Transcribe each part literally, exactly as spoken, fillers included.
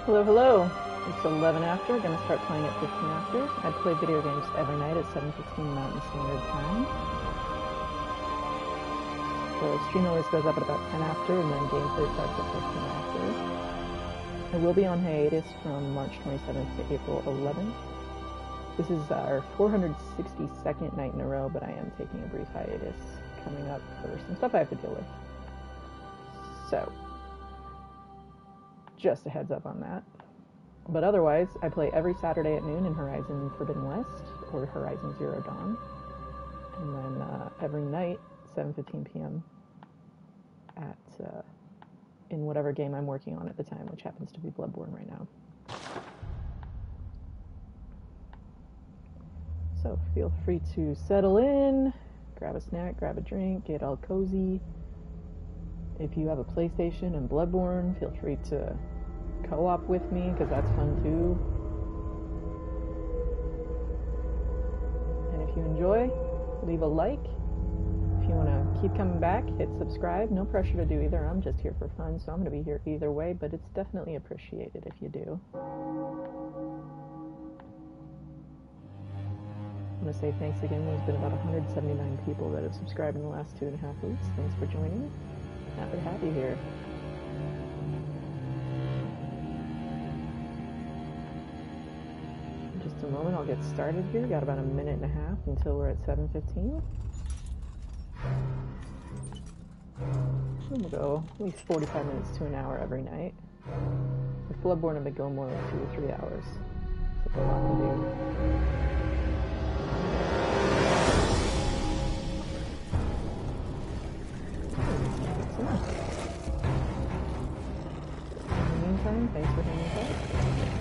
Hello, hello. It's eleven after. Gonna start playing at fifteen after. I play video games every night at seven fifteen Mountain Standard Time. So stream always goes up at about ten after, and then gameplay starts at fifteen after. I will be on hiatus from March twenty-seventh to April eleventh. This is our four hundred sixty-second night in a row, but I am taking a brief hiatus coming up for some stuff I have to deal with. So, just a heads up on that. But otherwise, I play every Saturday at noon in Horizon Forbidden West, or Horizon Zero Dawn. And then uh, every night, seven fifteen p m at, uh, in whatever game I'm working on at the time, which happens to be Bloodborne right now. So feel free to settle in, grab a snack, grab a drink, get all cozy. If you have a PlayStation and Bloodborne, feel free to co-op with me, because that's fun too. And if you enjoy, leave a like. If you want to keep coming back, hit subscribe. No pressure to do either. I'm just here for fun, so I'm going to be here either way, but it's definitely appreciated if you do. I want to say thanks again. There's been about one hundred seventy-nine people that have subscribed in the last two and a half weeks. Thanks for joining. Happy to have you here. In just a moment, I'll get started here. Got about a minute and a half until we're at seven fifteen. We'll go at least forty-five minutes to an hour every night. With Bloodborne, I've been going more like two or three hours. That's a lot to do. In the meantime, thanks for hanging out.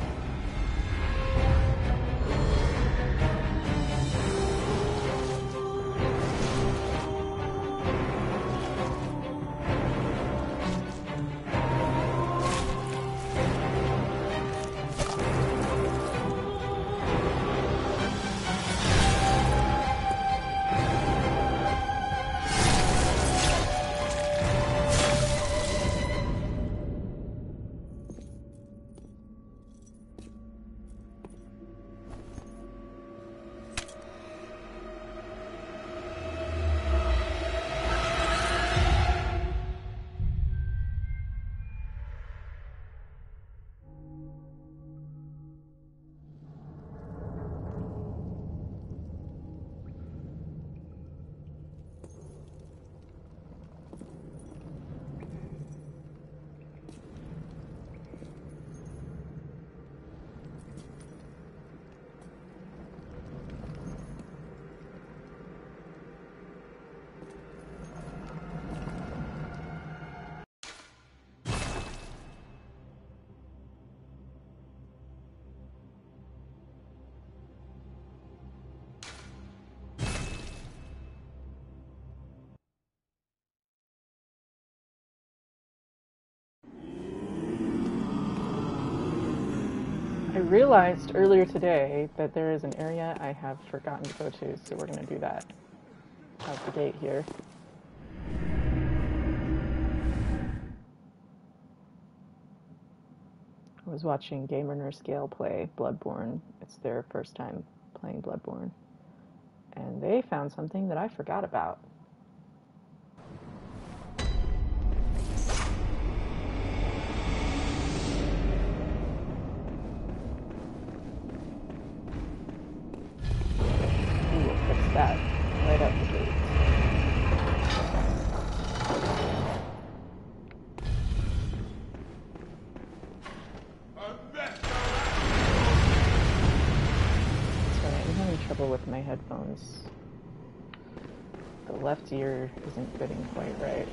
I realized earlier today that there is an area I have forgotten to go to, so we're going to do that out the gate here. I was watching Gamer Nurse Scale play Bloodborne. It's their first time playing Bloodborne. And they found something that I forgot about. That right out the gate. Sorry, I'm having trouble with my headphones. The left ear isn't fitting quite right.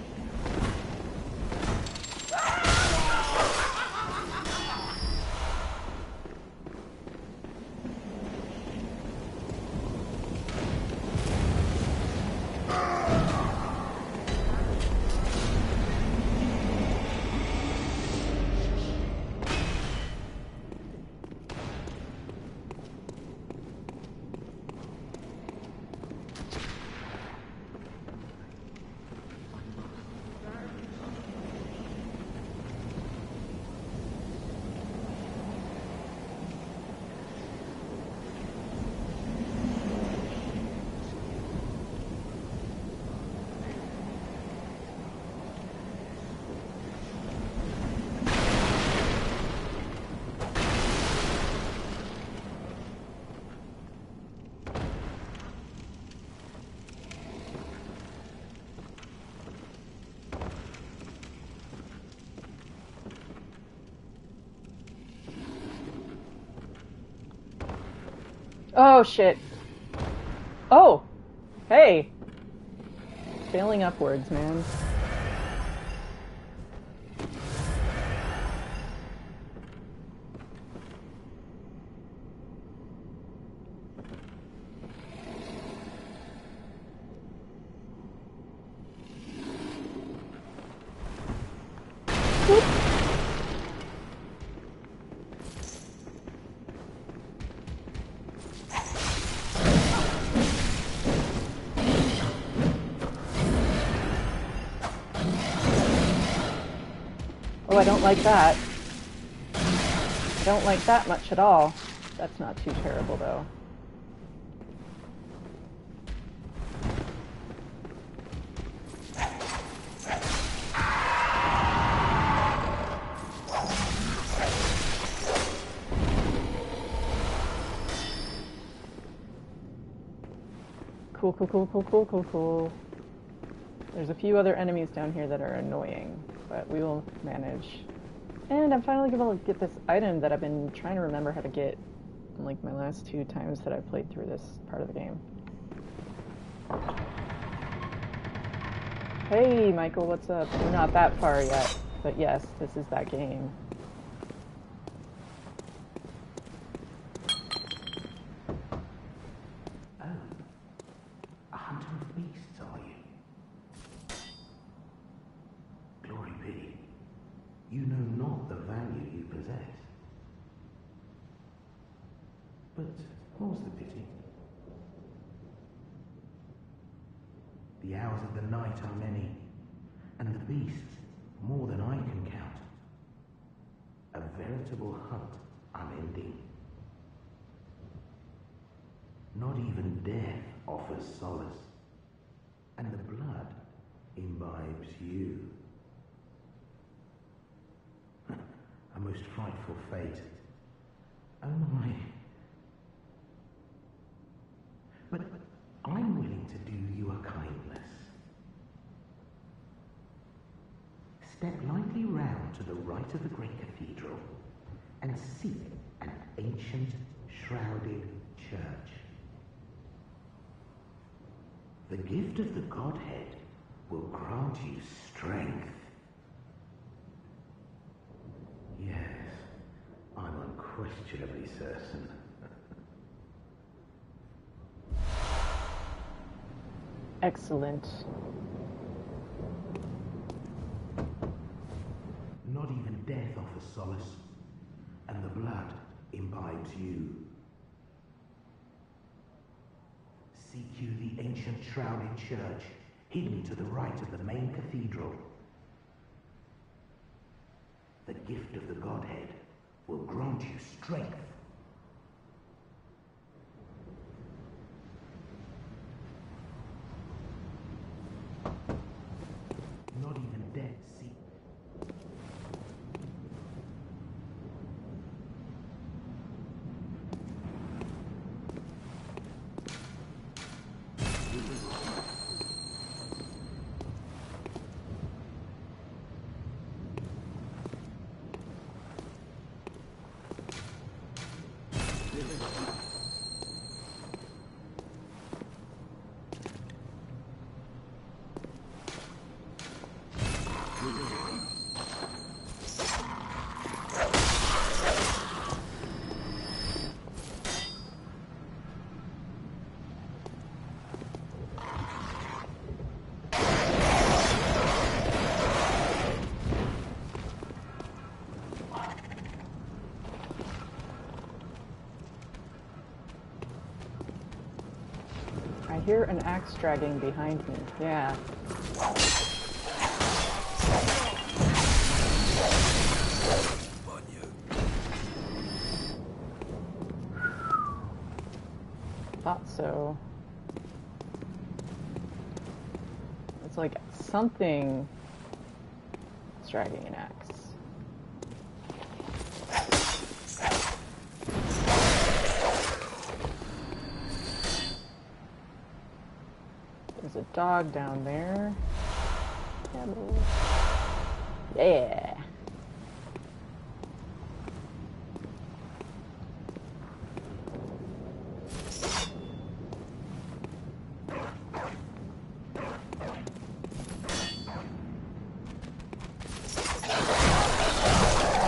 Oh, shit. Oh! Hey! Failing upwards, man. Oh, I don't like that. I don't like that much at all. That's not too terrible, though. Cool, cool, cool, cool, cool, cool, cool. There's a few other enemies down here that are annoying, but we will manage. And I'm finally gonna get this item that I've been trying to remember how to get in like my last two times that I've played through this part of the game. Hey, Michael, what's up? We're not that far yet, but yes, this is that game. You know not the value you possess. But more's the pity. The hours of the night are many, and the beasts more than I can count. A veritable hunt unending. Not even death offers solace, and the blood imbibes you. A most frightful fate. Oh my. But I'm willing to do you a kindness. Step lightly round to the right of the great cathedral and seek an ancient, shrouded church. The gift of the Godhead will grant you strength. Yes, I'm unquestionably certain. Excellent. Not even death offers solace, and the blood imbibes you. Seek you the ancient shrouded church, hidden to the right of the main cathedral. The gift of the Godhead will grant you strength. Not even death seek. I hear an axe dragging behind me. Yeah. Thought so. It's like something is dragging an axe. There's a dog down there. Yeah.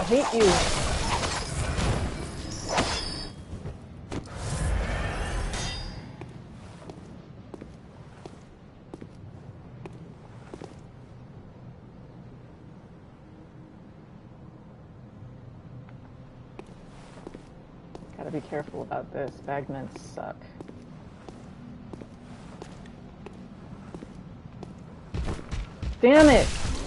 hate you. Gotta be careful about this. Bagmen suck. Damn it!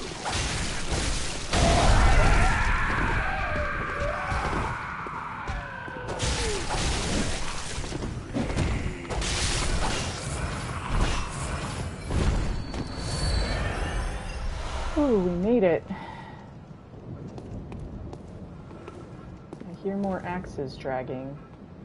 Ooh, we made it. I hear more axes dragging.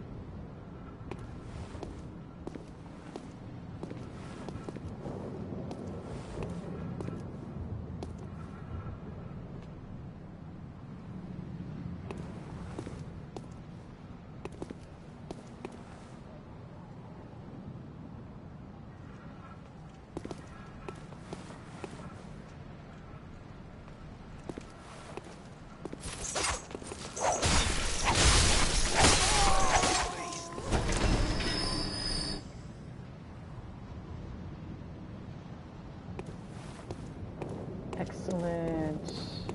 Excellent.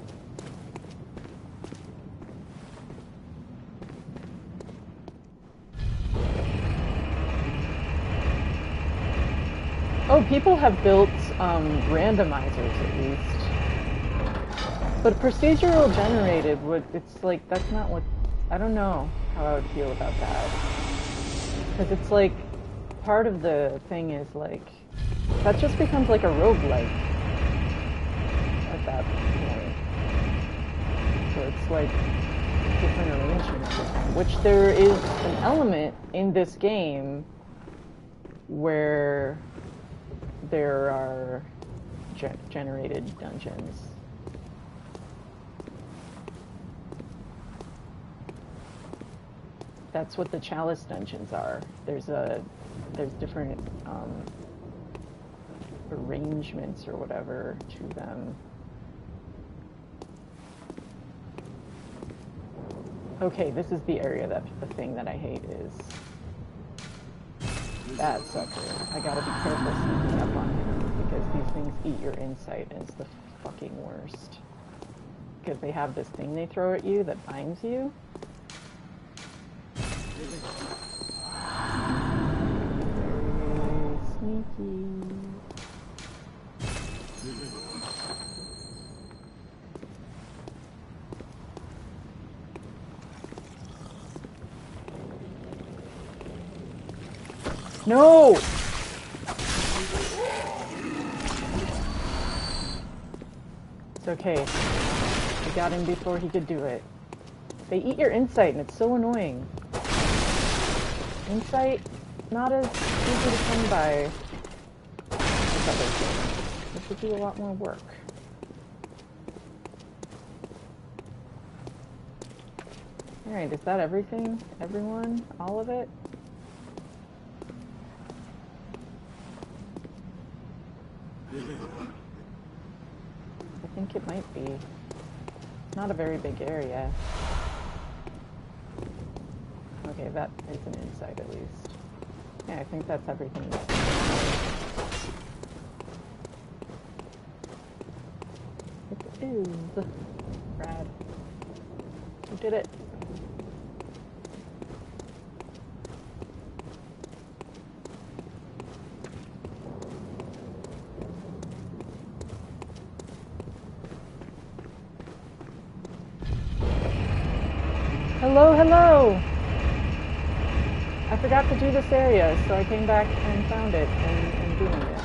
Oh, people have built um, randomizers at least. But procedural generated would, it's like, that's not what, I don't know how I would feel about that. Because it's like, part of the thing is like, that just becomes like a roguelike at that point. So it's like different arrangement every time, which there is an element in this game where there are ge generated dungeons. That's what the chalice dungeons are. There's a there's different um, arrangements or whatever to them. Okay, this is the area that the thing that I hate is. That sucker. I gotta be careful sneaking up on him because these things eat your insight and it's the fucking worst. Because they have this thing they throw at you that binds you. Very sneaky. No! It's okay. I got him before he could do it. They eat your insight and it's so annoying. Insight, not as easy to come by as other things. This would do a lot more work. Alright, is that everything? Everyone? All of it? I think it might be. It's not a very big area. Okay, that is an insight at least. Yeah, I think that's everything. It is. Rad. You did it. Hello, hello! I forgot to do this area, so I came back and found it and, and doing it.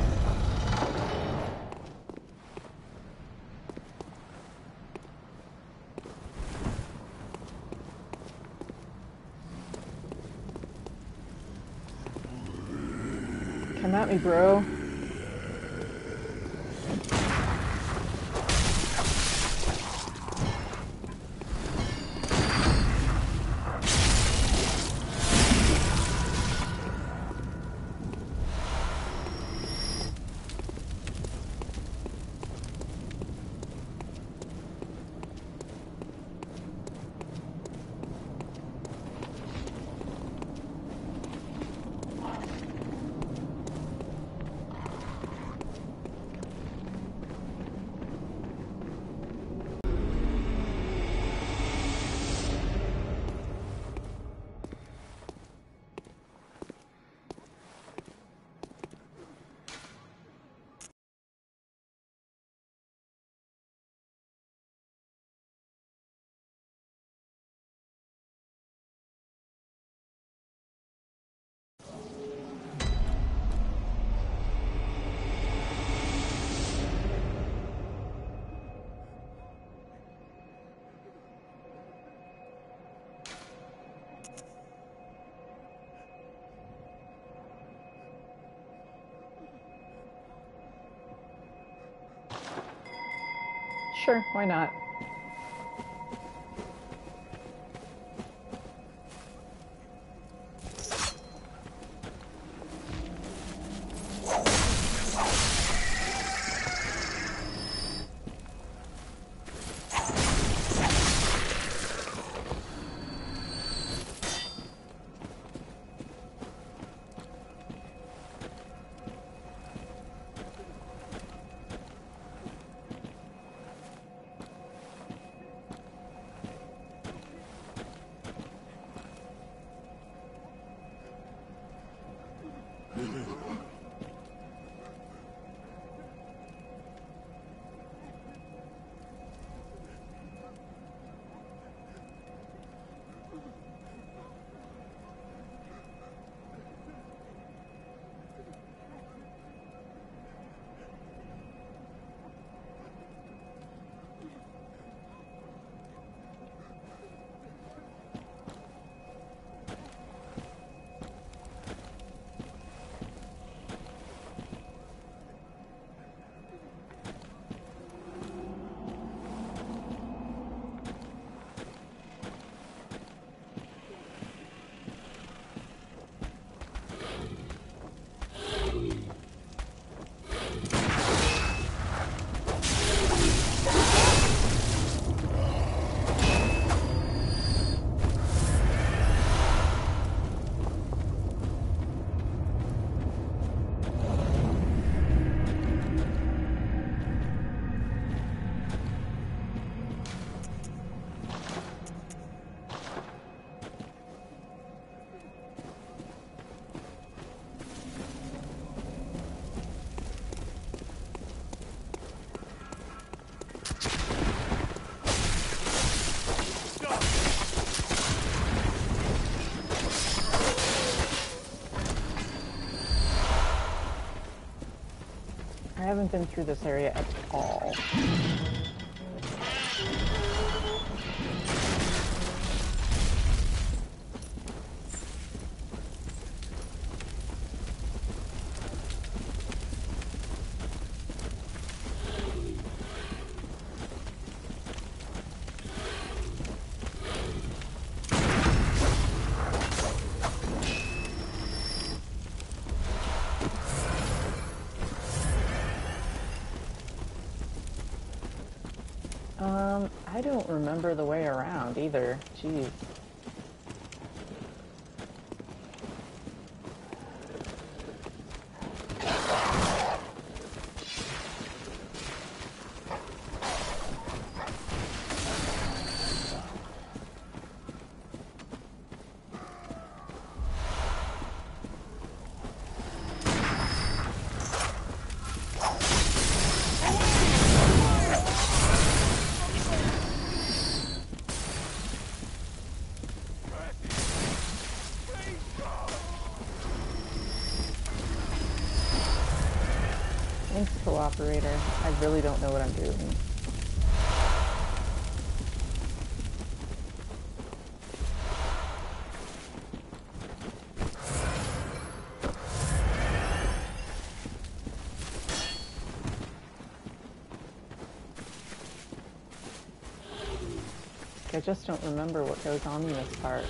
Come at me, bro. Sure, why not? I haven't been through this area at all. Um, I don't remember the way around either. Jeez. Thanks, cooperator. I really don't know what I'm doing. I just don't remember what goes on in this part.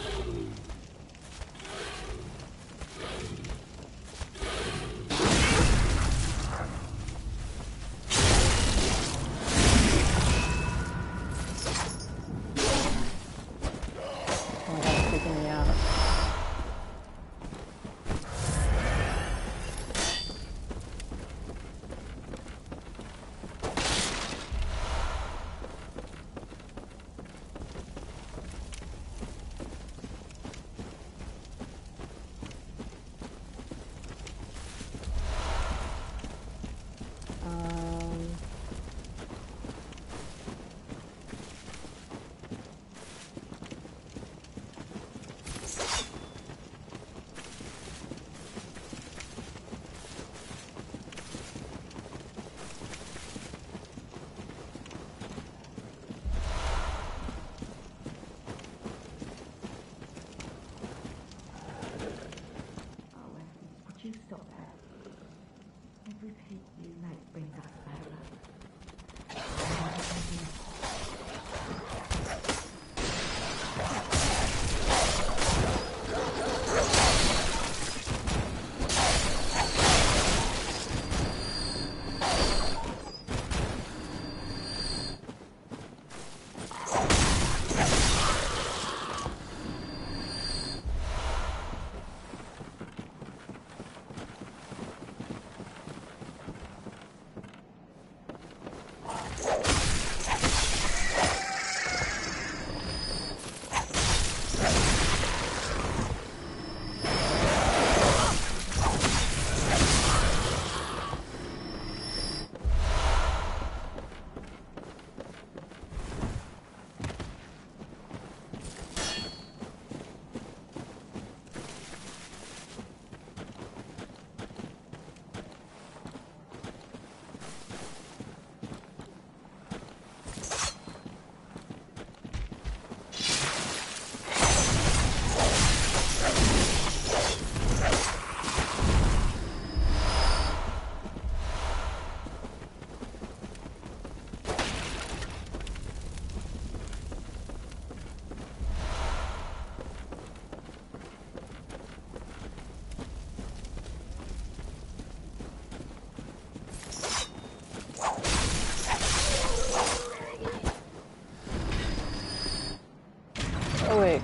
Every peak you make brings us further. Oh wait.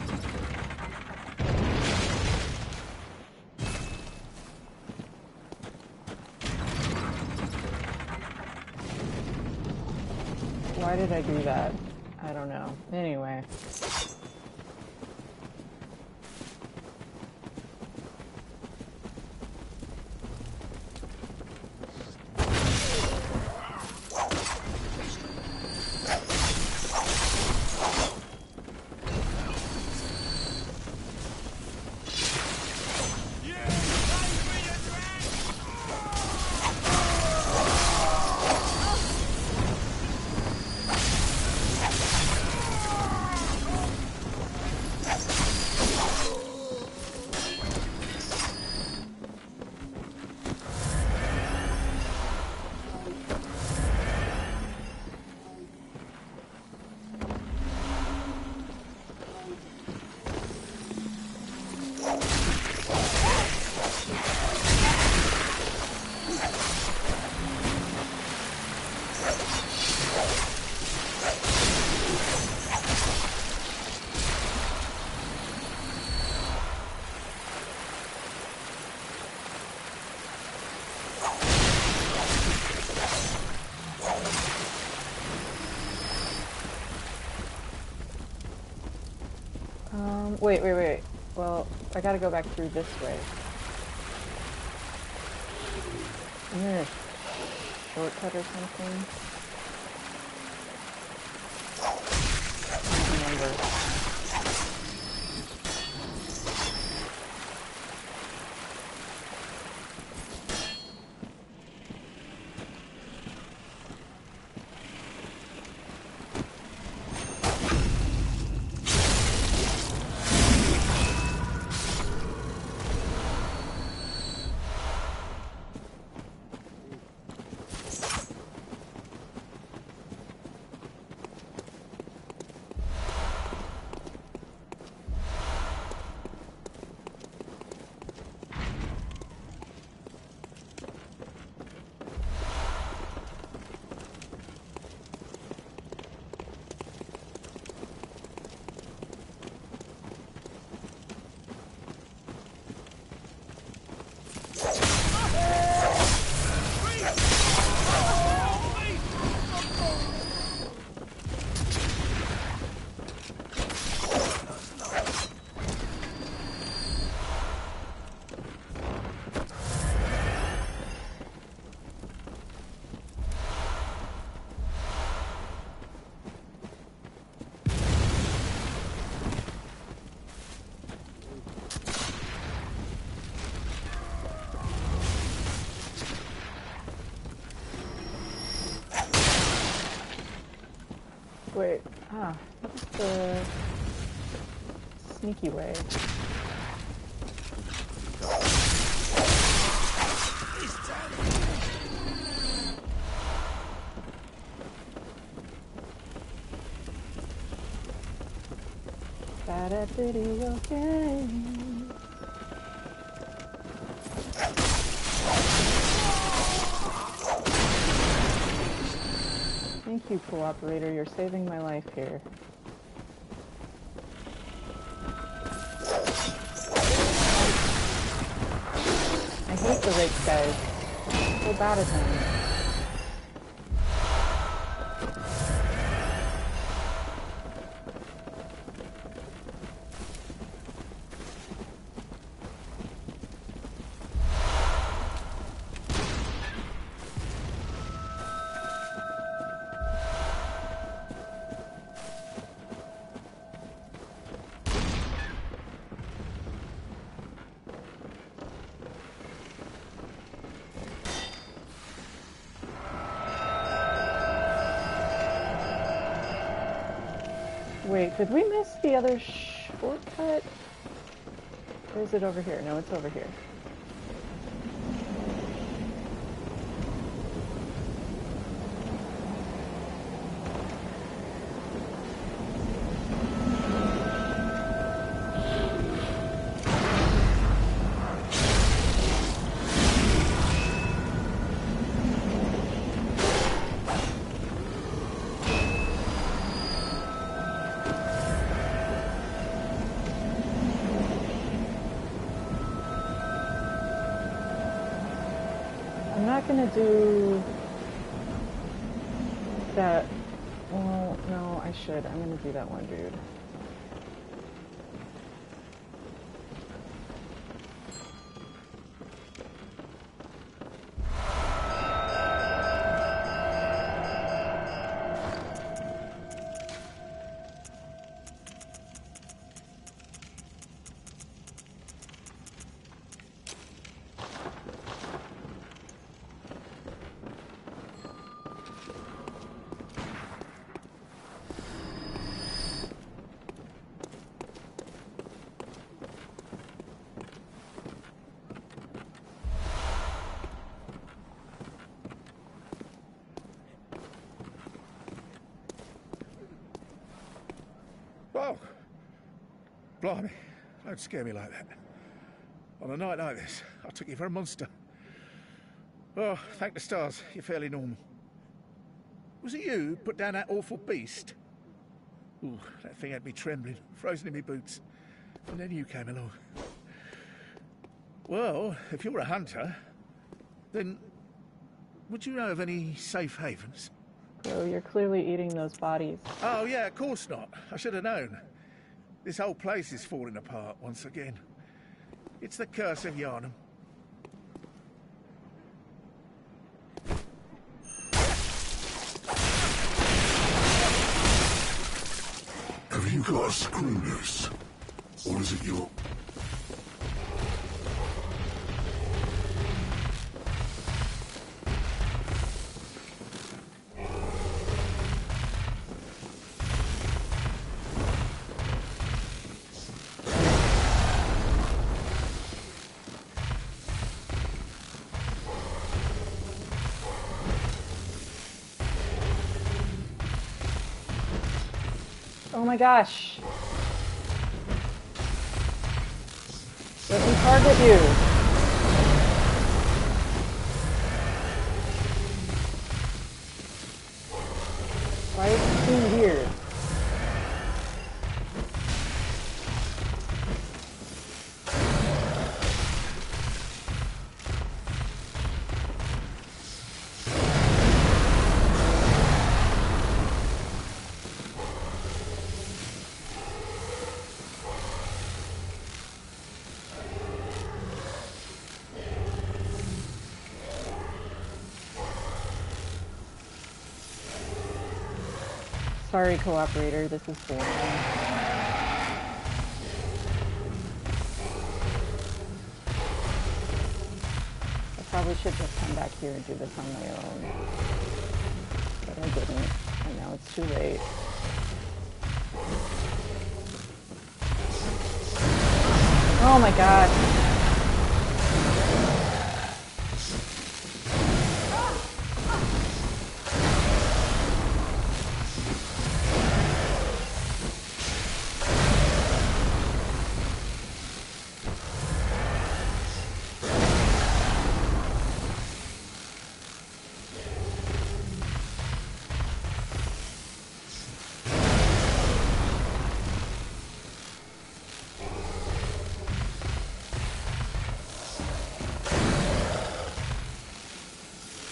Why did I do that? I don't know. Anyway. Um, wait, wait, wait. Well, I gotta go back through this way. Isn't there a shortcut or something? I don't remember. Wait, ah, what's the sneaky way? bad at video games. Thank you, cooperator. You're saving my life here. I hate the rake guys. I'm so bad at them. Wait, did we miss the other shortcut? Or is it over here? No, it's over here. Gonna do that. Well, no, I should. I'm gonna do that one, dude. Oh, blimey, don't scare me like that. On a night like this, I took you for a monster. Oh, thank the stars, you're fairly normal. Was it you who put down that awful beast? Ooh, that thing had me trembling, frozen in my boots. And then you came along. Well, if you're a hunter, then would you know of any safe havens? So you're clearly eating those bodies. Oh, yeah, of course not. I should have known. This whole place is falling apart once again. It's the curse of Yharnam. Have you got a screw loose? Or is it your... Oh my gosh. Let me target you. Why is it being weird? Sorry, cooperator, this is boring. I probably should just come back here and do this on my own. But I didn't, and now it's too late. Oh my god.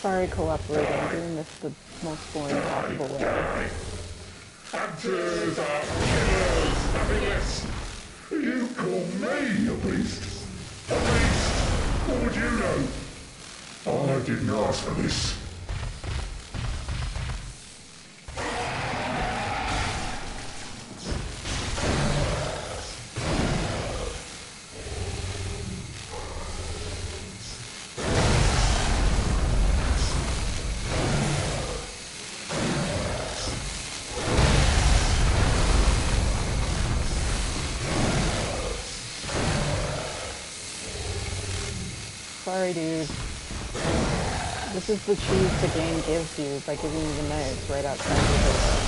sorry cooperating. I'm doing this the most boring possible way. Hunters are killers, nothing less. You call me a beast? A beast? What would you know? I didn't ask for this. Sorry, dude. This is the cheese the game gives you by giving you the knives right outside your face.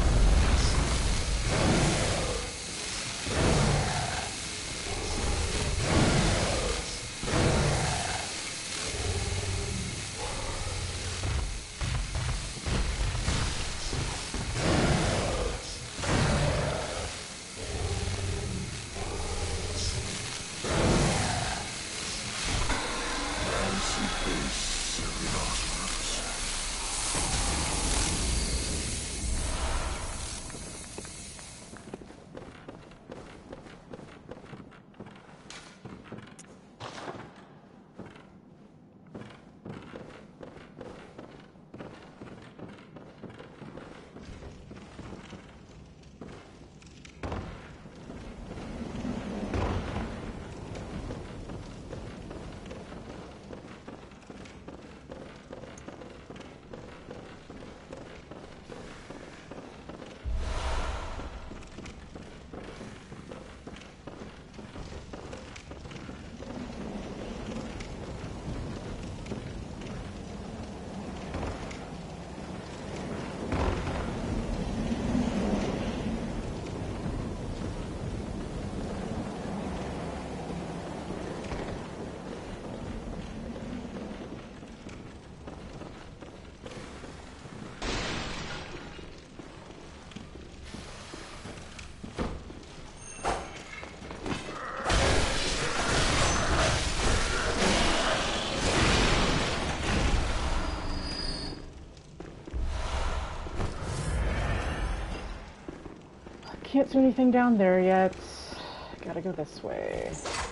Can't see anything down there yet. Gotta go this way.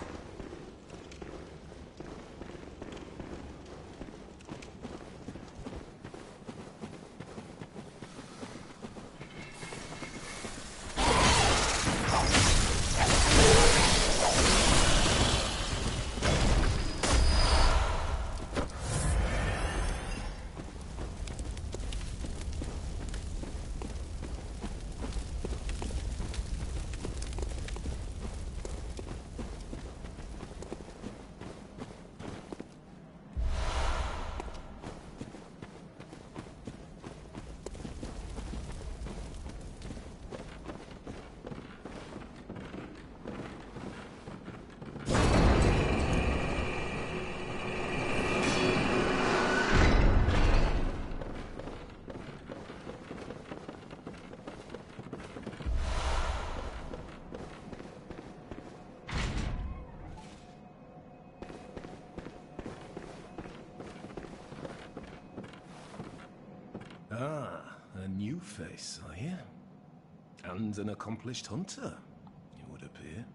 Ah, a new face, are you? And an accomplished hunter, it would appear.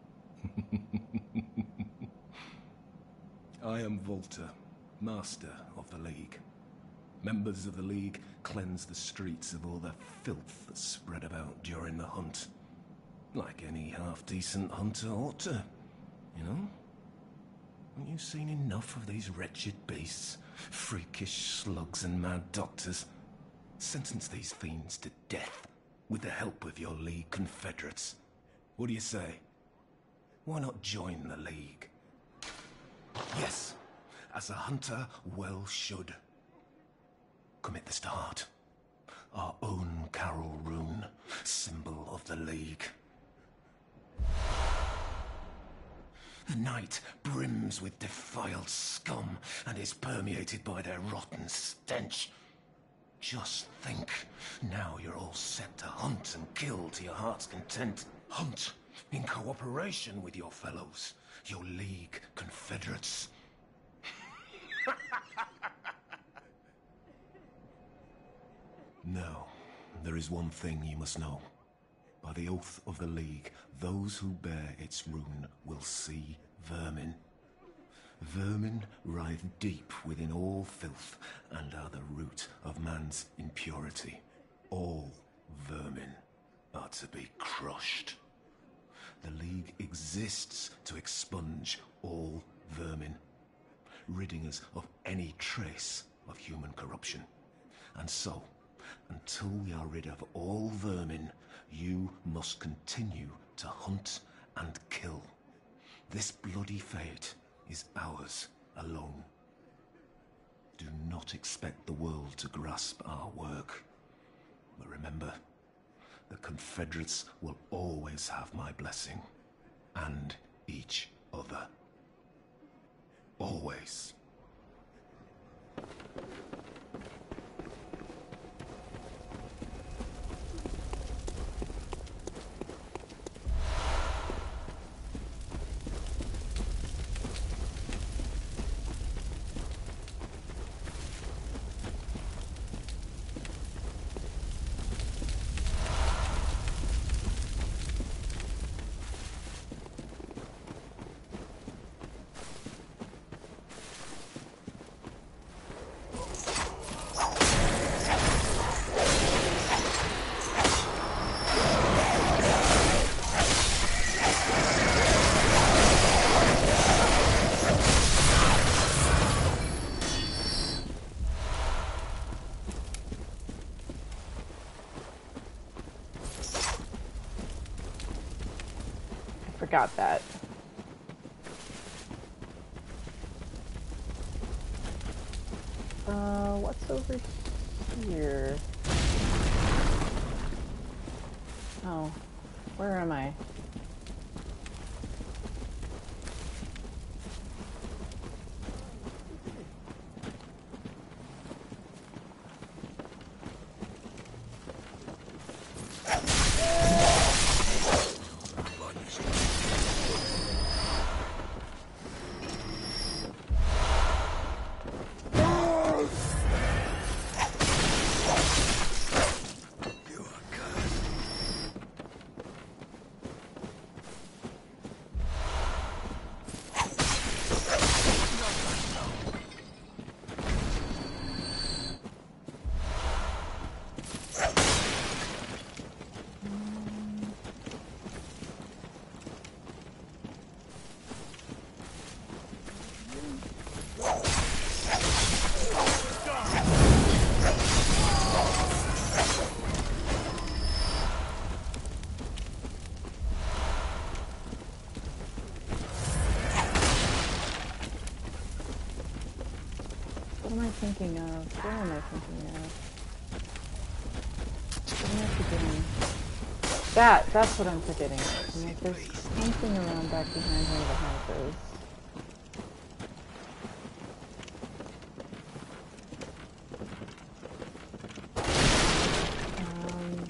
I am Volta, Master of the League. Members of the League cleanse the streets of all the filth that's spread about during the hunt. Like any half-decent hunter ought to, you know? Haven't you seen enough of these wretched beasts? Freakish slugs and mad doctors? Sentence these fiends to death with the help of your League confederates. What do you say? Why not join the League? Yes, as a hunter well should. Commit this to heart. Our own Carol rune, symbol of the League. The night brims with defiled scum and is permeated by their rotten stench. Just think, now you're all set to hunt and kill to your heart's content. Hunt in cooperation with your fellows, your League confederates. Now, there is one thing you must know. By the oath of the League, those who bear its rune will see vermin. Vermin writhe deep within all filth and are the root of man's impurity. All vermin are to be crushed. The League exists to expunge all vermin, ridding us of any trace of human corruption. And so, until we are rid of all vermin, you must continue to hunt and kill. This bloody fate is ours alone. Do not expect the world to grasp our work. But remember, the Confederates will always have my blessing, and each other. Always. Forgot that. Uh, what's over here? Oh, where am I? What am I thinking of? Where am I thinking of? What am I forgetting? That! That's what I'm forgetting. I'm like, there's something around back behind one of the houses. Um...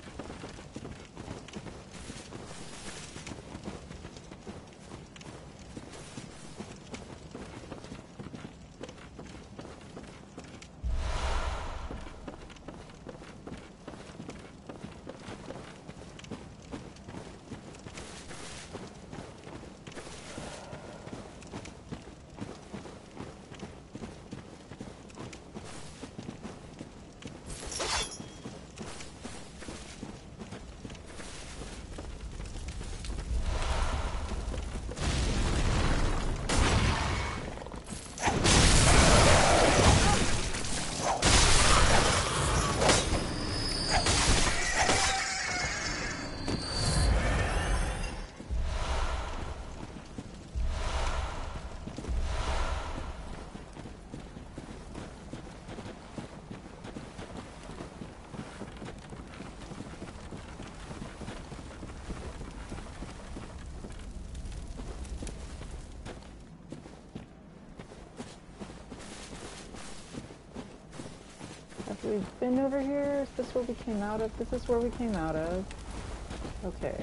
We've been over here? Is this where we came out of? This is where we came out of. Okay.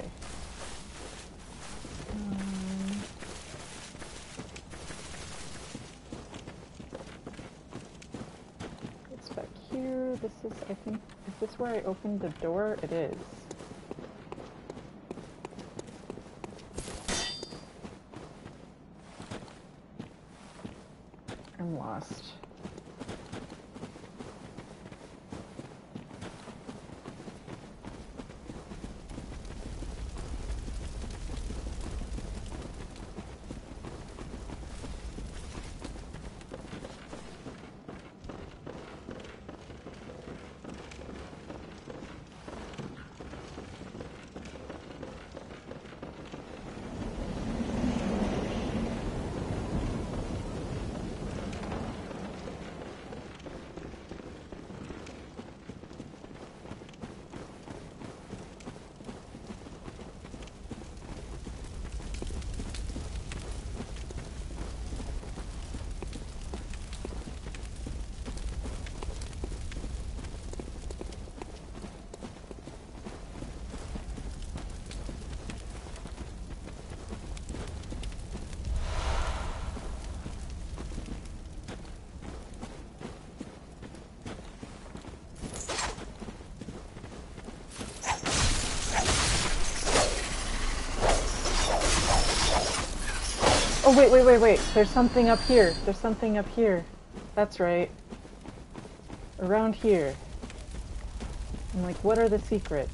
Um, what's back here? This is, I think, is this where I opened the door? It is. I'm lost. Oh, wait, wait, wait, wait. There's something up here. There's something up here. That's right. Around here. I'm like, what are the secrets?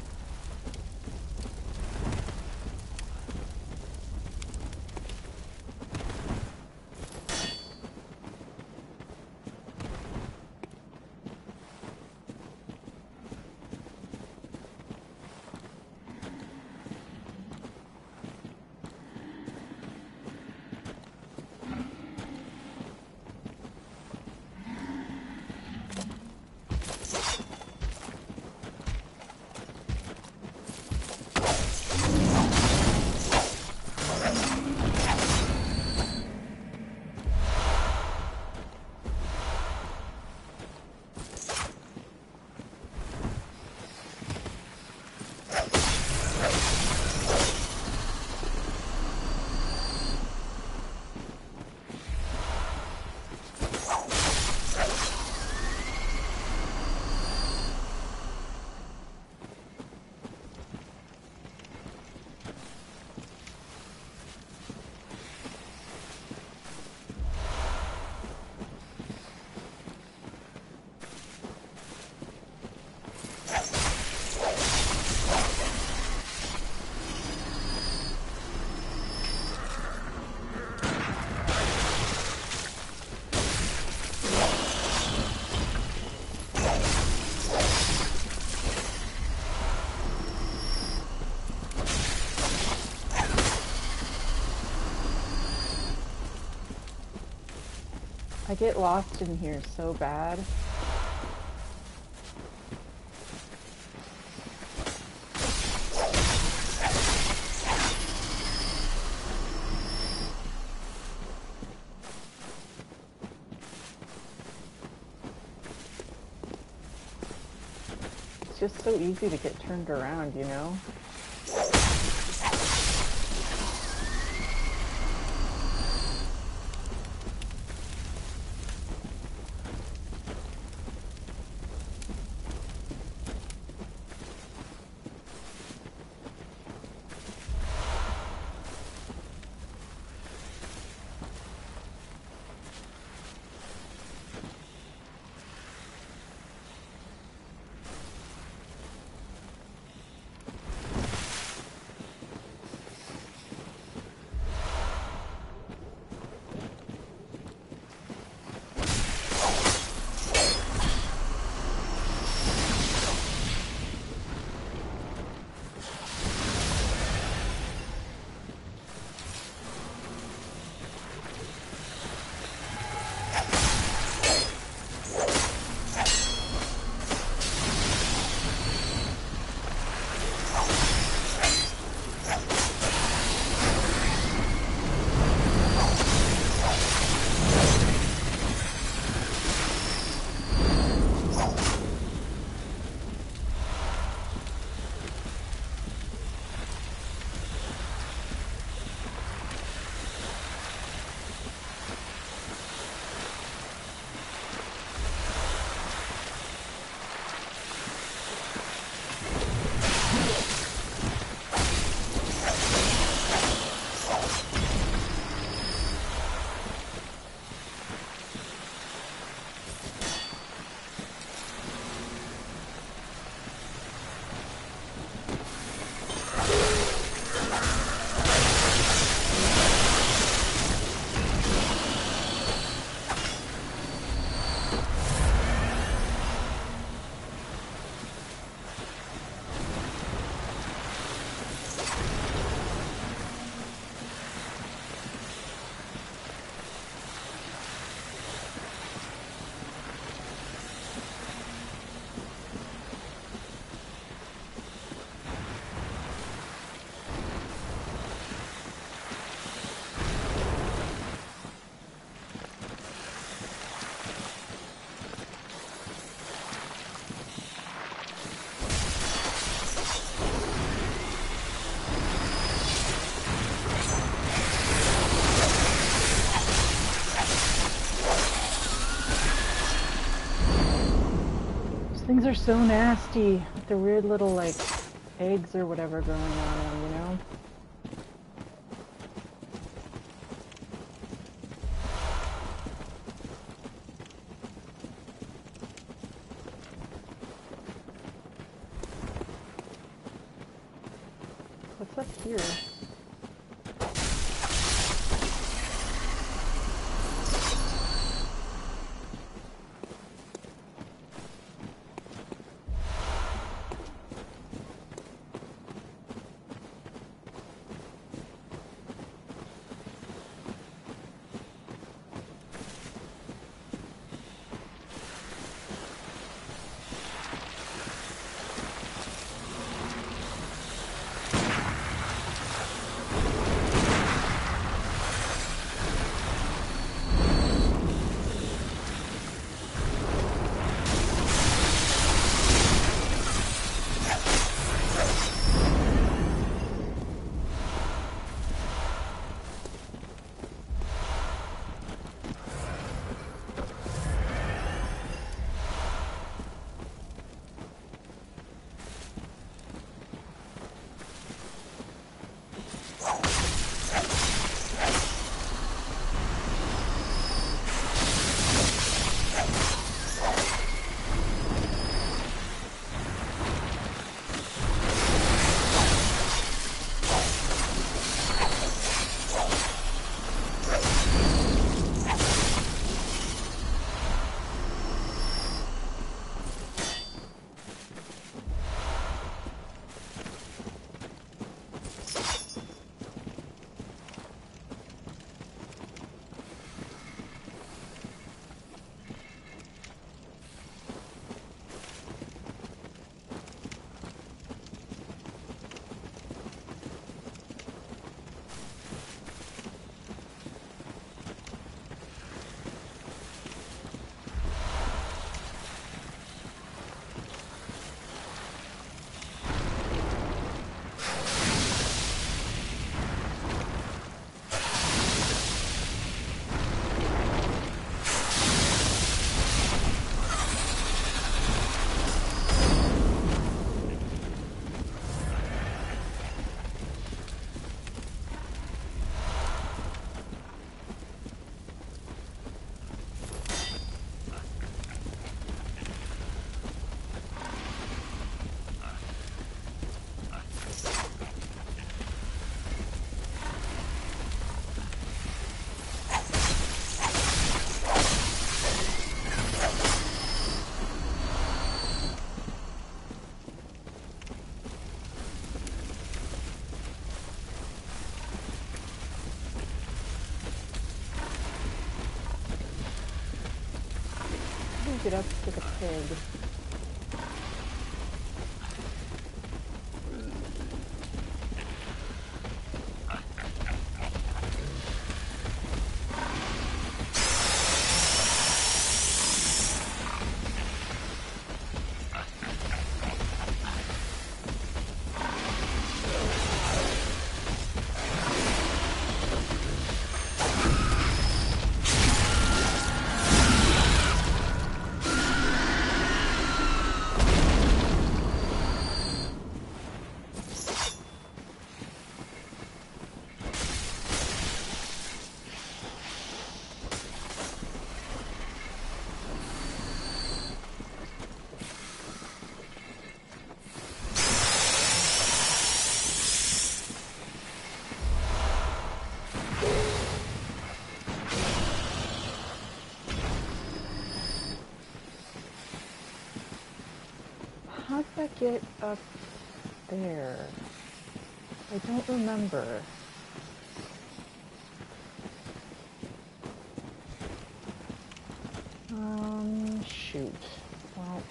I get lost in here so bad. It's just so easy to get turned around, you know? Things are so nasty with the weird little, like, eggs or whatever growing on them, you know? What's up here? Get up to the pig. How'd that get up there? I don't remember. Um, shoot. Well...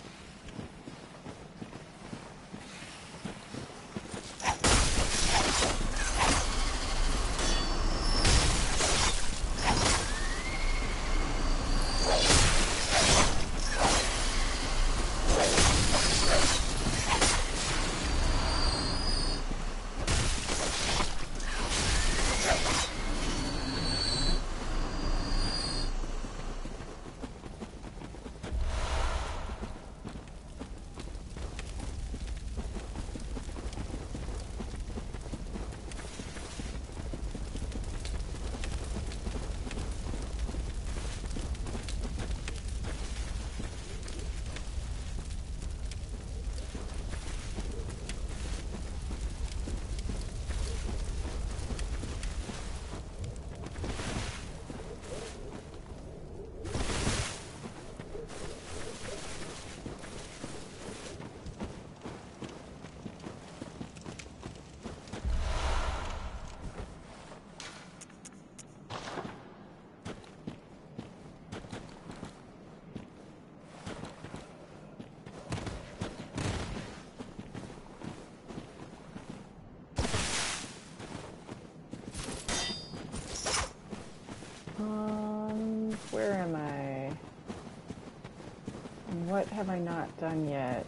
What have I not done yet?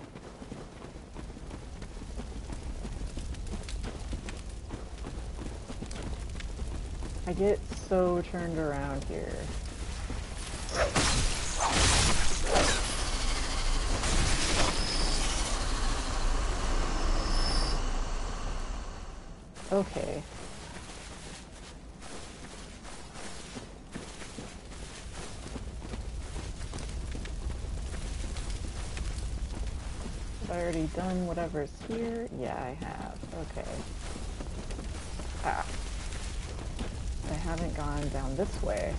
I get so turned around here. Okay. Have I already done whatever's here? Yeah, I have. Okay. Ah. I haven't gone down this way.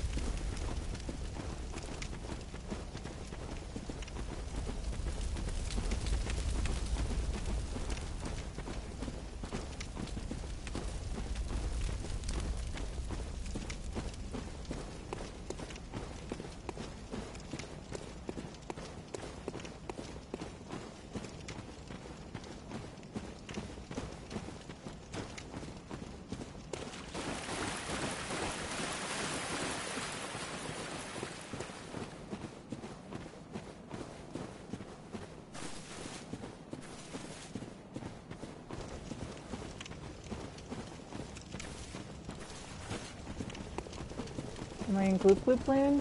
Am I in Gloop Gloop Land?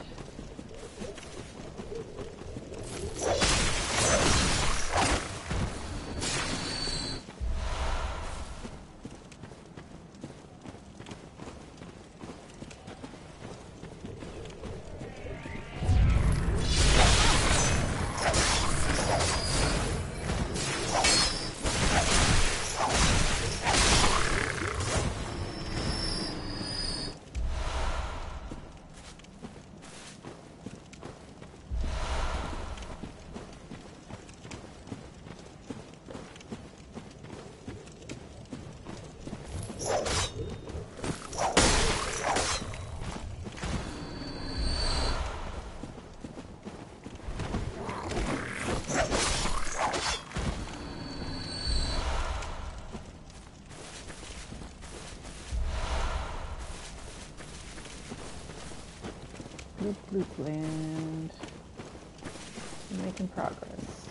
Gloop Gloop Land. Making progress.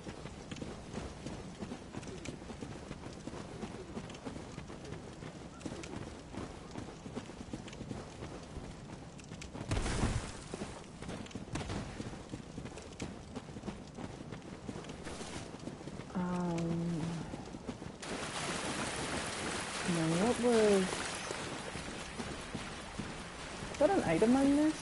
Um, and then what was... Is that an item I missed?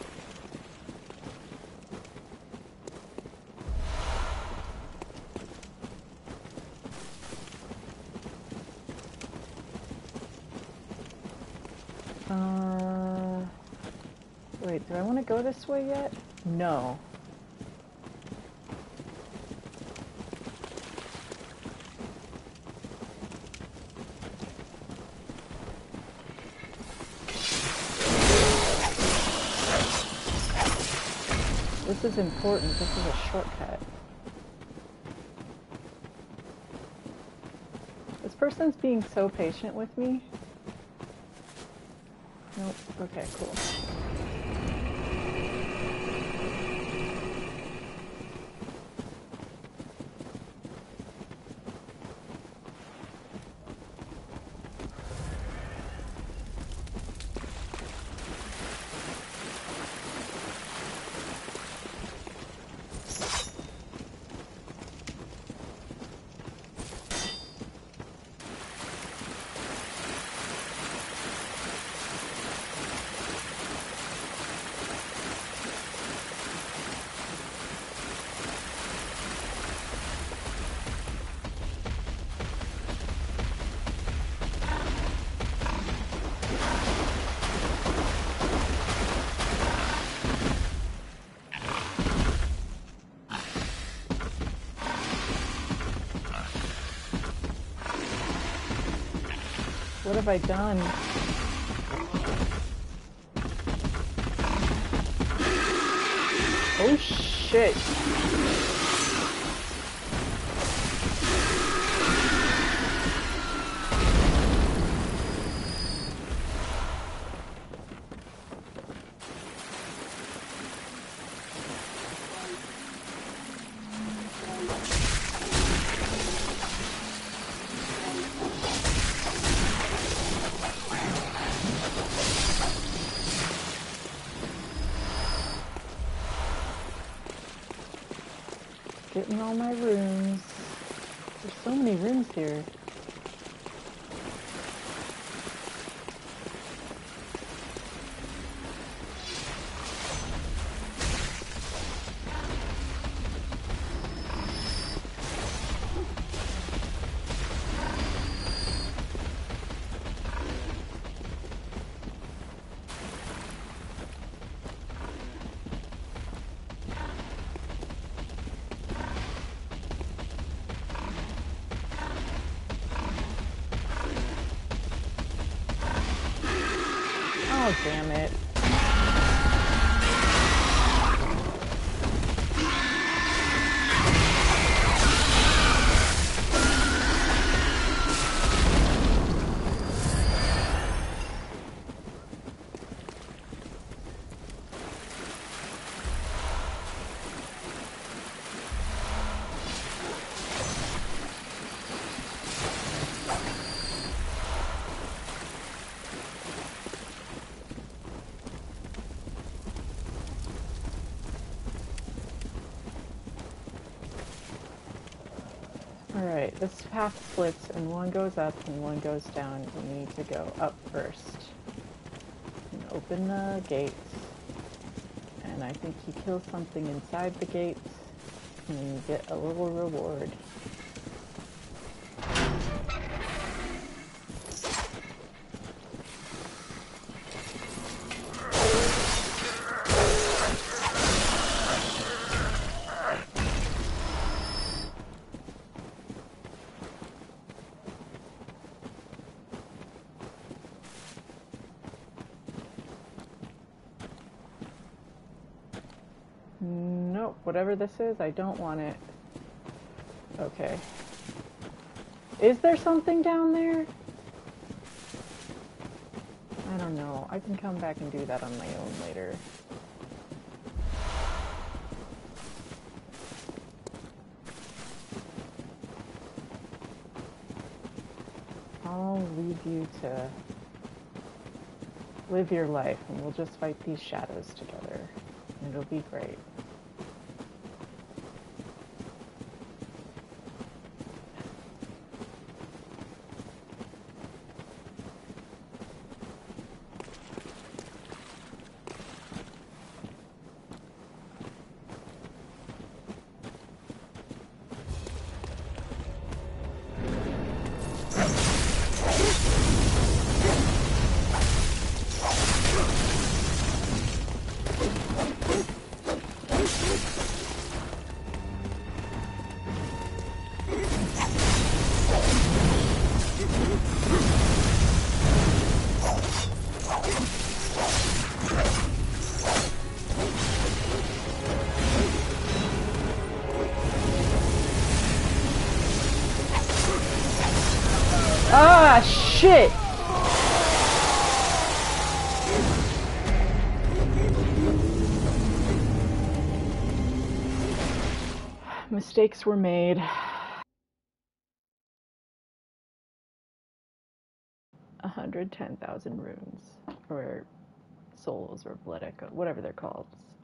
Uh, wait, do I want to go this way yet? No. This is important. This is a shortcut. This person's being so patient with me. Nope. Okay, cool. What have I done? Oh shit. getting all my runes. There's so many runes here. Oh, damn it. Alright, this path splits and one goes up and one goes down. We need to go up first. And open the gates. And I think you kill something inside the gates and you get a little reward. Nope, whatever this is, I don't want it. Okay. Is there something down there? I don't know. I can come back and do that on my own later. I'll leave you to live your life and we'll just fight these shadows together. It'll be great. Ah, shit! Mistakes were made. one hundred ten thousand runes, or souls, or blood echo, whatever they're called.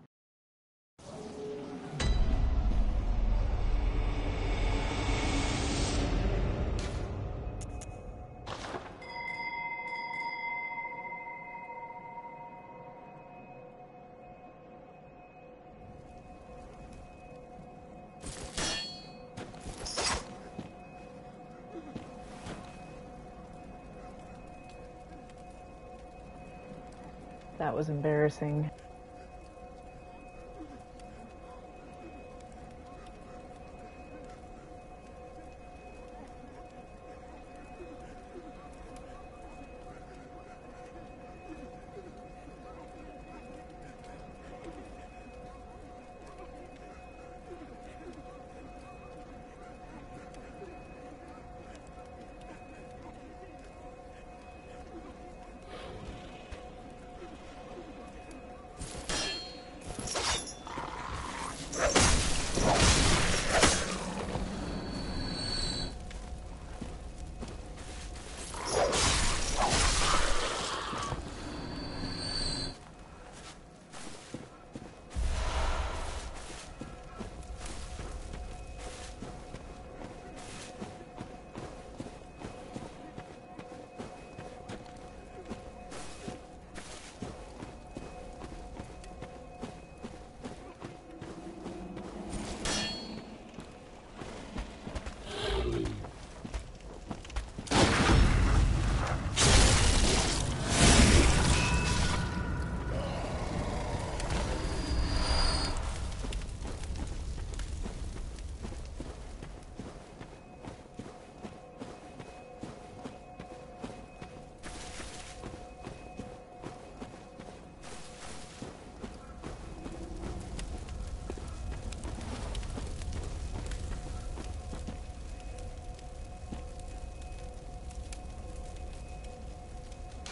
That was embarrassing.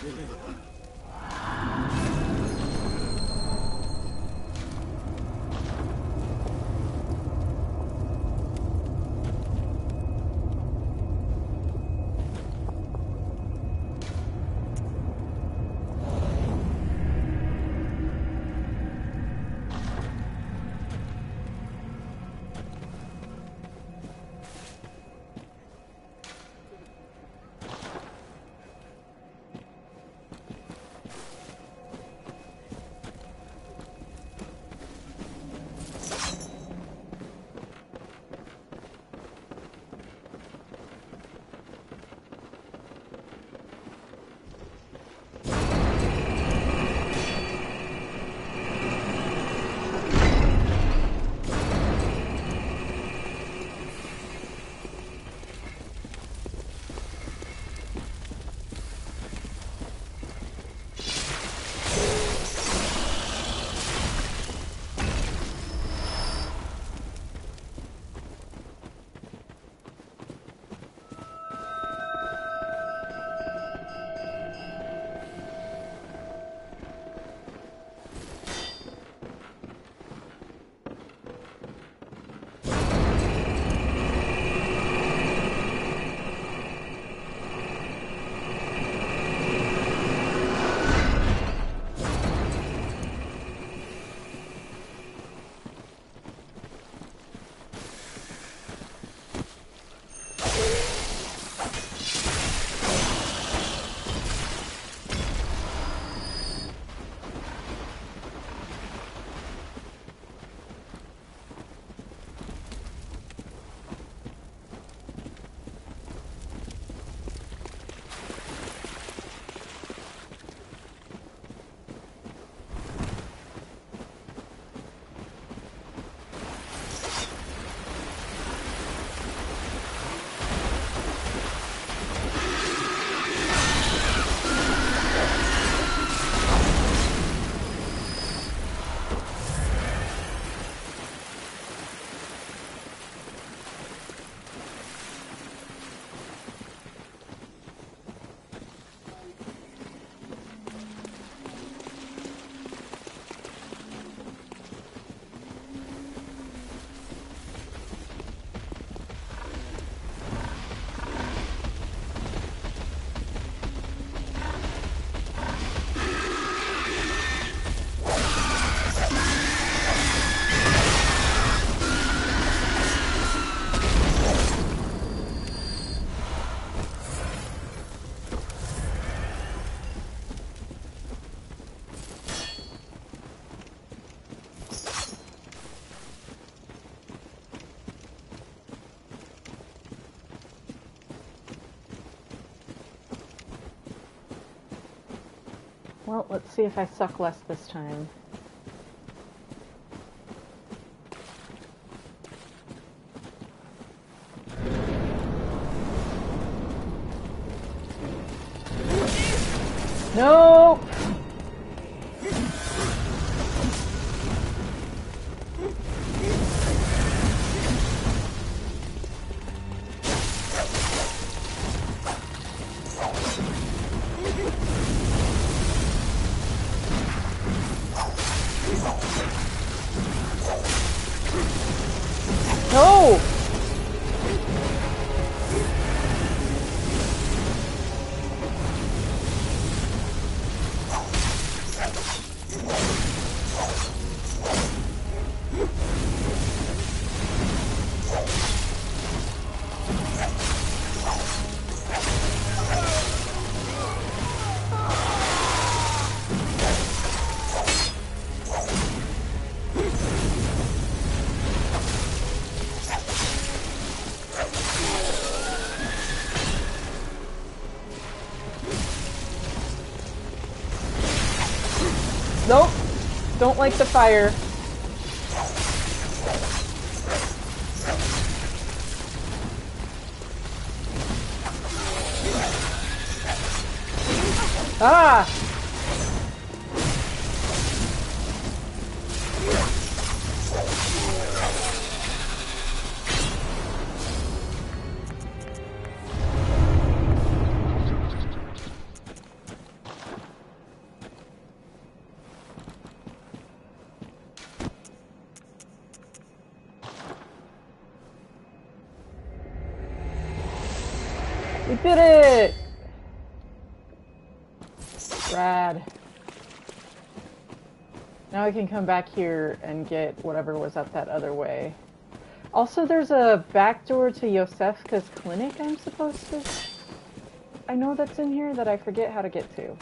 Well, let's see if I suck less this time. No! No! Nope. Don't like the fire. Ah! We did it! Rad. Now I can come back here and get whatever was up that other way. Also, there's a back door to Yosefka's clinic I'm supposed to... I know that's in here that I forget how to get to.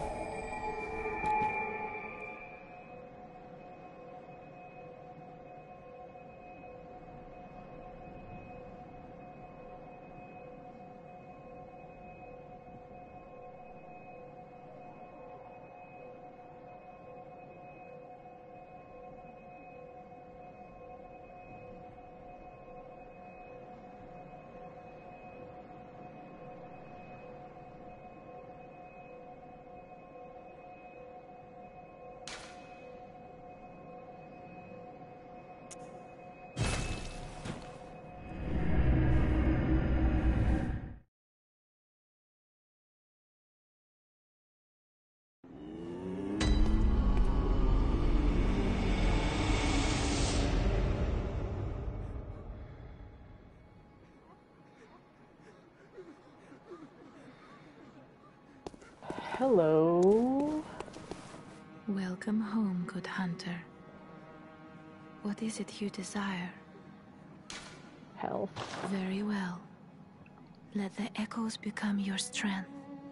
Hello. Welcome home, good hunter. What is it you desire? Health. Very well. Let the echoes become your strength.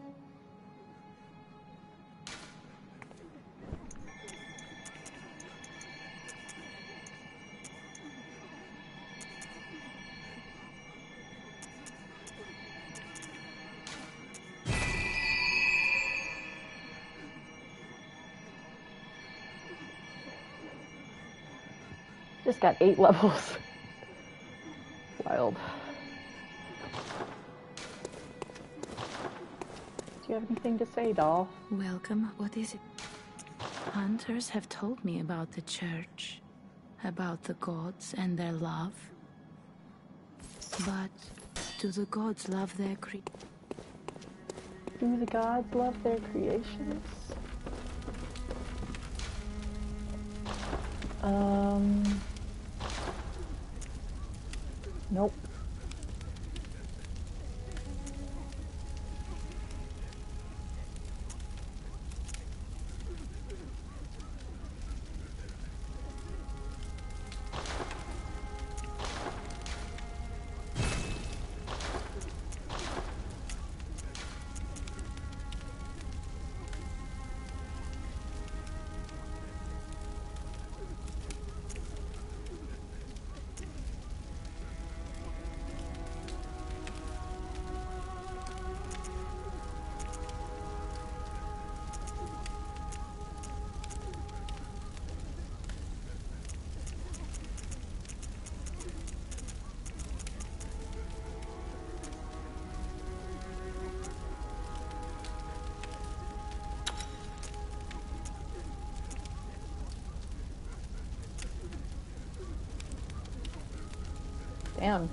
Just got eight levels. Wild. Do you have anything to say, doll? Welcome. What is it? Hunters have told me about the church, about the gods and their love. But do the gods love their cre- Do the gods love their creations? Um... Nope. Damn.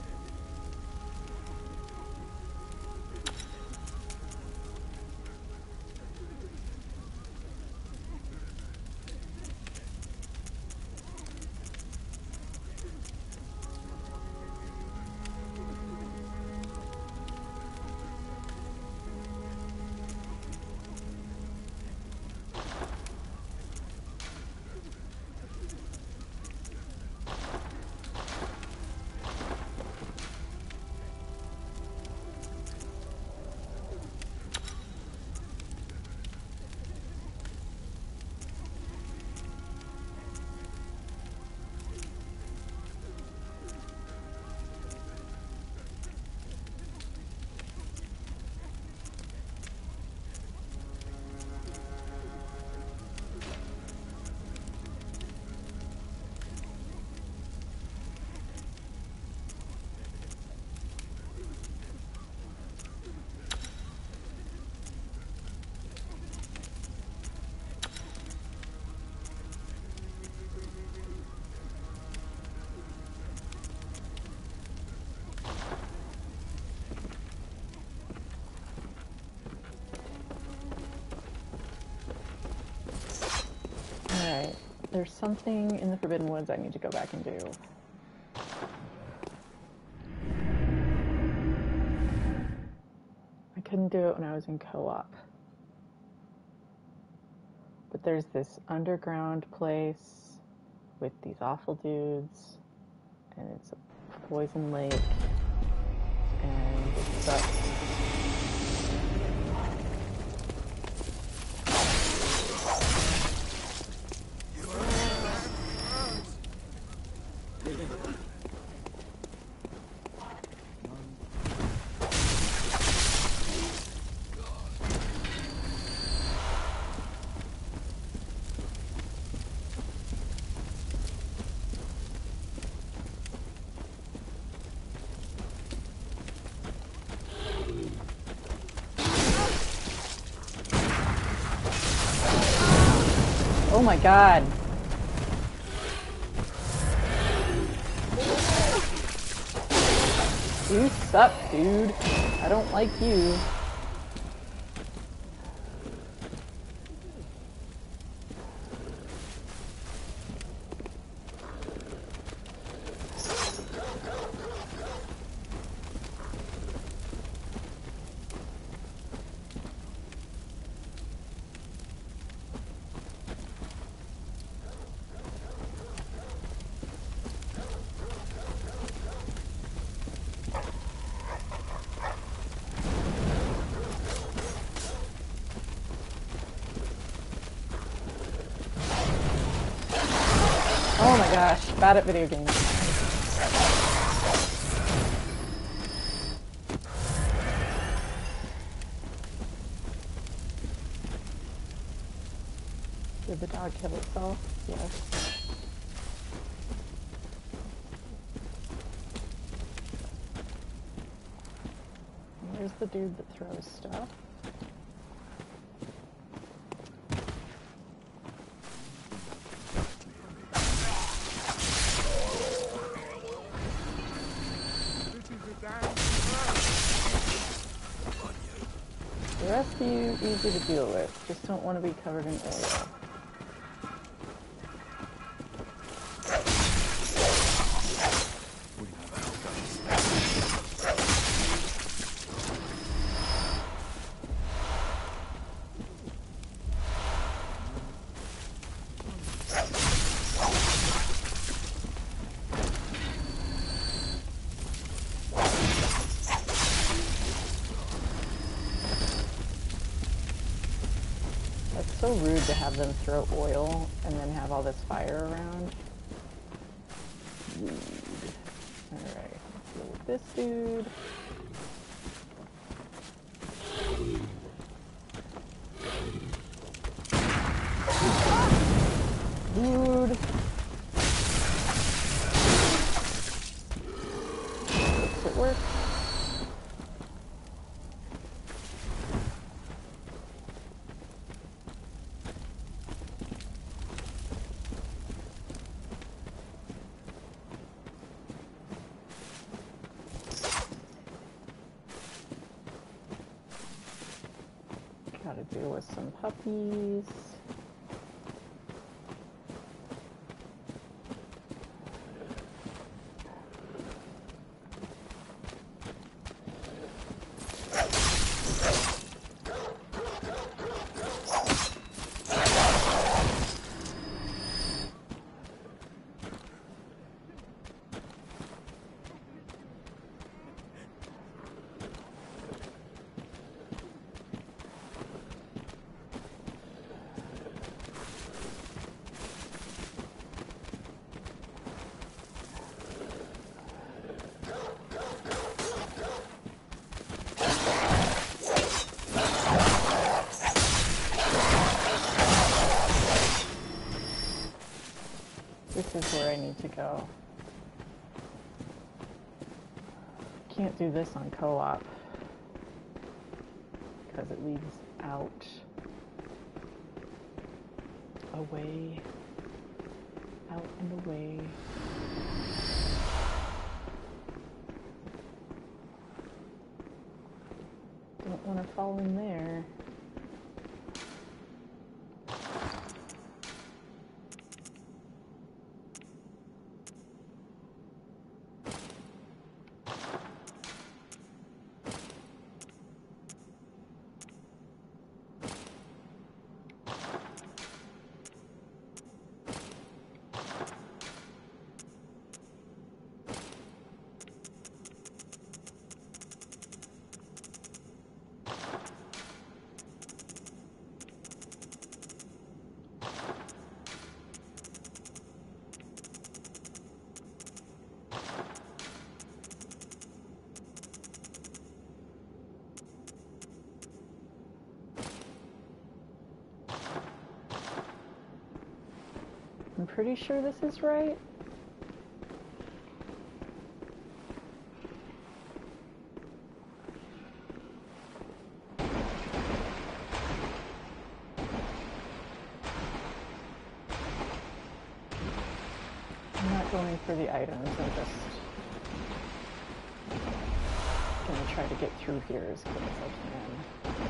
Alright, there's something in the Forbidden Woods I need to go back and do. couldn't do it when I was in co-op. But there's this underground place with these awful dudes, and it's a poison lake, and it sucks. Oh my god. You suck, dude. I don't like you. Oh my gosh, bad at video games. Did the dog kill itself? Yes. Where's the dude that throws stuff? The rest of you, easy to deal with. Just don't want to be covered in oil. So rude to have them throw oil and then have all this fire around. Rude. Alright, let's deal with this dude. Dude. Does it work? Gotta deal with some puppies. This is where I need to go. Can't do this on co-op because it leads out, away, out and away. Don't want to fall in there. pretty sure this is right. I'm not going for the items, I'm just gonna try to get through here as quick as I can.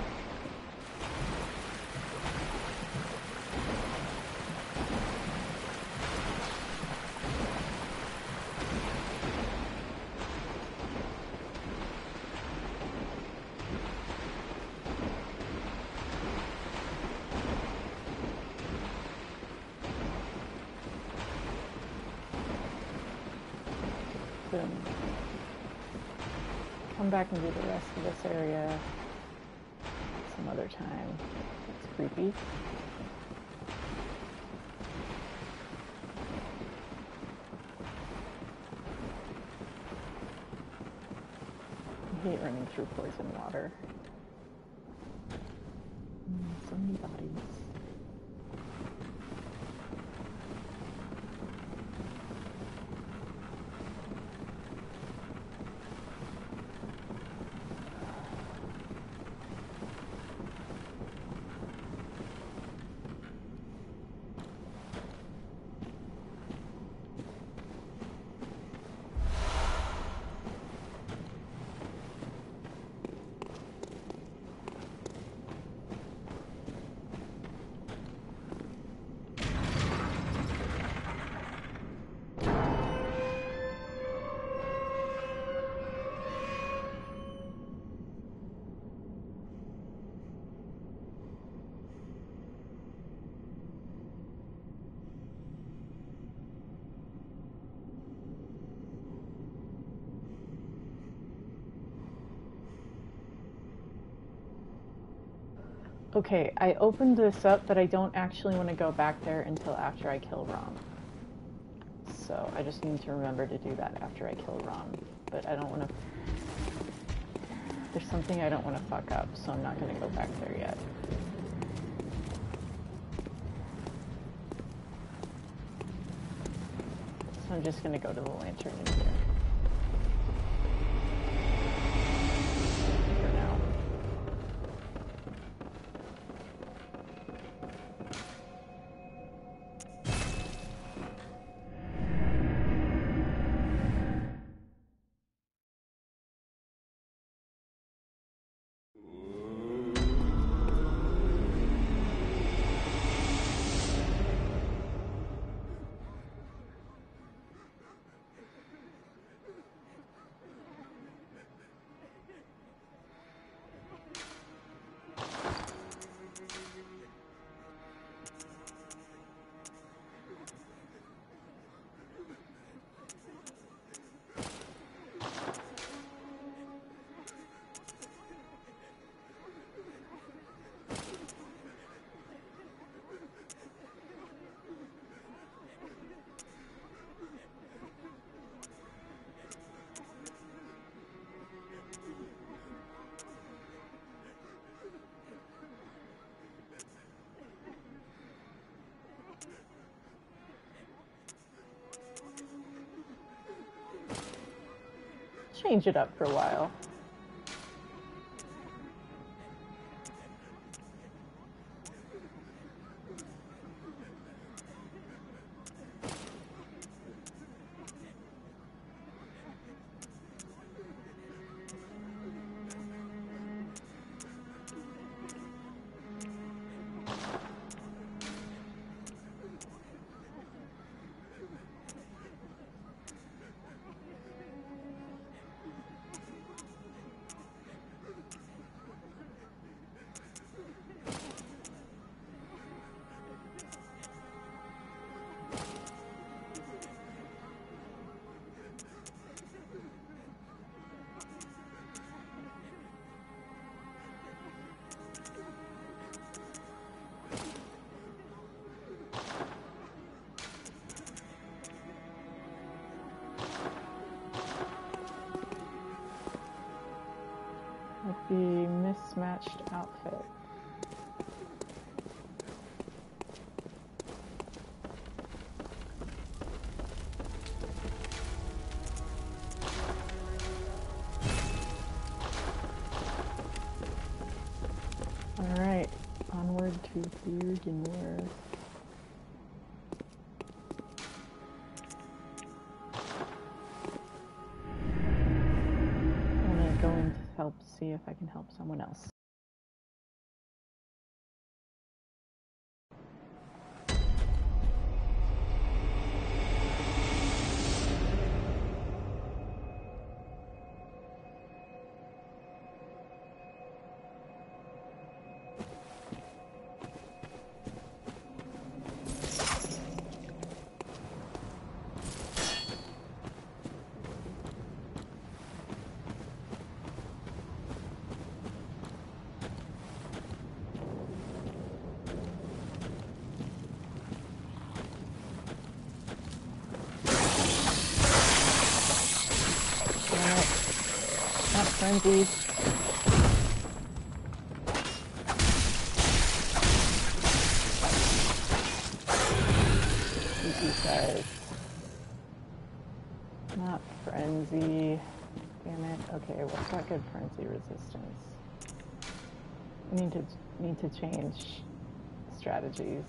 Come back and do the rest of this area some other time. It's creepy. I hate running through poison water. Mm, so many bodies. Okay, I opened this up, but I don't actually want to go back there until after I kill Rom. So I just need to remember to do that after I kill Rom. But I don't want to... There's something I don't want to fuck up, so I'm not going to go back there yet. So I'm just going to go to the lantern in here. For now. Change it up for a while. The mismatched outfit. to Bergenworth. I'm gonna go in to help see if I can help someone else. Frenzied. He says, not frenzy. Damn it. Okay, what's got good frenzy resistance? We need to need to change strategies.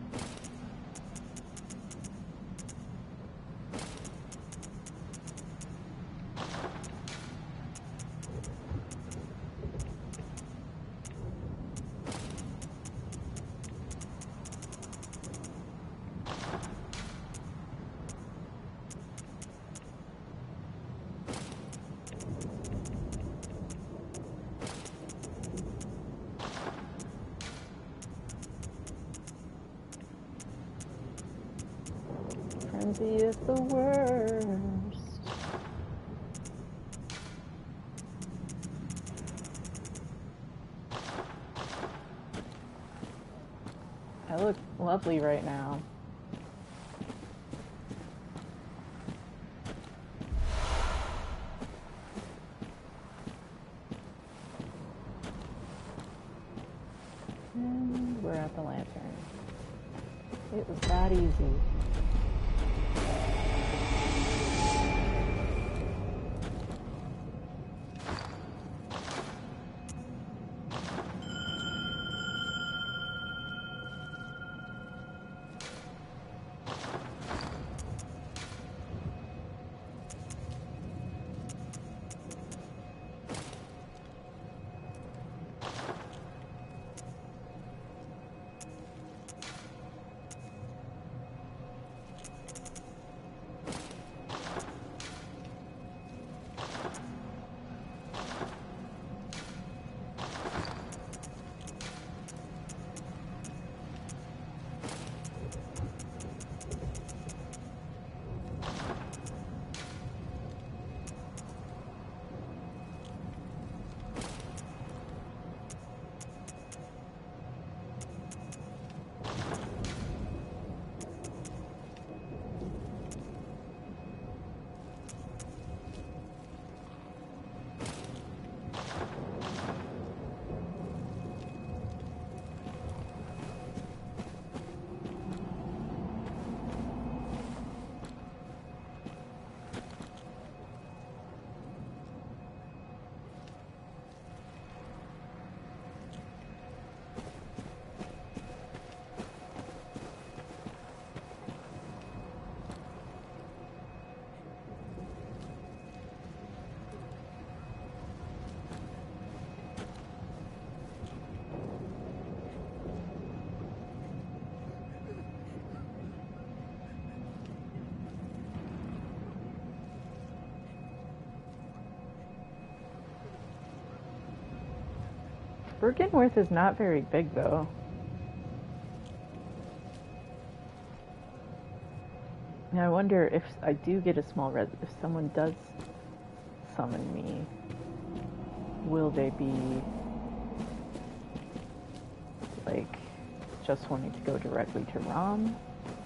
Frenzy is the worst. I look lovely right now. And we're at the lantern. It was that easy. Bergenworth is not very big, though. Now I wonder if I do get a small res- if someone does summon me, will they be like just wanting to go directly to Rom,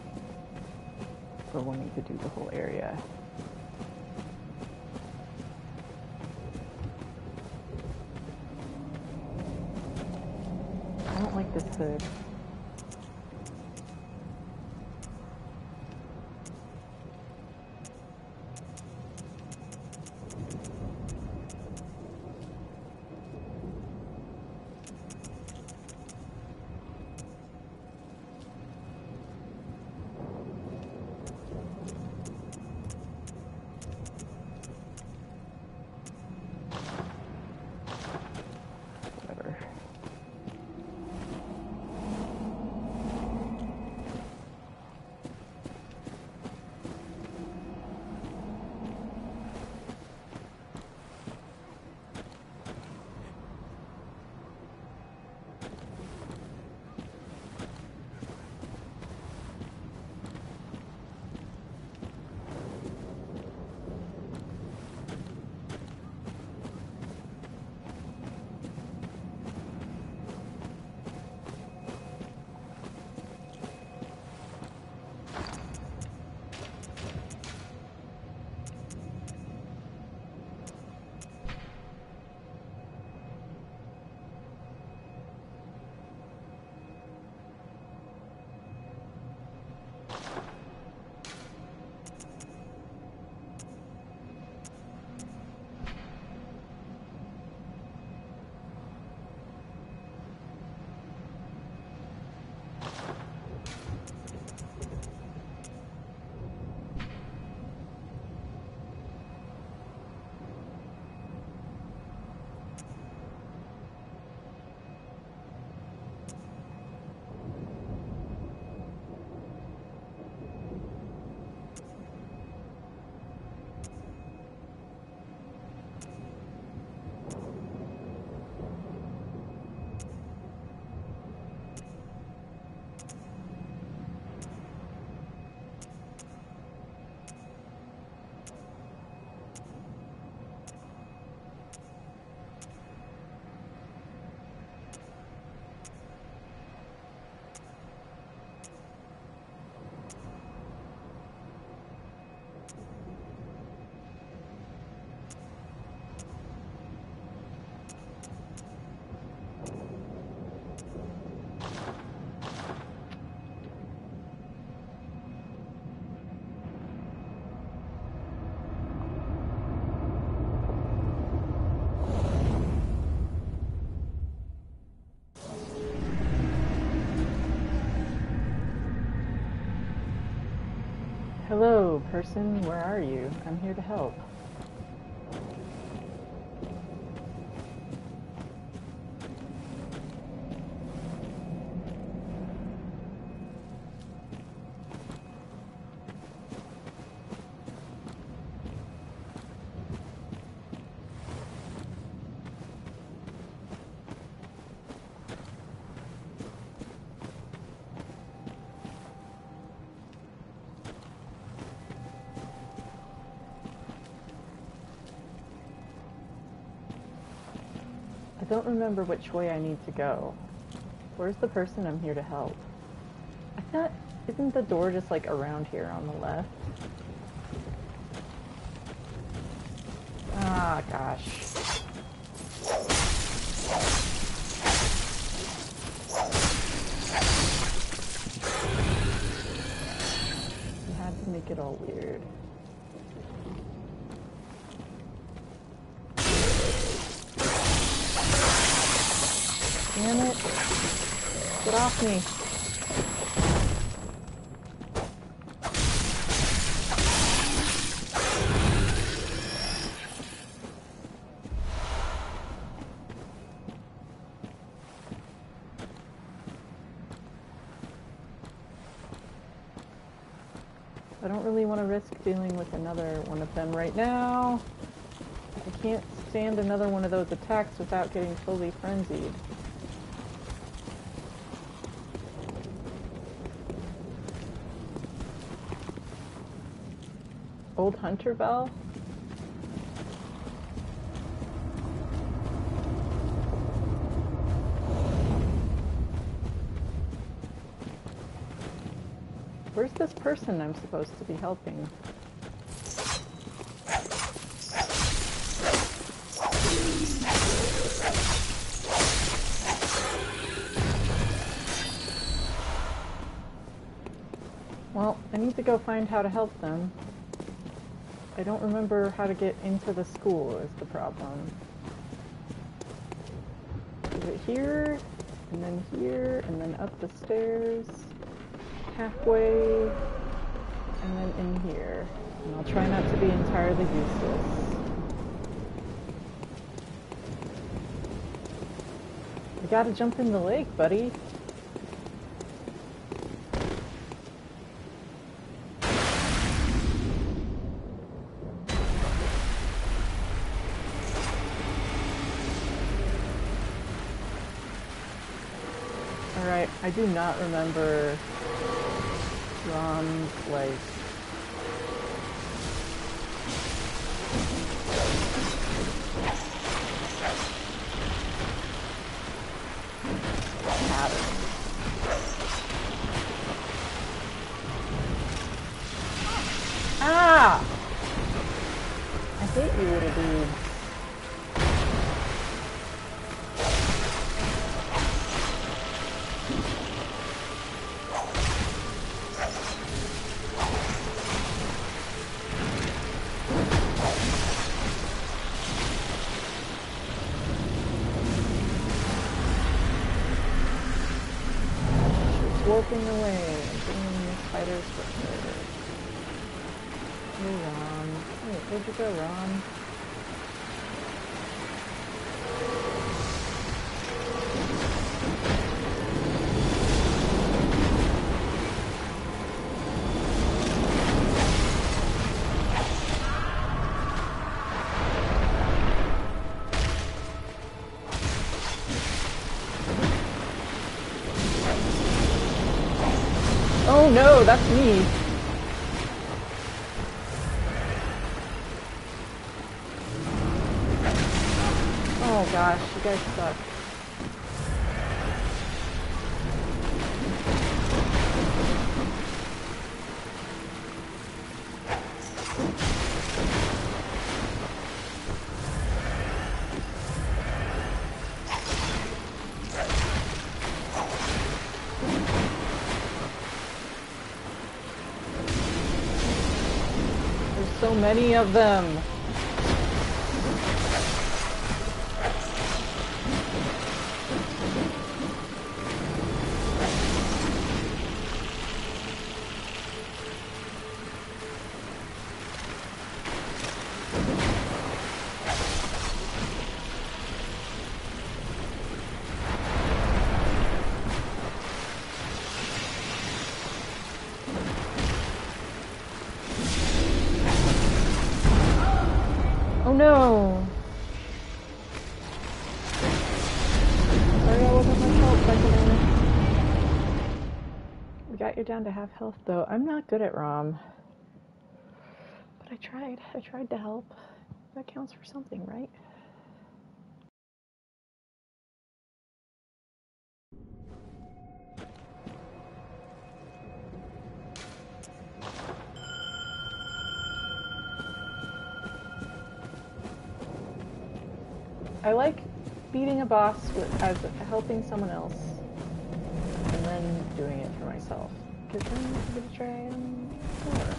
or wanting to do the whole area? I don't like this hood. Hello, person, where are you? I'm here to help. I don't remember which way I need to go. Where's the person I'm here to help? I thought, isn't the door just like around here on the left? Ah, gosh. You had to make it all weird. Damn it. Get off me. I don't really want to risk dealing with another one of them right now. I can't stand another one of those attacks without getting fully frenzied. Old Hunter Bell? Where's this person I'm supposed to be helping? Well, I need to go find how to help them. I don't remember how to get into the school is the problem. Is it here, and then here, and then up the stairs, halfway, and then in here. And I'll try not to be entirely useless. You gotta jump in the lake, buddy. Alright, I do not remember Ron's, like, pattern. Ah! I hate you, little dude. Warping away and bringing the spiders with her. Hey, Ron. Wait, where'd you go, Ron? Oh no, that's me. Oh gosh, you guys suck. So many of them. no! Sorry I wasn't much help, Becca. We got you down to half health, though. I'm not good at ROM. But I tried. I tried to help. That counts for something, right? I like beating a boss with, as helping someone else, and then doing it for myself. Because then I get to try and more.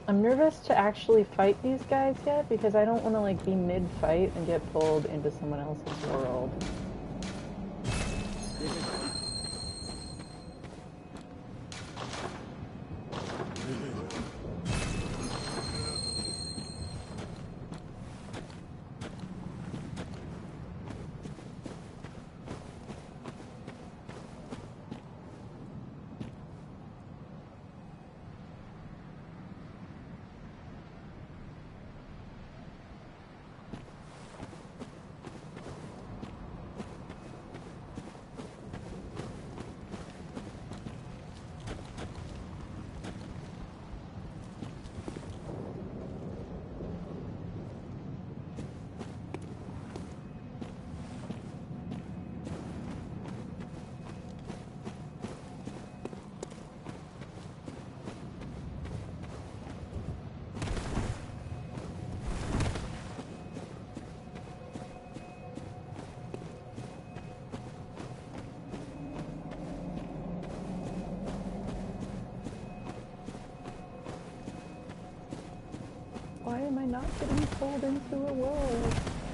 I'm nervous to actually fight these guys yet because I don't want to like be mid-fight and get pulled into someone else's world. Why am I not getting pulled into a world?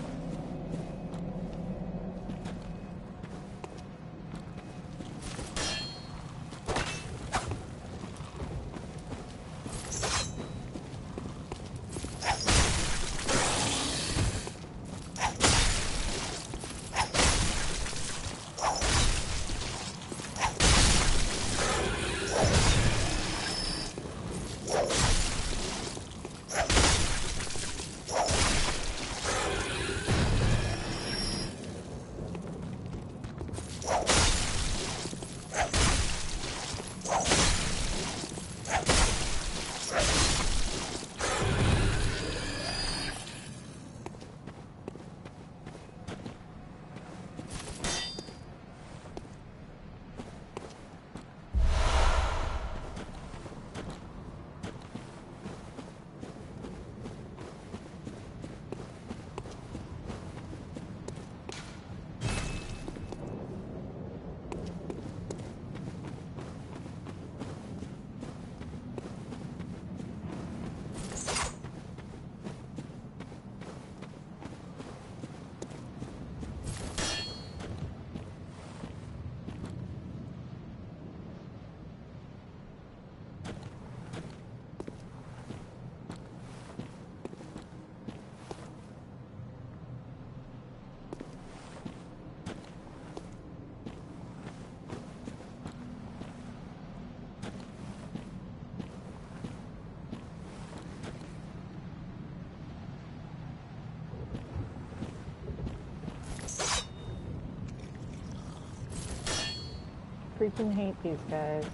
Freaking hate these guys.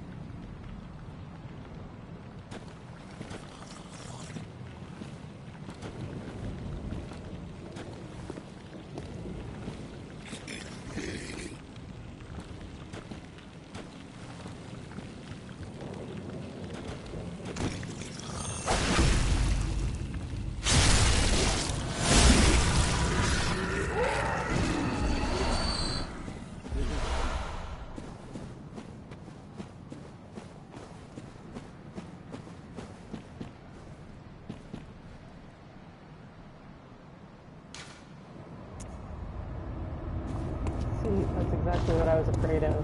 That's exactly what I was afraid of.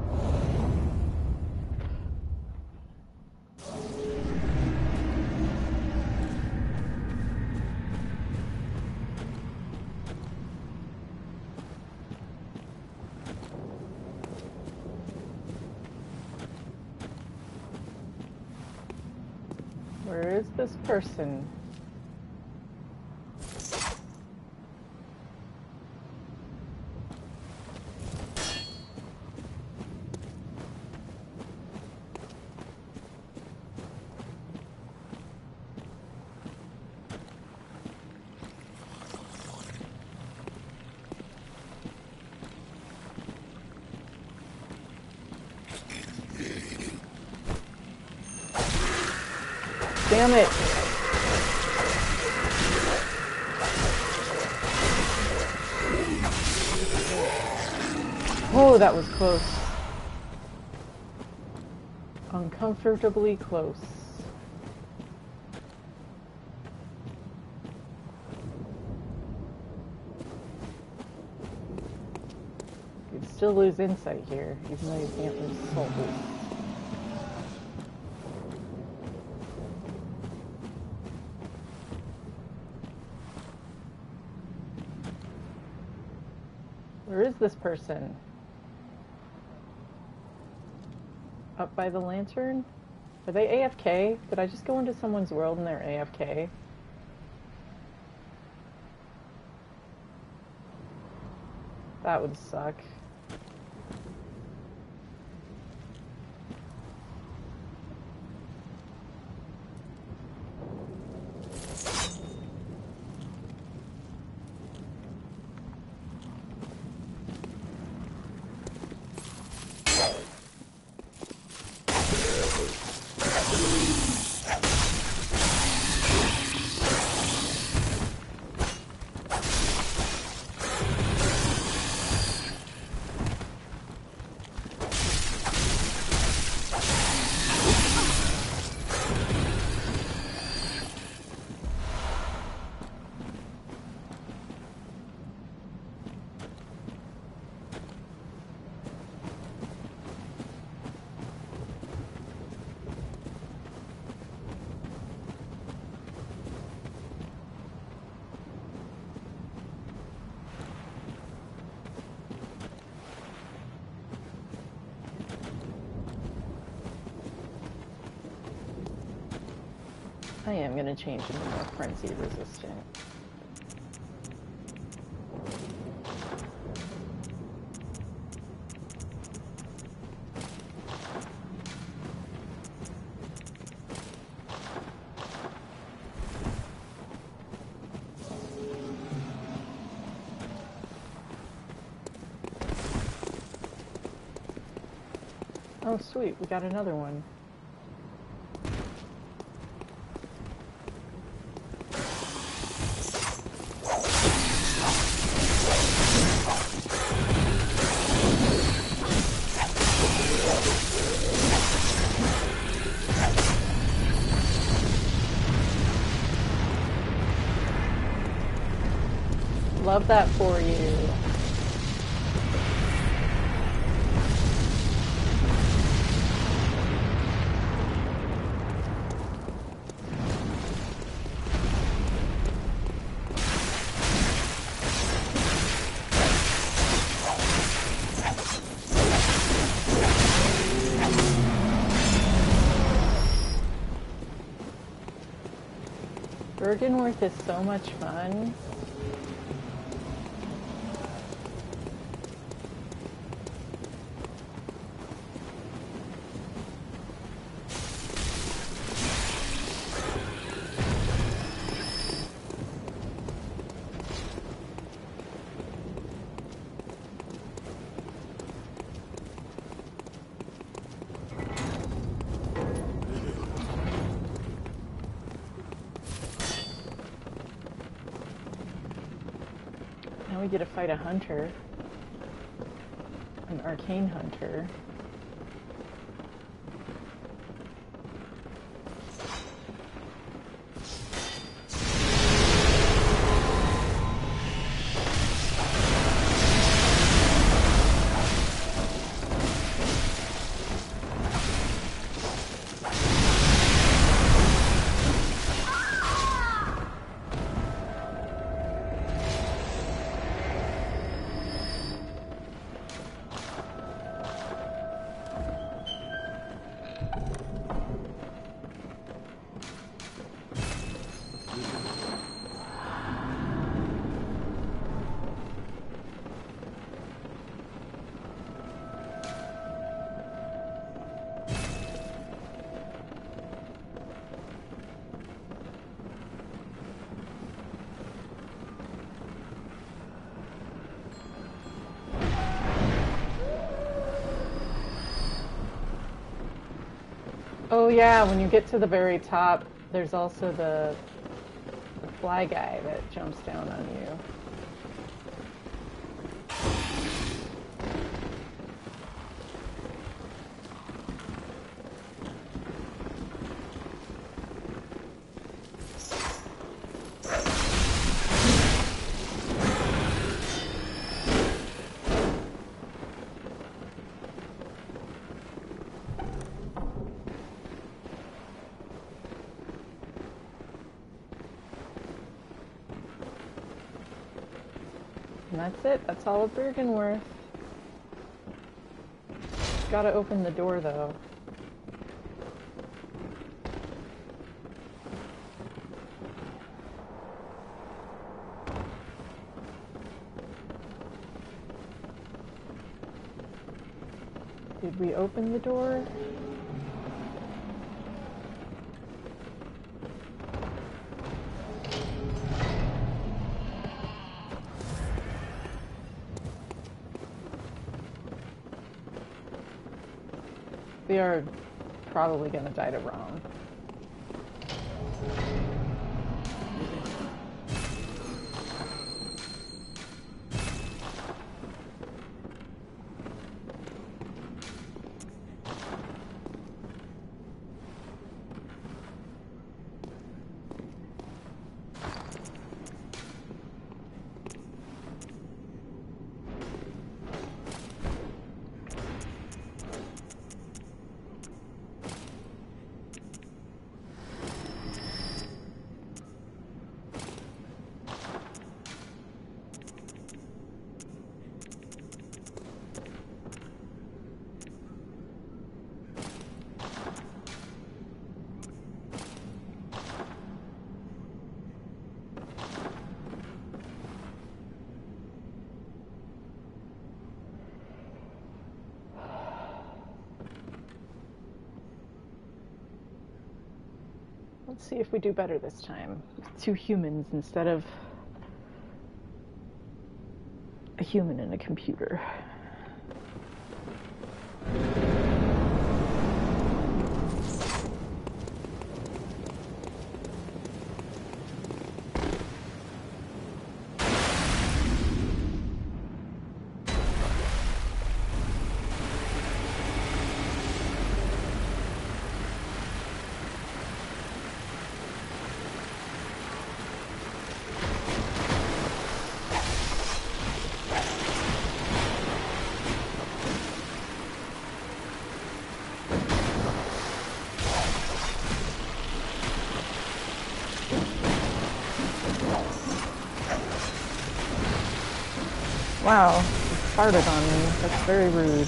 Where is this person? Damn it! Oh, that was close. Uncomfortably close. still lose insight here, even though you can't lose soul. Where is this person? Up by the lantern? Are they A F K? Did I just go into someone's world and they're A F K? That would suck. I am going to change into more frenzy resistant. Oh sweet, we got another one. Love that for you. Bergenworth is so much fun. Now we get to fight a hunter, an arcane hunter. Oh yeah, when you get to the very top, there's also the, the fly guy that jumps down on you. And that's it. That's all of Bergenworth. Gotta open the door, though. Did we open the door? We are probably gonna die to wrong. Let's see if we do better this time. Two humans instead of a human and a computer. Wow, you farted on me. That's very rude.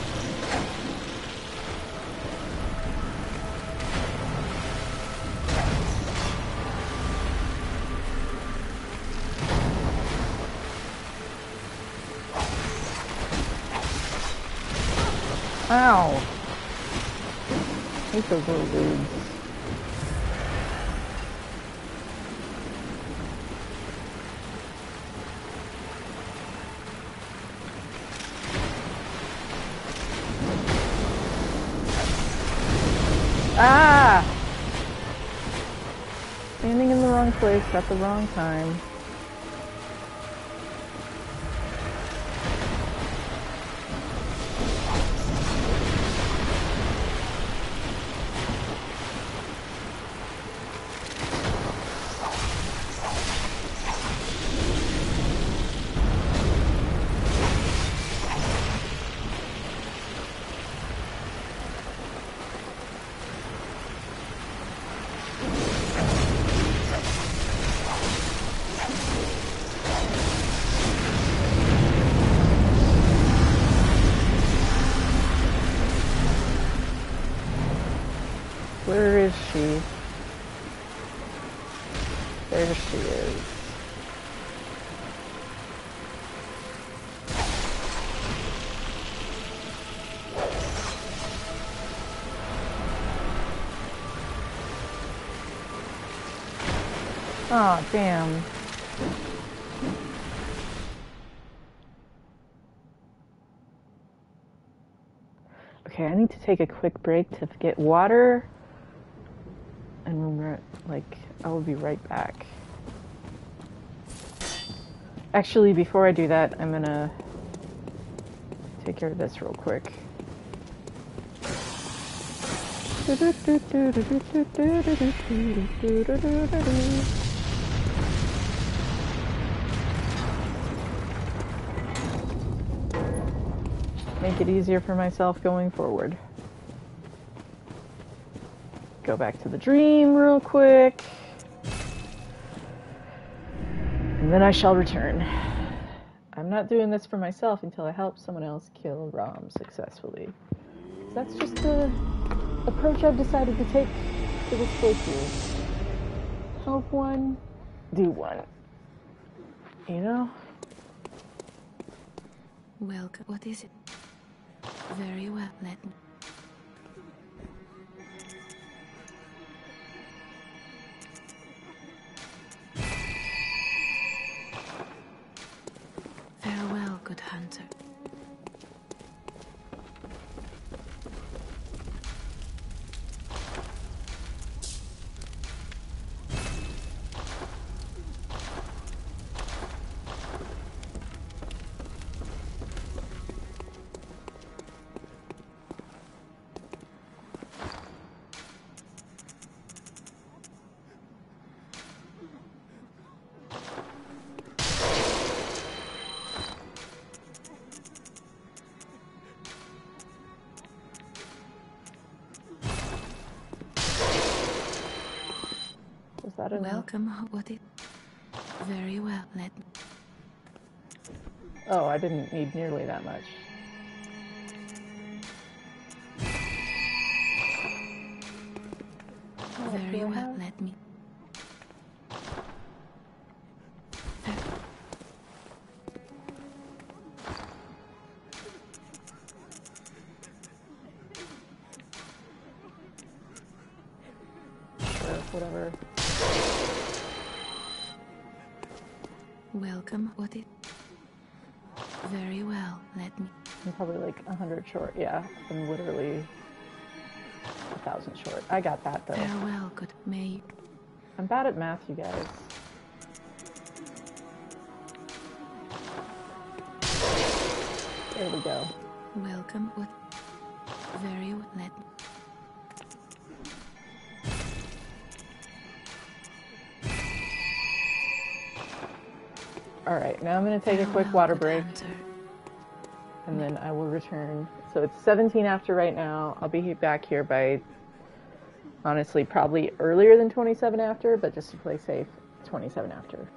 Ow! I hate those little dudes. Ah! Standing in the wrong place at the wrong time. Where is she? There she is. Aw, oh, damn. Okay, I need to take a quick break to get water. And like, I will be right back. Actually, before I do that, I'm gonna take care of this real quick. Make it easier for myself going forward. Go back to the dream real quick. And then I shall return. I'm not doing this for myself until I help someone else kill Rom successfully. That's just the approach I've decided to take for this playthrough. Help one, do one. You know? Welcome. What is it? Very well, let me. Farewell, good hunter. That enough? Welcome. What it? Very well. Let. Oh, I didn't need nearly that much. Very well. Let me. Sure, whatever. Welcome. What it? Very well. Let me. I'm probably like a hundred short. Yeah, I'm literally a thousand short. I got that though. Farewell, good may. I'm bad at math, you guys. There we go. Welcome. What? Very well. Let me. Alright, now I'm going to take a quick water break, and then I will return. So it's seventeen after right now. I'll be back here by, honestly, probably earlier than twenty-seven after, but just to play safe, twenty-seven after.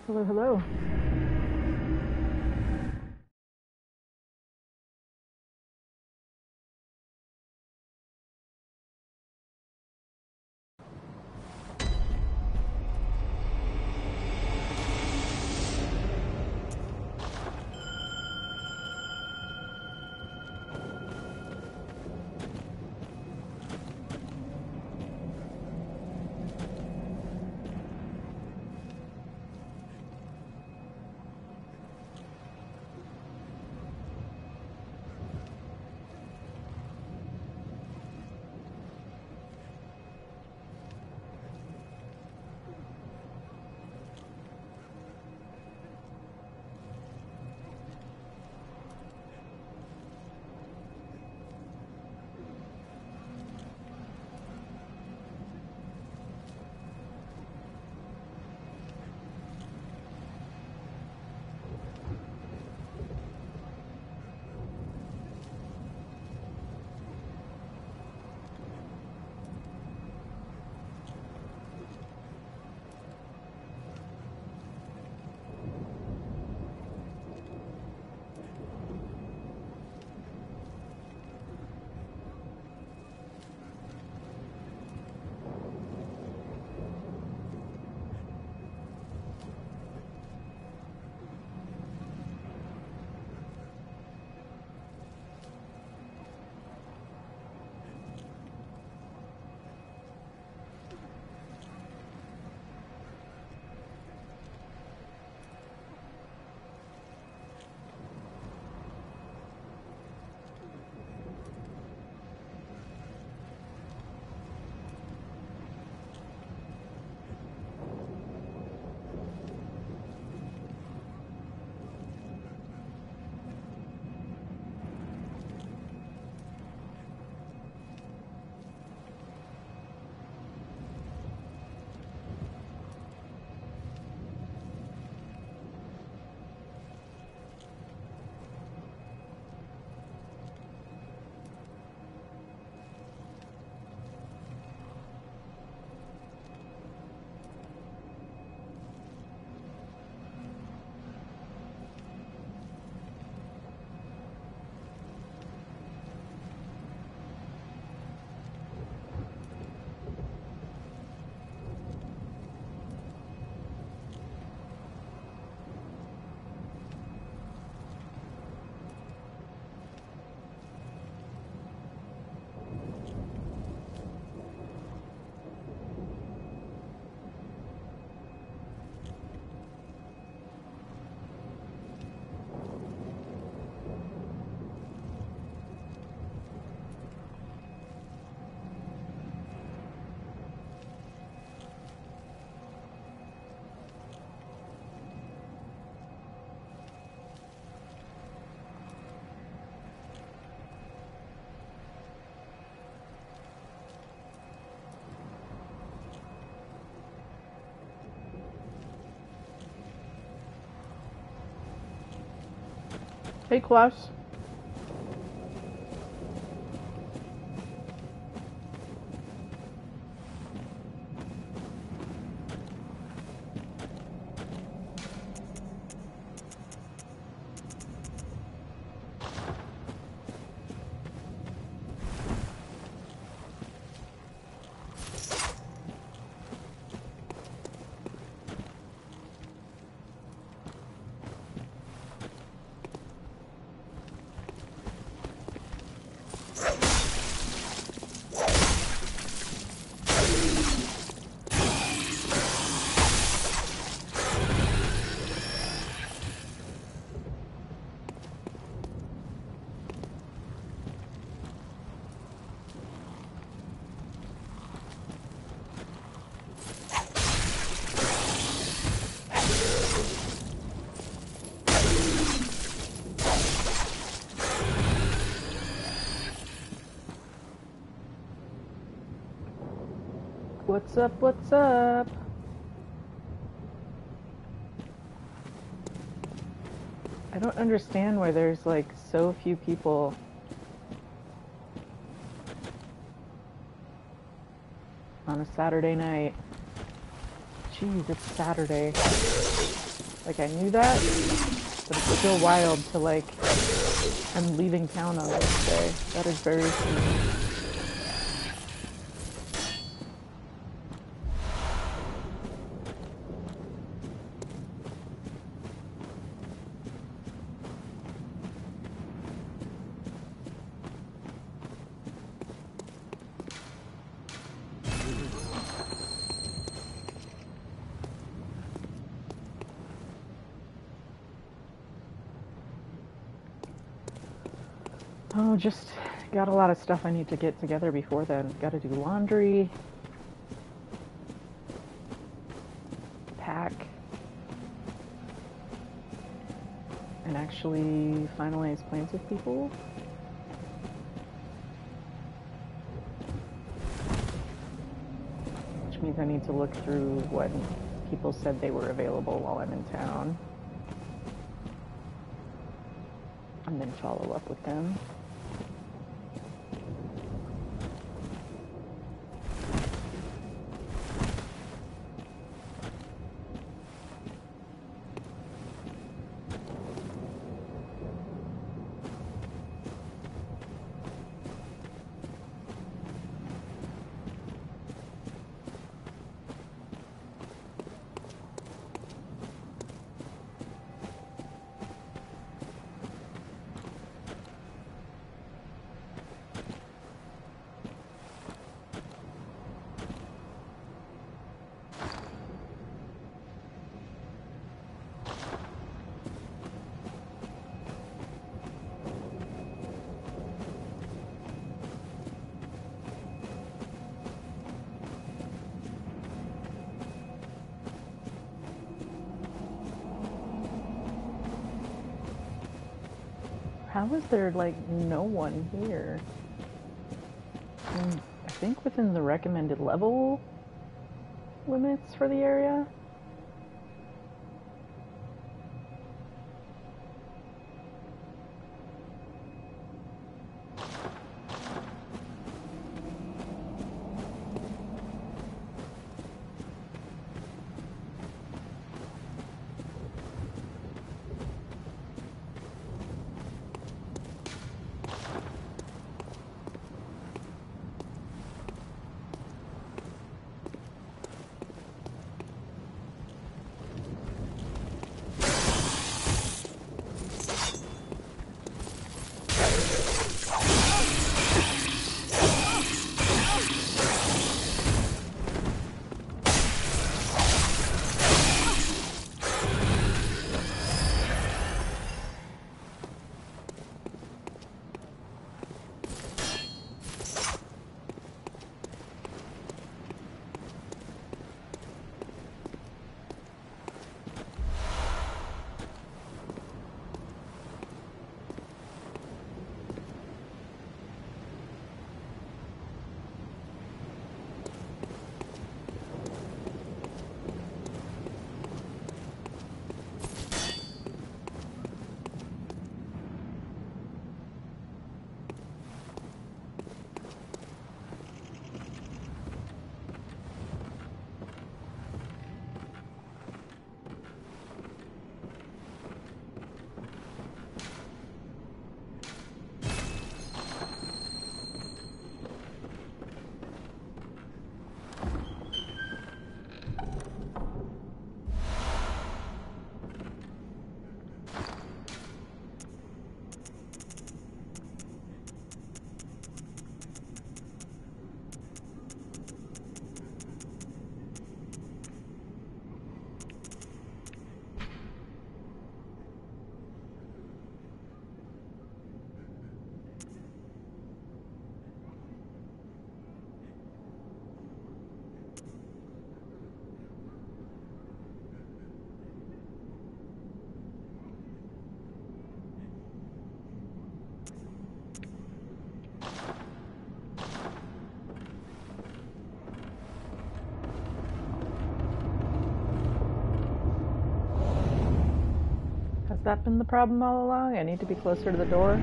Hello, hello. Hey, Klaus. What's up, what's up? I don't understand why there's like so few people on a Saturday night. Jeez, it's Saturday. Like, I knew that, but it's still wild to, like, I'm leaving town on Wednesday. That is very soon. Oh, just got a lot of stuff I need to get together before then. Got to do laundry, pack, and actually finalize plans with people. Which means I need to look through what people said they were available while I'm in town. And then follow up with them. How is there, like, no one here? Mm, I think within the recommended level limits for the area. Has that been the problem all along? I need to be closer to the door?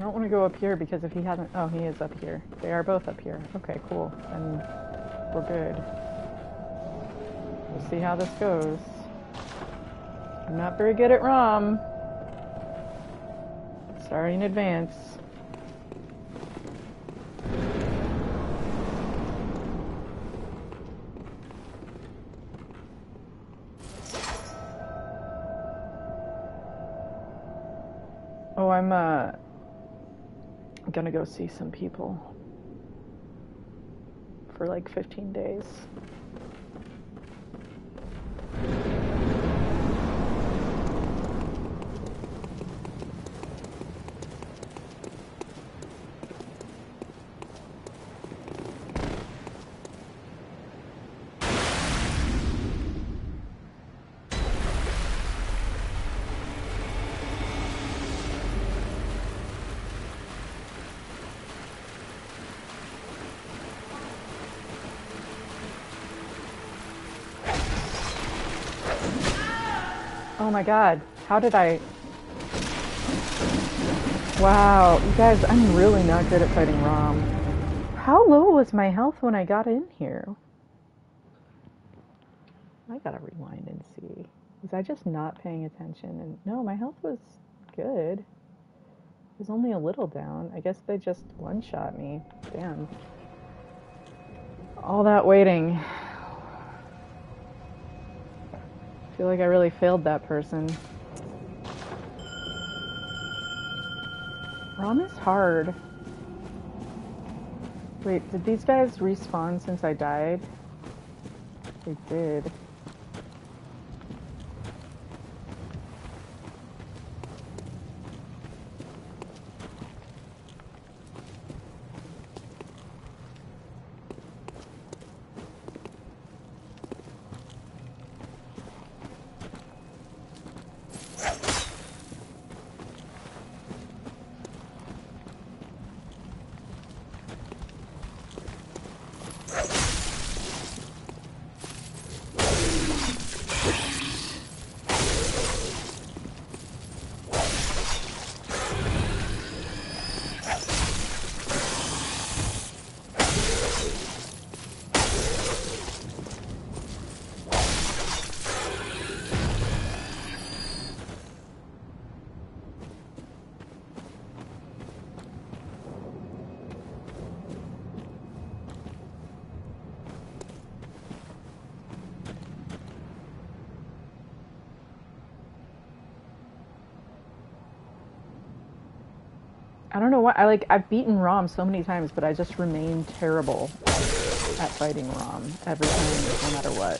don't want to go up here because if he hasn't... Oh, he is up here. They are both up here. Okay, cool. Then we're good. We'll see how this goes. I'm not very good at ROM. Sorry in advance. Oh, I'm uh gonna go see some people for like fifteen days. Oh my god, how did I... Wow, you guys, I'm really not good at fighting ROM. How low was my health when I got in here? I gotta rewind and see. Was I just not paying attention? And no, my health was good. It was only a little down. I guess they just one-shot me. Damn. All that waiting. I feel like I really failed that person. ROM is hard. Wait, did these guys respawn since I died? They did. I don't know why, I like, I've beaten ROM so many times, but I just remain terrible at fighting ROM every time, no matter what.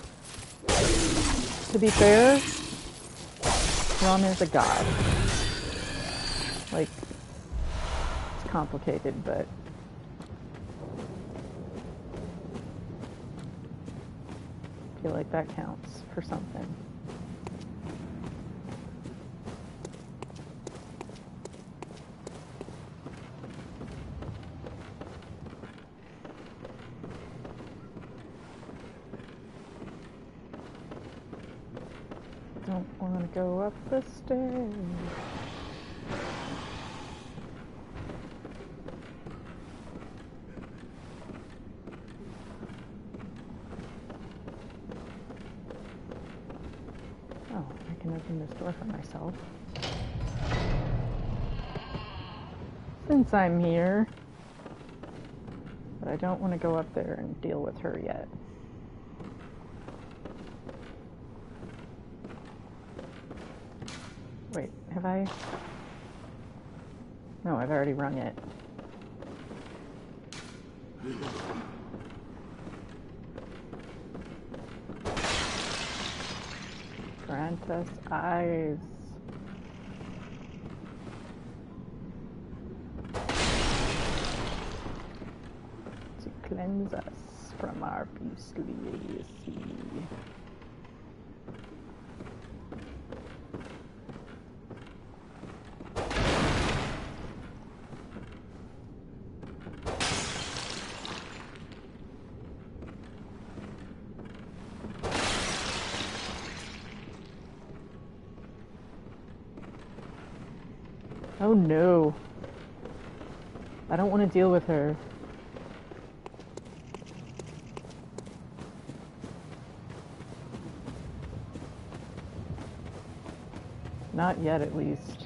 To be fair, ROM is a god. Like, it's complicated, but... I feel like that counts for something. Don't want to go up the stairs. Oh, I can open this door for myself. Since I'm here. But I don't want to go up there and deal with her yet. Wait, have I? No, I've already rung it. Grant us eyes. To cleanse us from our beastly idiocy. Oh no. I don't want to deal with her. Not yet, at least.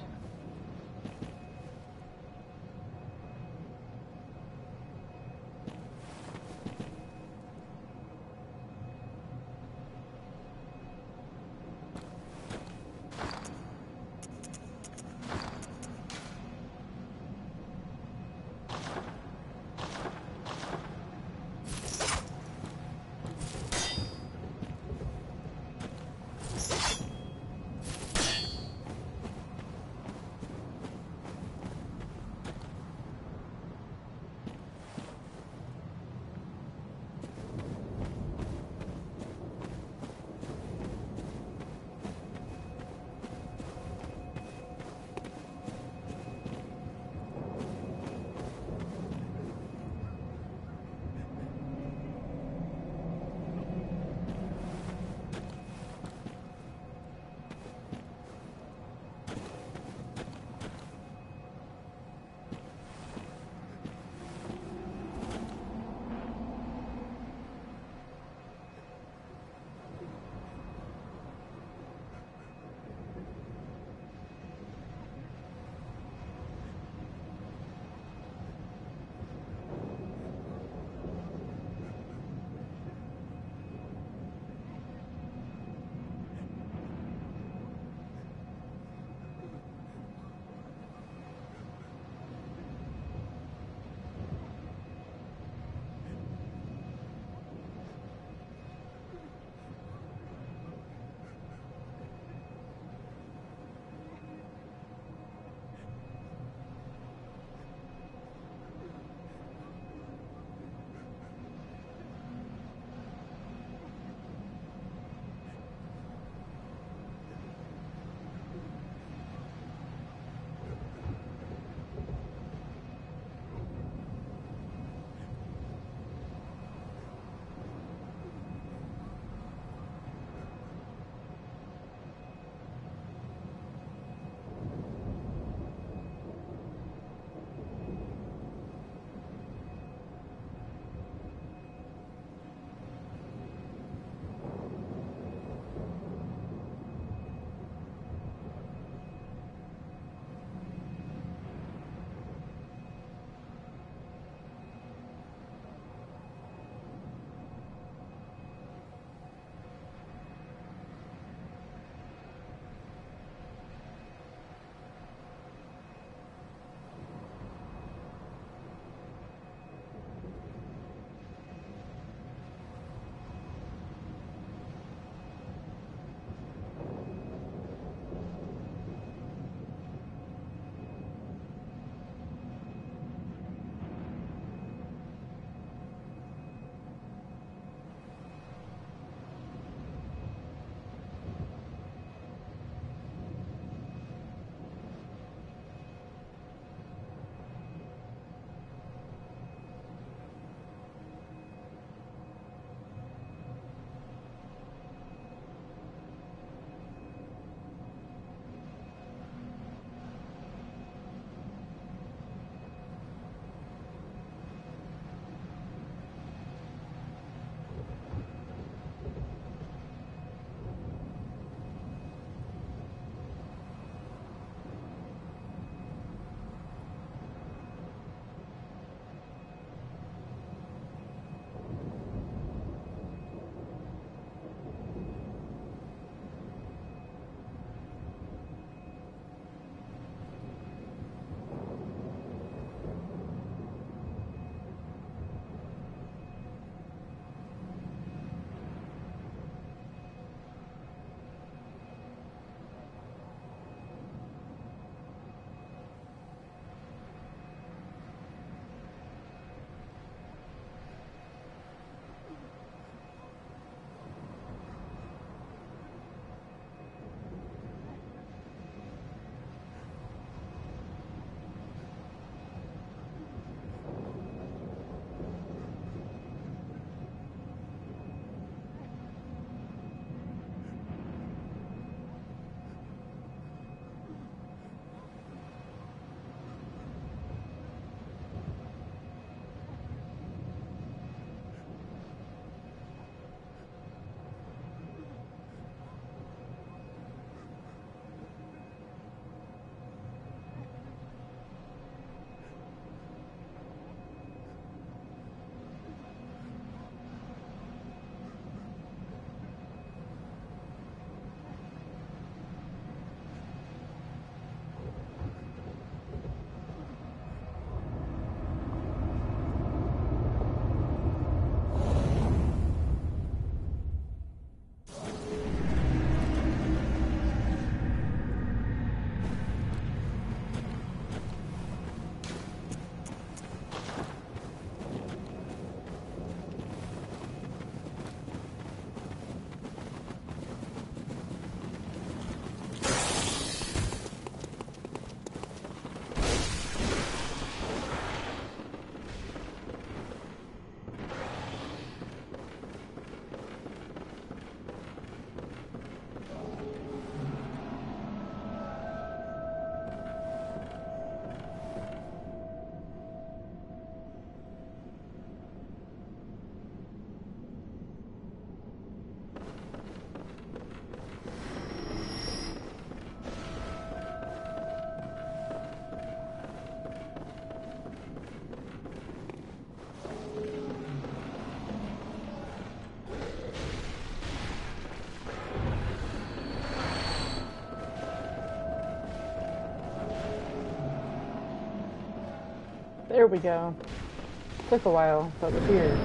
There we go. Took a while, but we're here.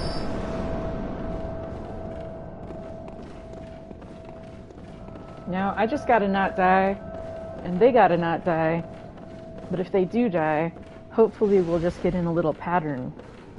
Now, I just gotta not die, and they gotta not die. But if they do die, hopefully we'll just get in a little pattern.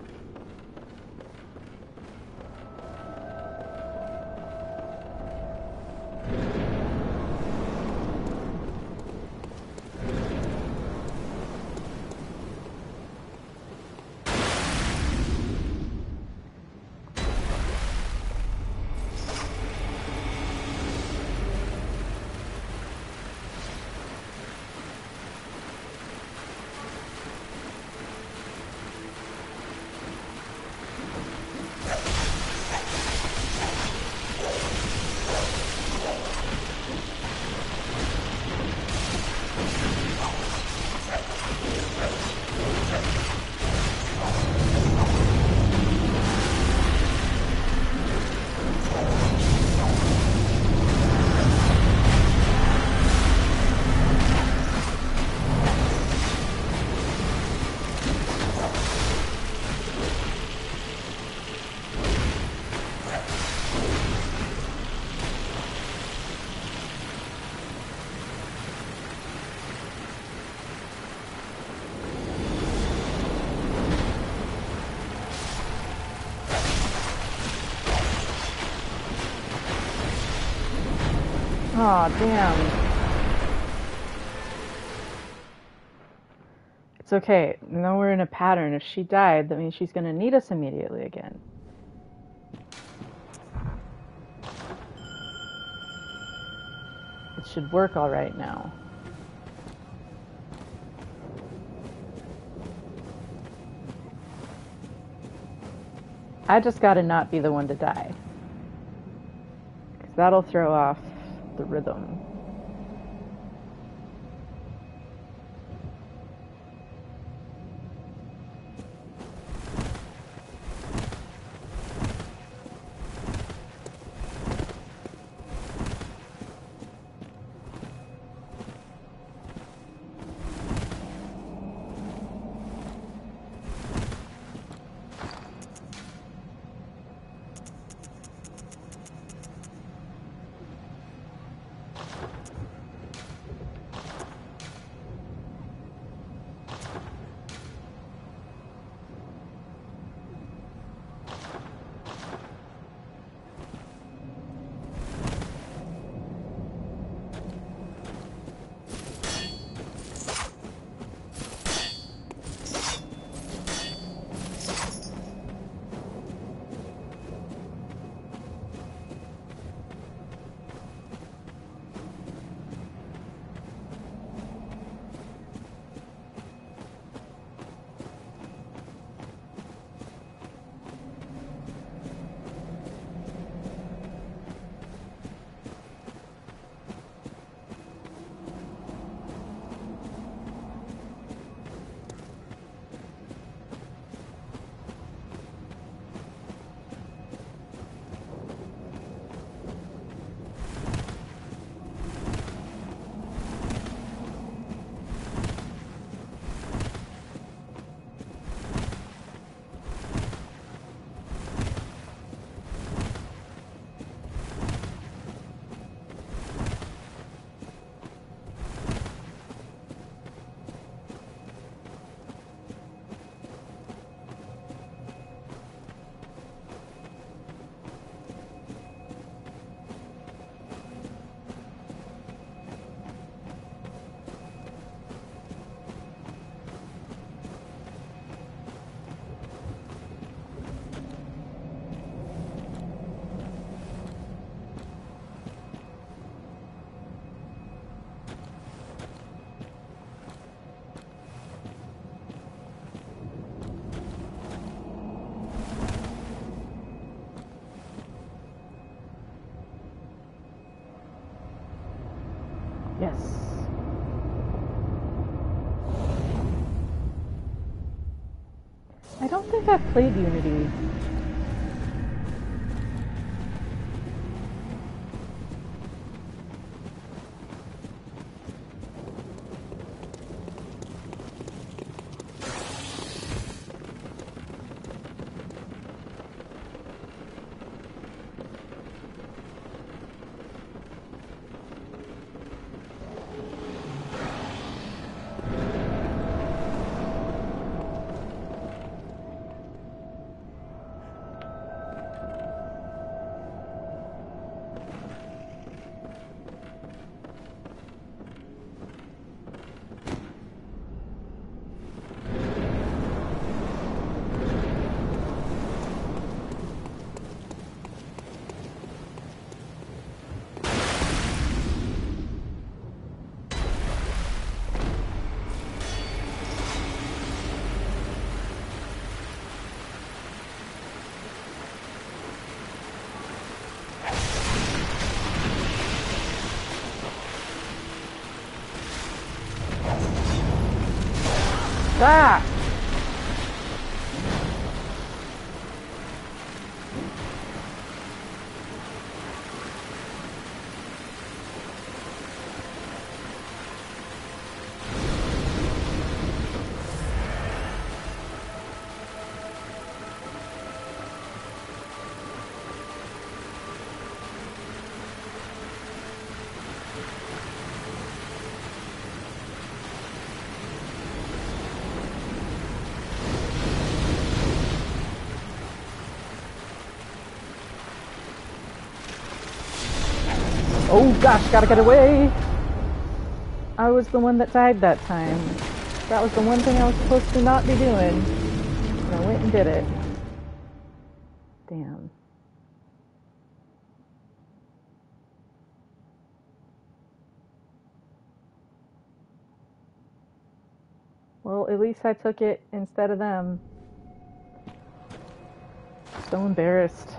Aw, damn. It's okay. Now we're in a pattern. If she died, that means she's gonna need us immediately again. It should work all right now. I just gotta not be the one to die. Because that'll throw off the rhythm. Yes. I don't think I've played Unity. Ah! Oh gosh, gotta get away! I was the one that died that time. That was the one thing I was supposed to not be doing. And I went and did it. Damn. Well, at least I took it instead of them. So embarrassed.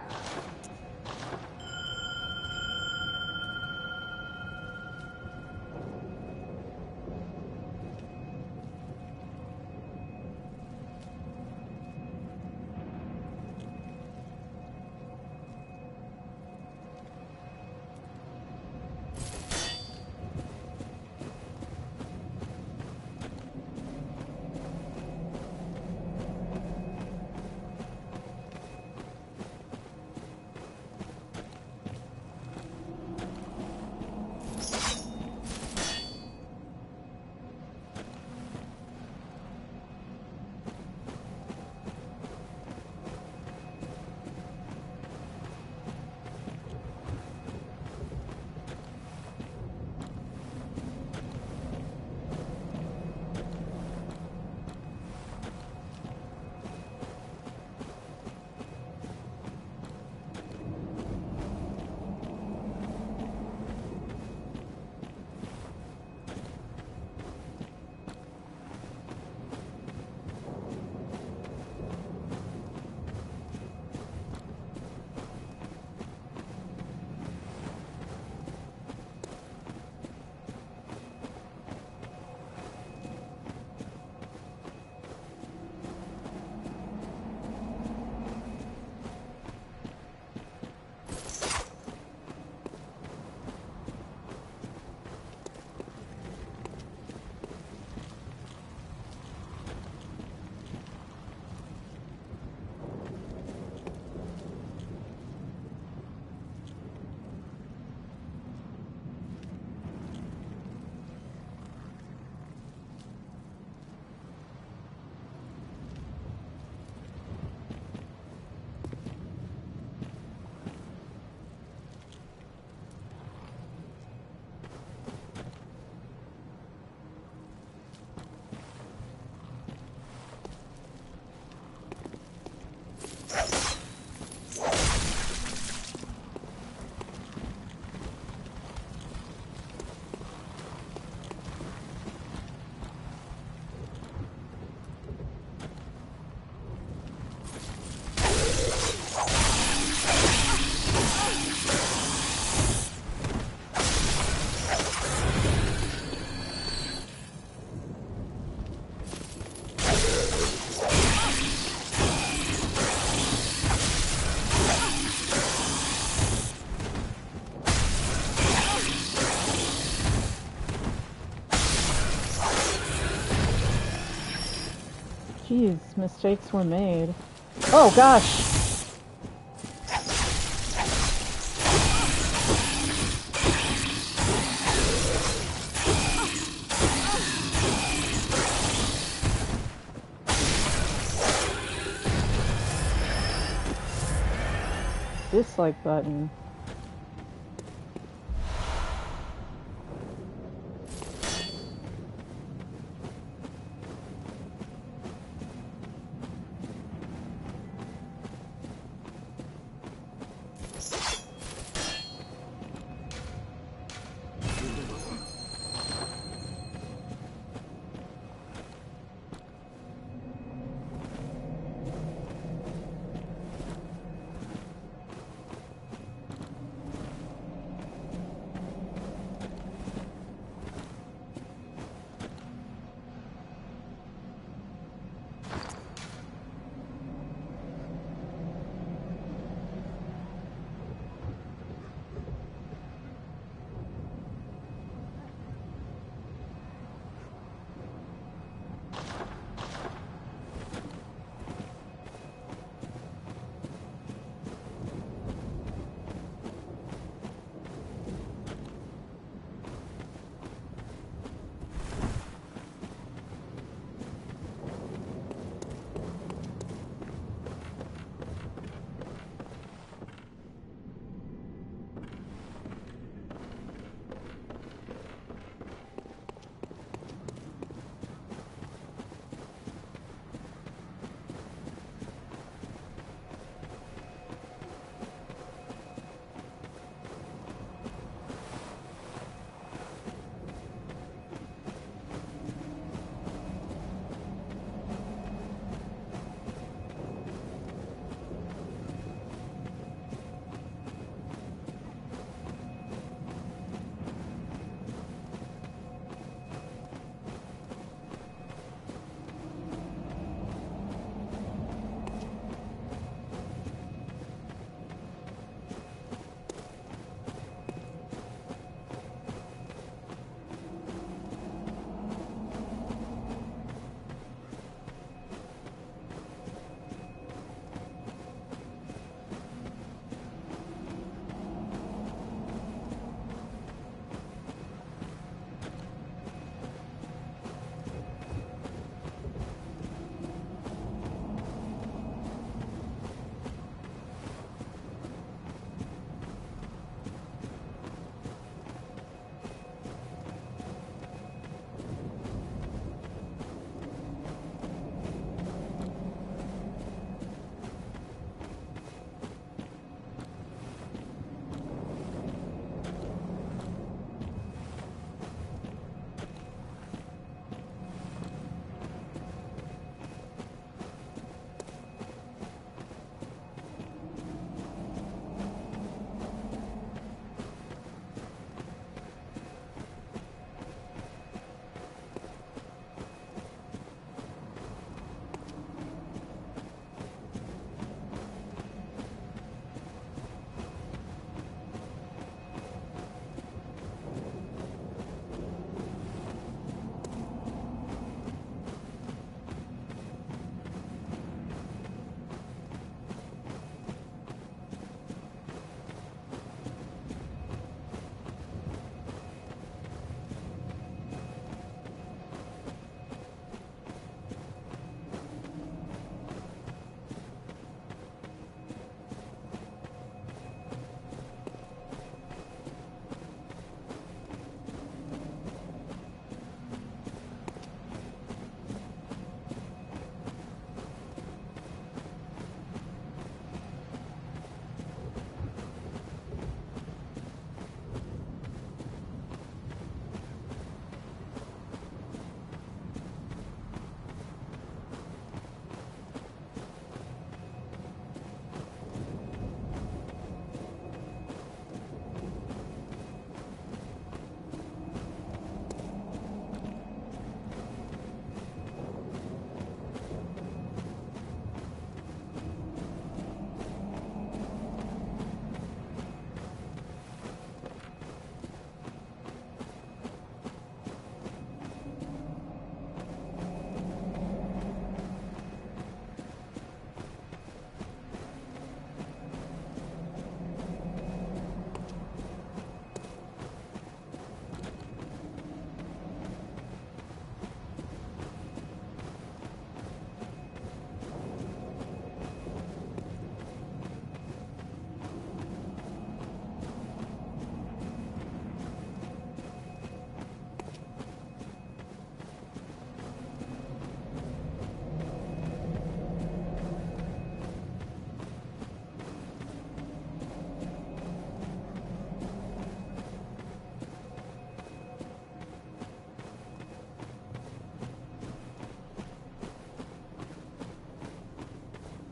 Jeez, mistakes were made. Oh gosh! Dislike button.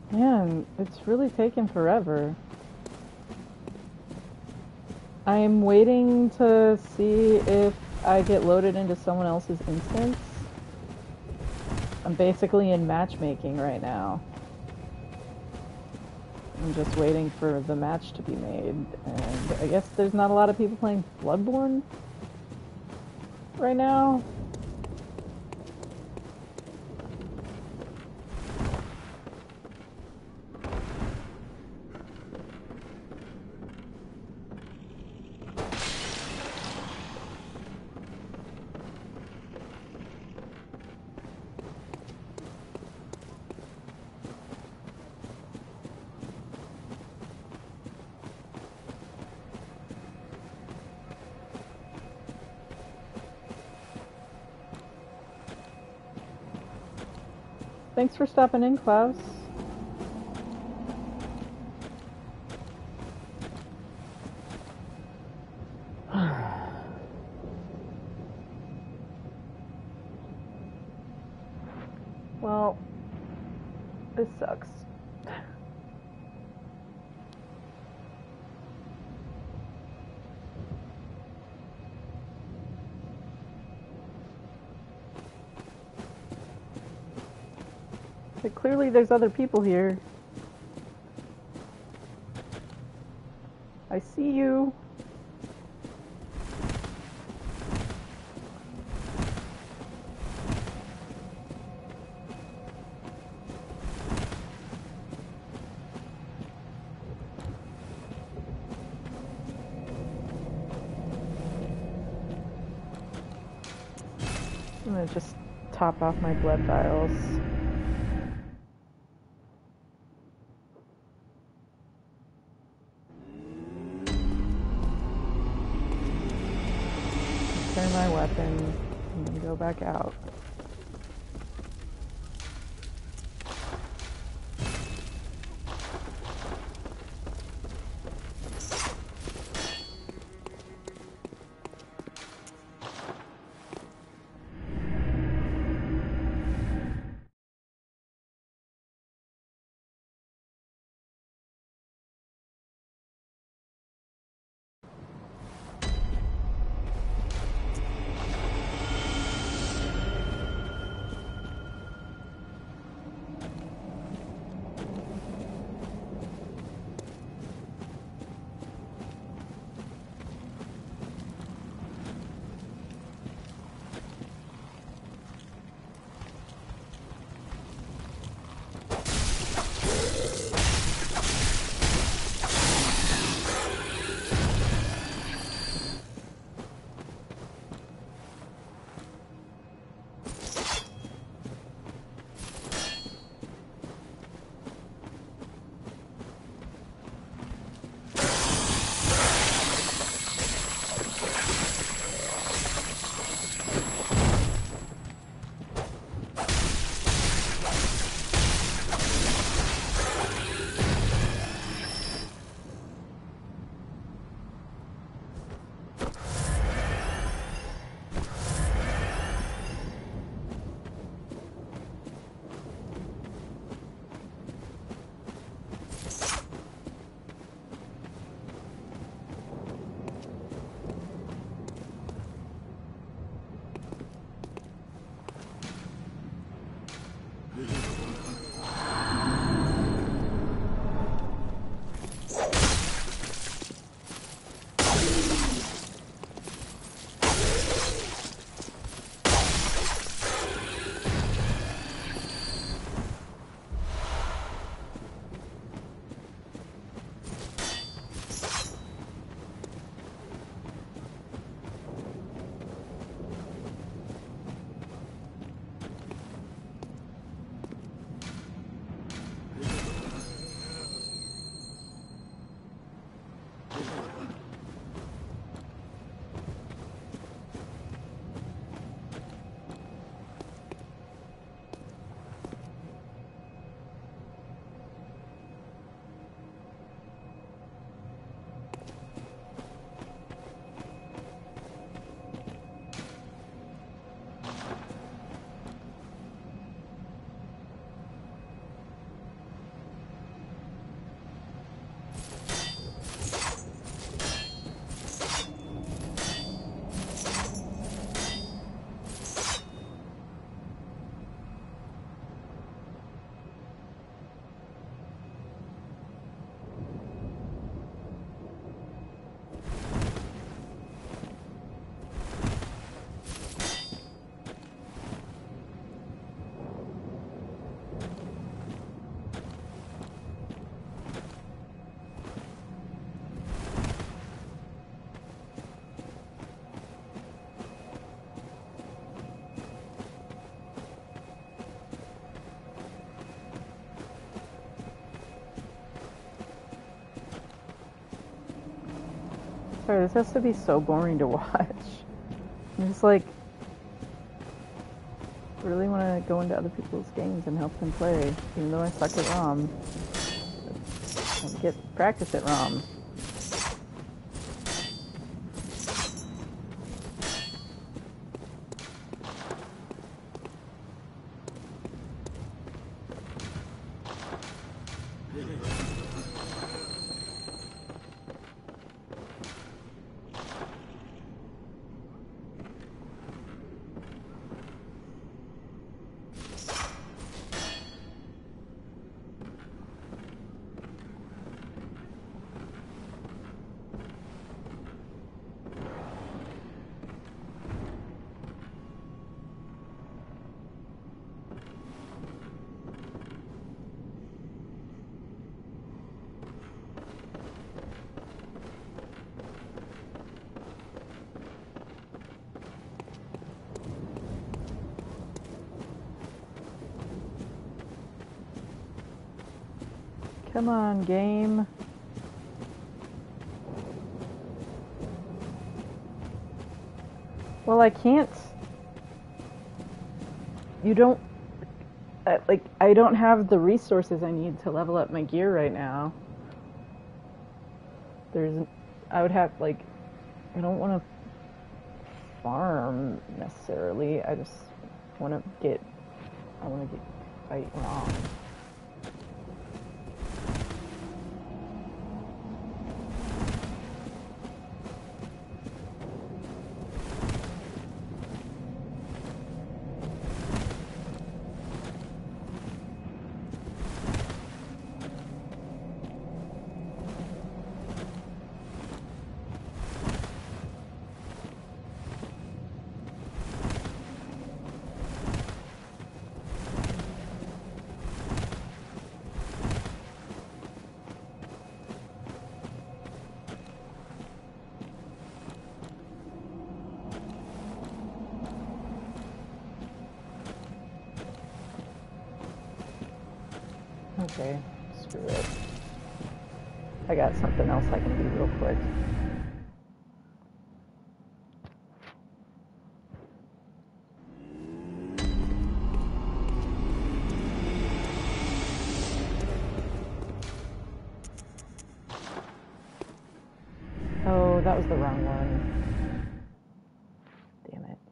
Man, it's really taken forever. I am waiting to see if I get loaded into someone else's instance. I'm basically in matchmaking right now. I'm just waiting for the match to be made, and I guess there's not a lot of people playing Bloodborne right now. Thanks for stopping in, Klaus. Well, this sucks. But clearly there's other people here. I see you. I'm gonna just top off my blood vials. Turn my weapon and then go back out. Sorry, this has to be so boring to watch. I'm just like, really want to go into other people's games and help them play, even though I suck at ROM. I get practice at ROM. Come on, game. Well, I can't. You don't. Uh, like, I don't have the resources I need to level up my gear right now. There's. I would have, like. I don't want to farm necessarily. I just want to get. I want to get. Fight wrong. Okay, screw it. I got something else I can do real quick. Oh, that was the wrong one. Damn it.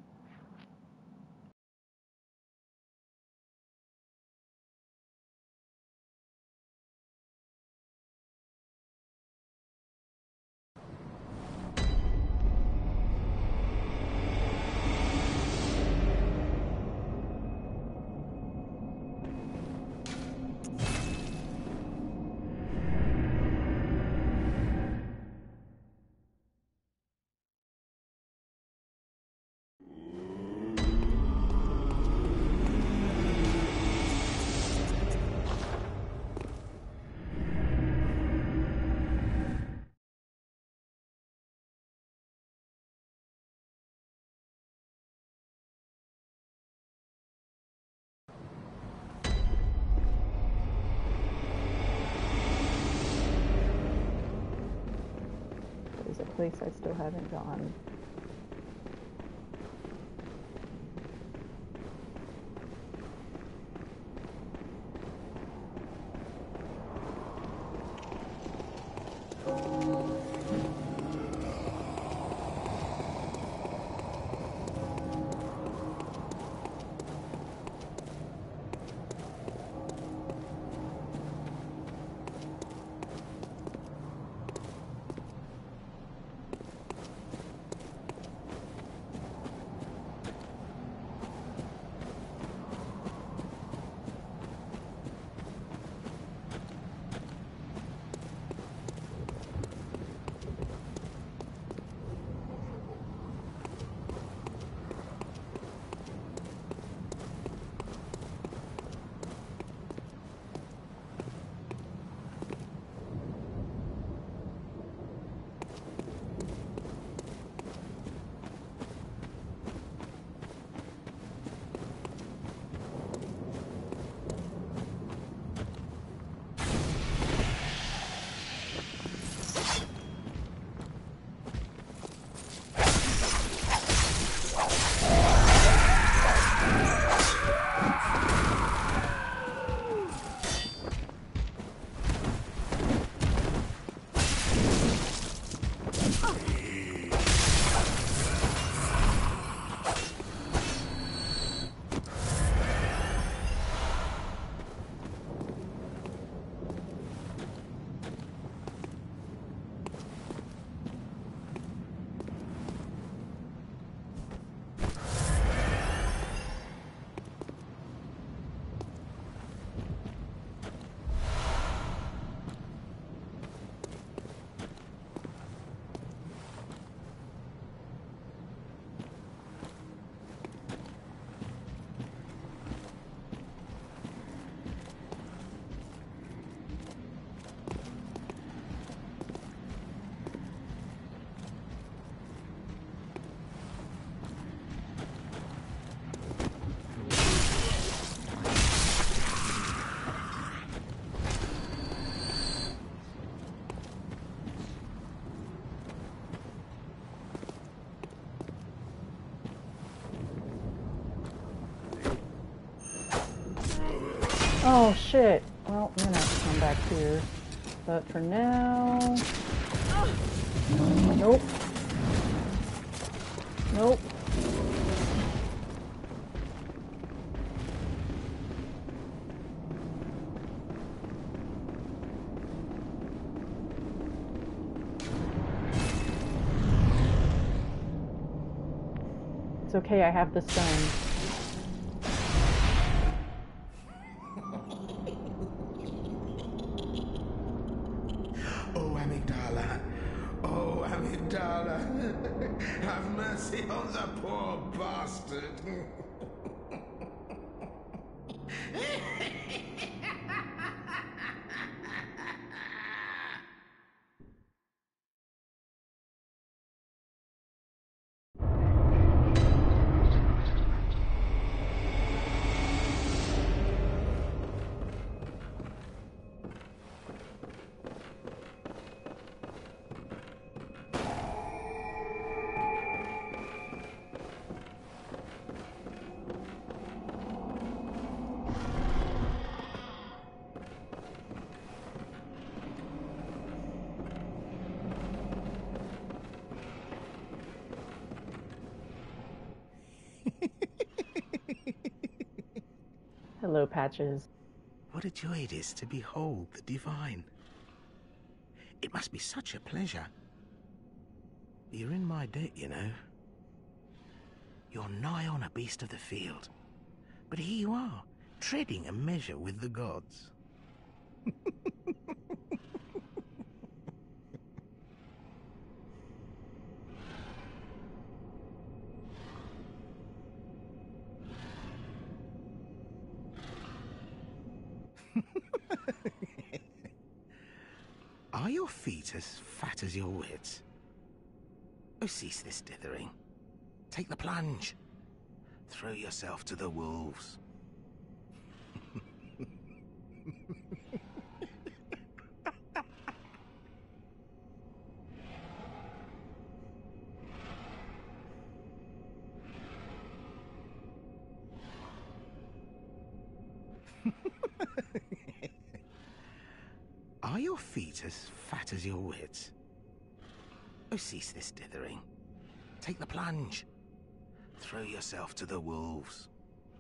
There's a place I still haven't gone. Oh shit. Well, I'm gonna have to come back here. But for now... Nope. Nope. It's okay, I have the stone. Oh, Amygdala. Oh, Amygdala. Have mercy on the poor bastard. Hello, Patches. What a joy it is to behold the divine. It must be such a pleasure. You're in my debt, you know. You're nigh on a beast of the field. But here you are, treading a measure with the gods. Are your feet as fat as your wits? Oh, cease this dithering. Take the plunge. Throw yourself to the wolves. Are your feet as fat as your wits? Oh, cease this dithering. Take the plunge. Throw yourself to the wolves.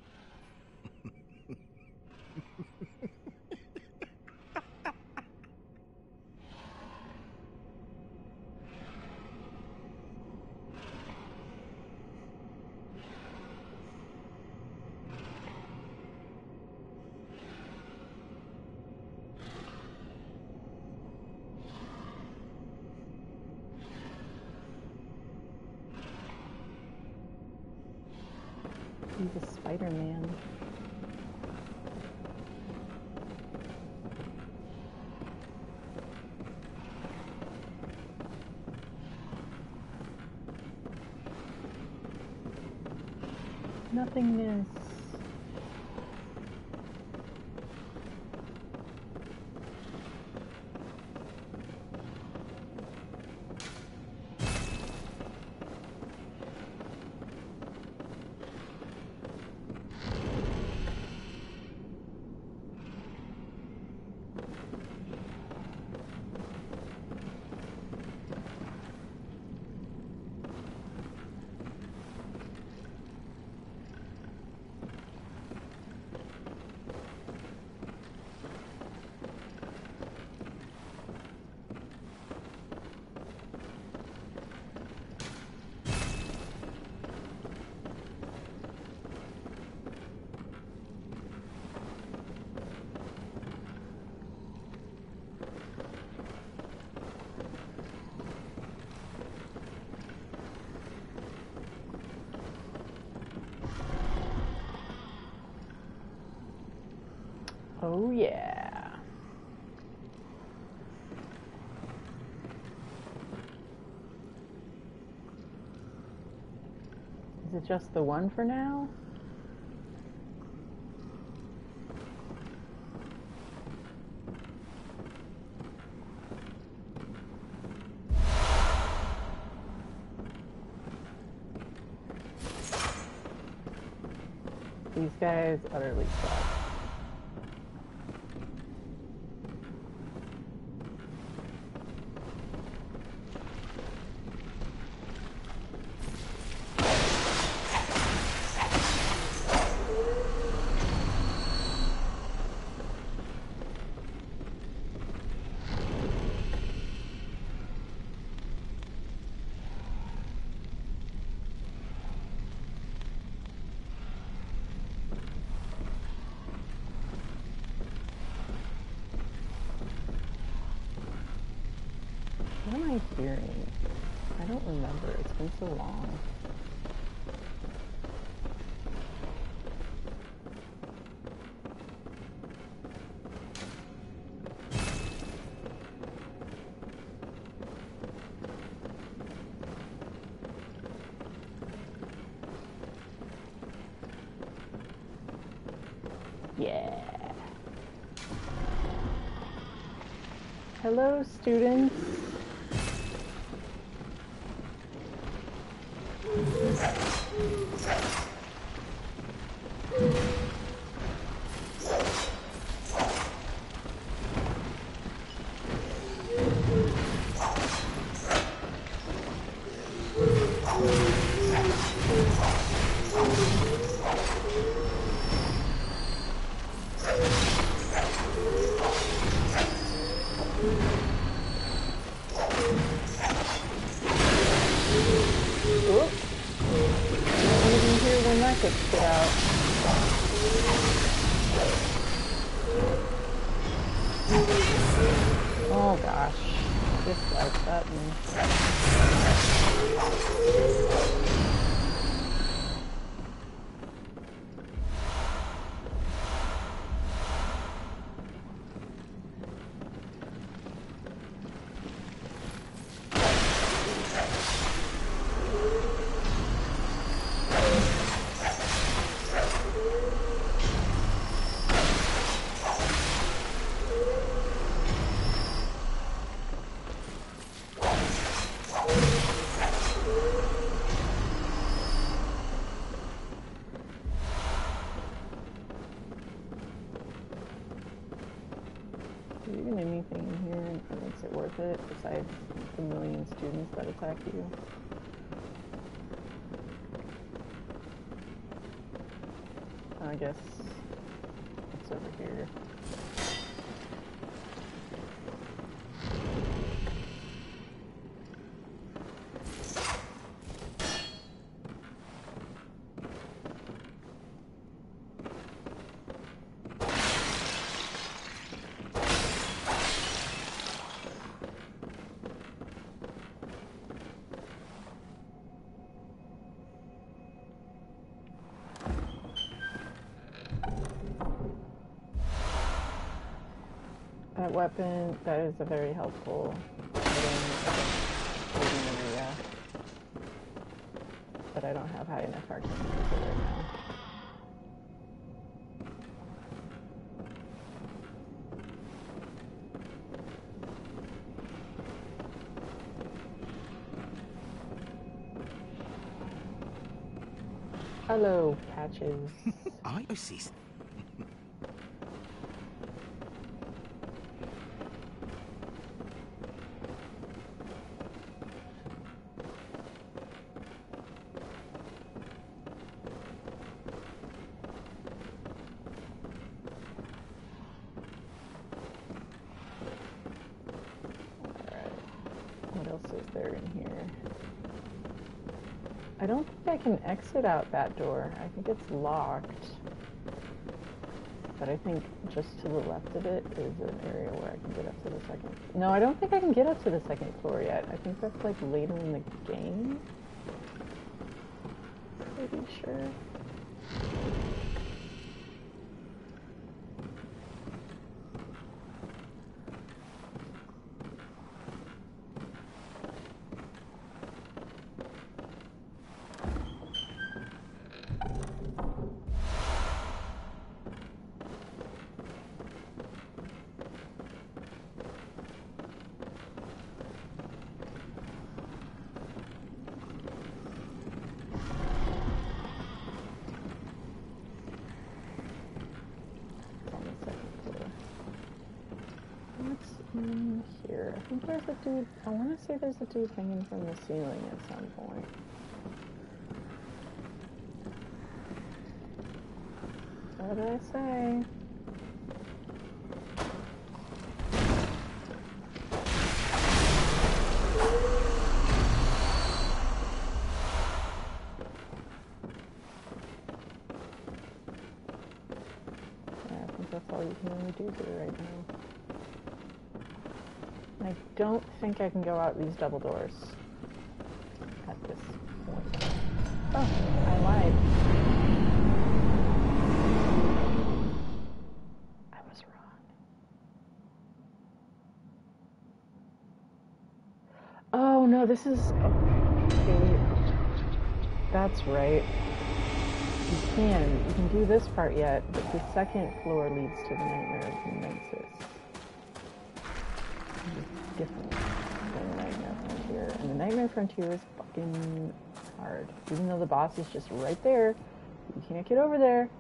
He's a Spider-Man. Nothingness. Oh yeah. Is it just the one for now? These guys utterly suck. hearing? I don't remember. It's been so long. Yeah. Hello, students. Oh gosh, dislike button. Even anything in here that makes it worth it, besides the million students that attack you. I guess it's over here. That weapon, that is a very helpful item in Uriah, but I don't have high enough arcane to use it right now. Hello, Patches. I see. I don't think I can exit out that door. I think it's locked. But I think just to the left of it is an area where I can get up to the second. No, I don't think I can get up to the second floor yet. I think that's like later in the game. Pretty sure. I think there's a dude, I want to say there's a dude hanging from the ceiling at some point. What did I say? Yeah, I think that's all you can really do to it right now. I don't think I can go out these double doors at this point. Oh, I lied. I was wrong. Oh, no, this is... Okay. That's right. You can. You can do this part yet, but the second floor leads to the Nightmare of the Nemesis. It's different than the Nightmare Frontier. And the Nightmare Frontier is fucking hard. Even though the boss is just right there, you can't get over there.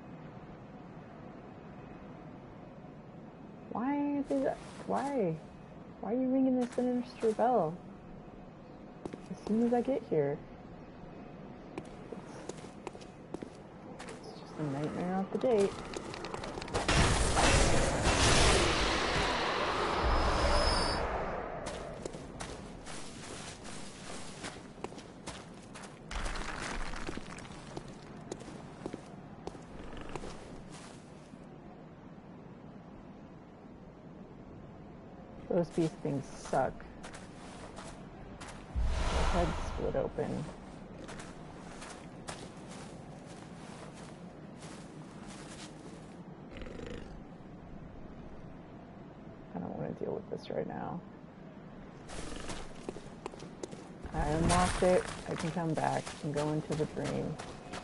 Why is it... Why? Why are you ringing this sinister bell? As soon as I get here. It's, it's just a nightmare out the gate. Those beef things suck. The head split open. I don't want to deal with this right now. I unlocked it. I can come back and go into the dream.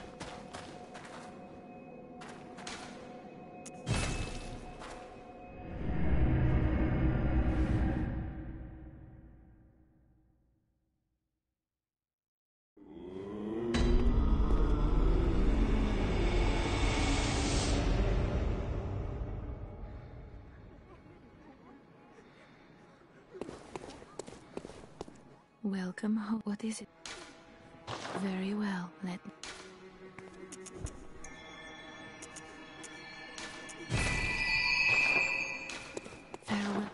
Welcome home. What is it? Very well. Let me. Farewell.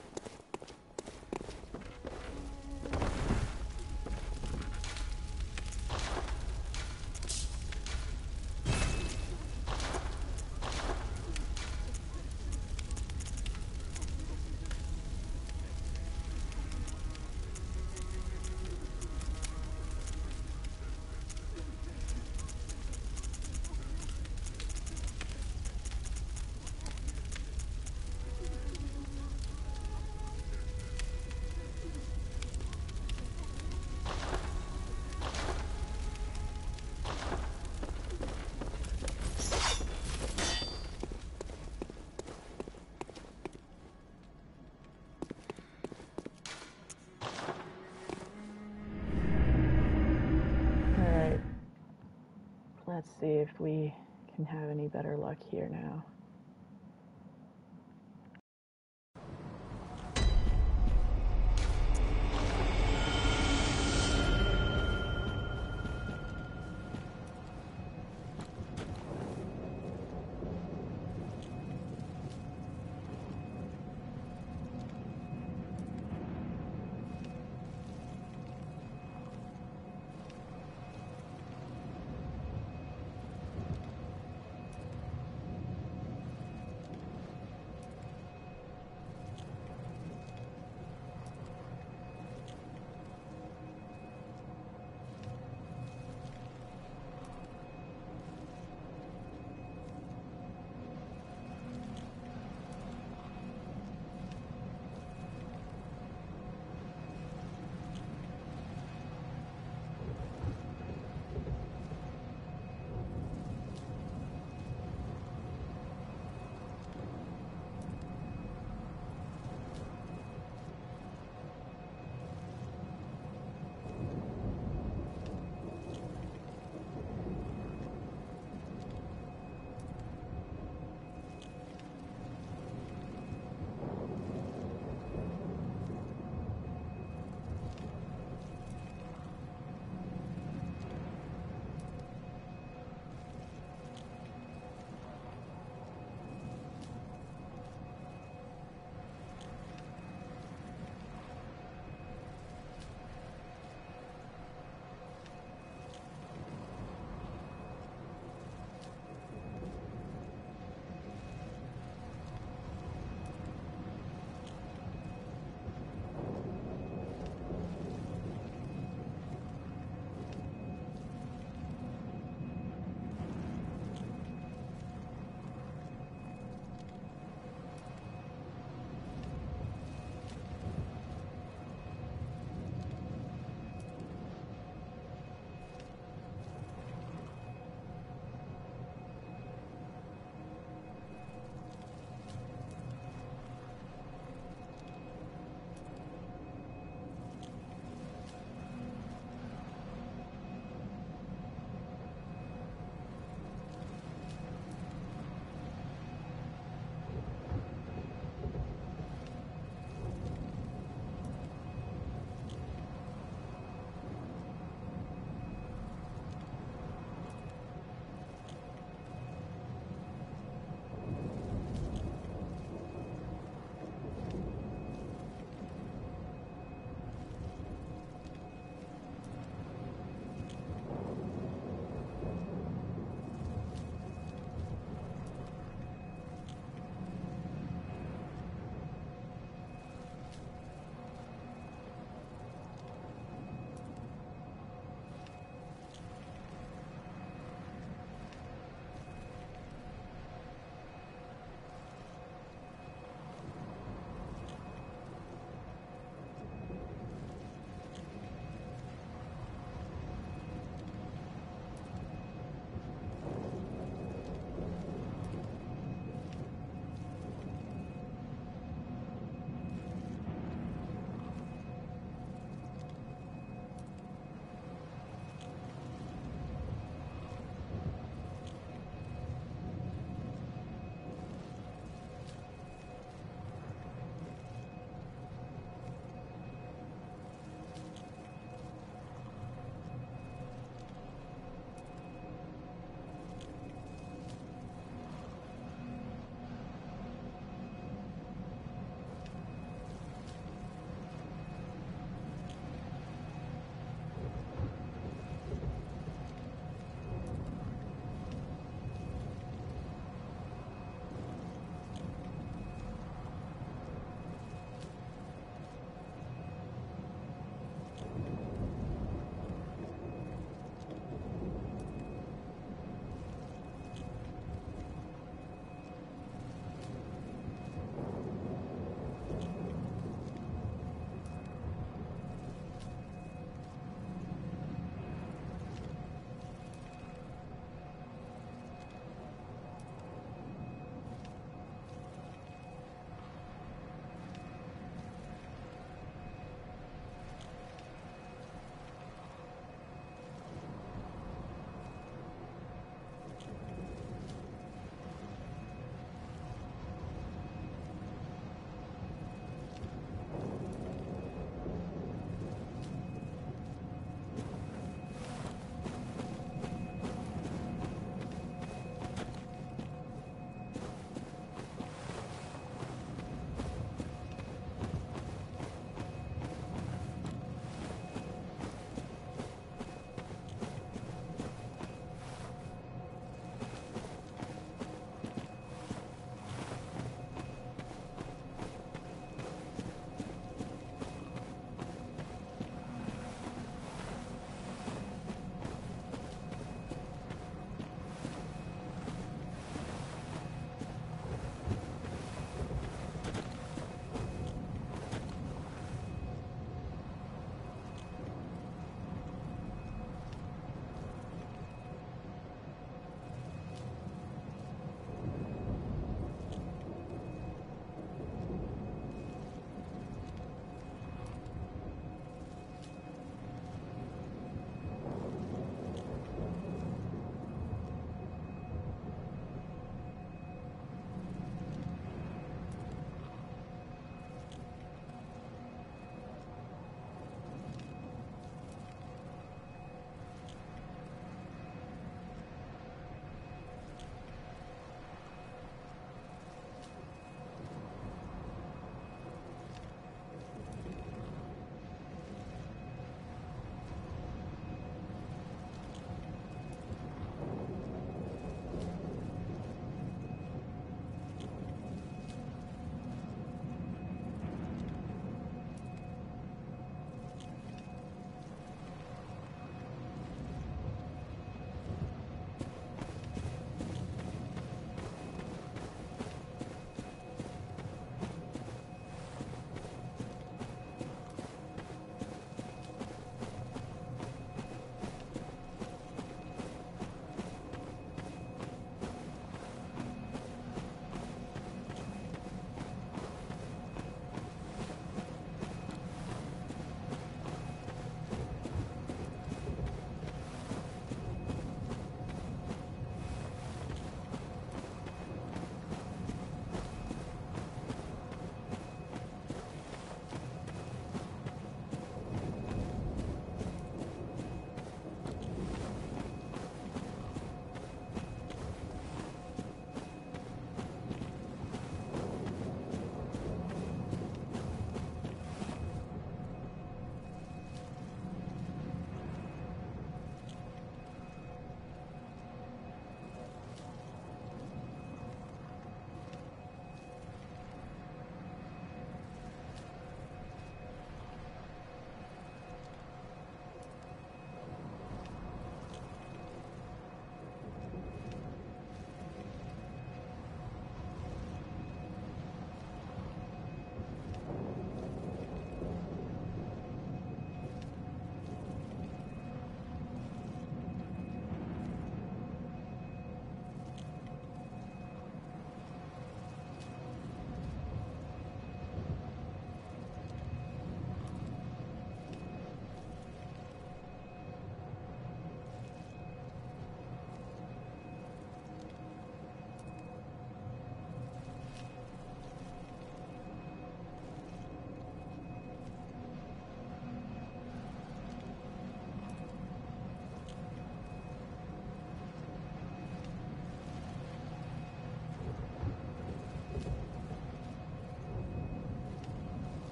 Let's see if we can have any better luck here now.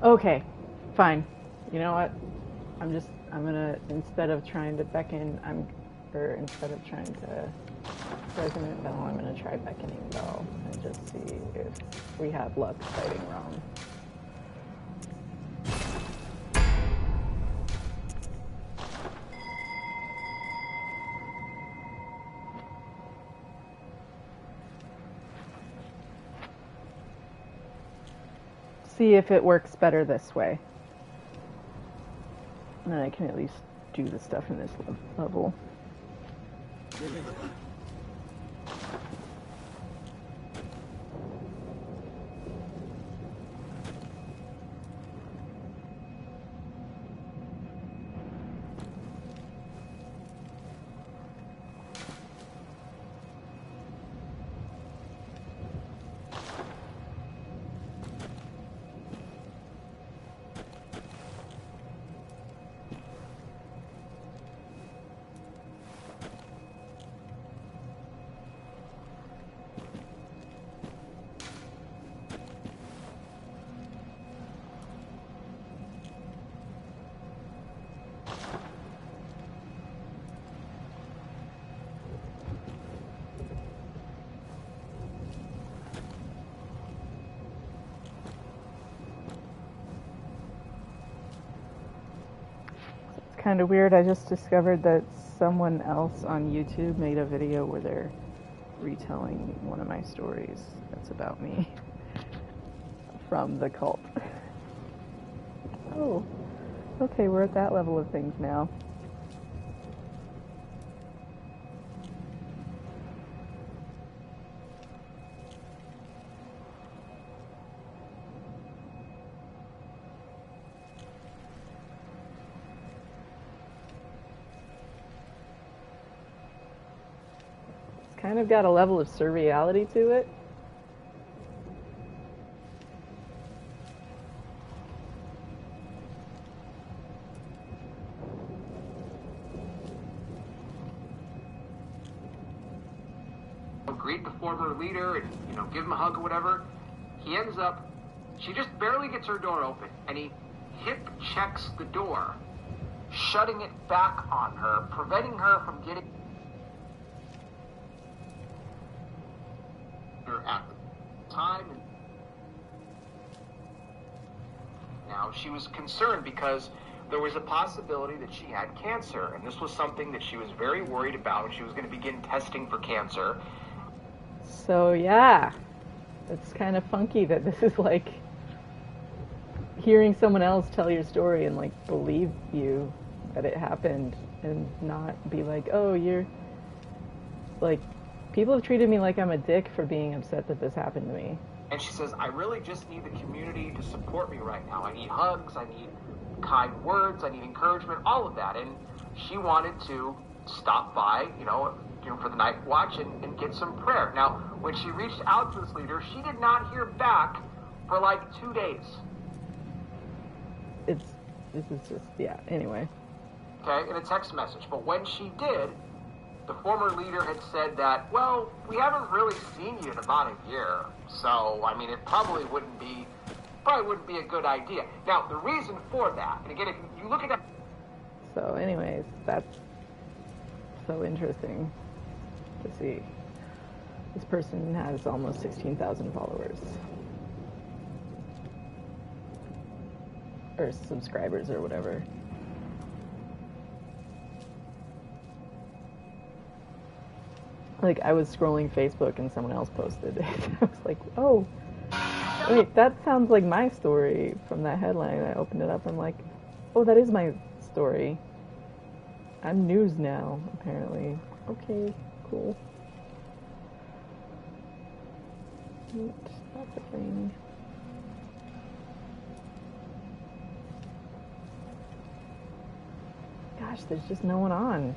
Okay, fine. You know what? I'm just, I'm gonna, instead of trying to beckon, I'm, or instead of trying to resonant bell, I'm gonna try beckoning bell and just see if we have luck fighting Rome. See if it works better this way. And then I can at least do the stuff in this level. Kind of weird. I just discovered that someone else on YouTube made a video where they're retelling one of my stories that's about me from the cult. Oh, okay, we're at that level of things now. Kind of got a level of surreality to it. Greet the former leader and, you know, give him a hug or whatever. He ends up, she just barely gets her door open, and he hip checks the door, shutting it back on her, preventing her from getting at the time. Now, she was concerned because there was a possibility that she had cancer, and this was something that she was very worried about. She was going to begin testing for cancer. So yeah, it's kind of funky that this is like hearing someone else tell your story and like believe you that it happened and not be like, oh, you're like, people have treated me like I'm a dick for being upset that this happened to me. And she says, I really just need the community to support me right now. I need hugs, I need kind words, I need encouragement, all of that. And she wanted to stop by, you know, you know for the night watch and, and get some prayer. Now, when she reached out to this leader, she did not hear back for like two days. It's, this is just, yeah, anyway. Okay, in a text message. But when she did, the former leader had said that, well, we haven't really seen you in about a year, so, I mean, it probably wouldn't be, probably wouldn't be a good idea. Now, the reason for that, and again, if you look at that... So, anyways, that's so interesting to see. This person has almost sixteen thousand followers. Or subscribers, or whatever. Like, I was scrolling Facebook and someone else posted it. I was like, oh, wait, that sounds like my story from that headline. I opened it up, I'm like, oh, that is my story. I'm news now, apparently. Okay, cool. That's a thing. Gosh, there's just no one on.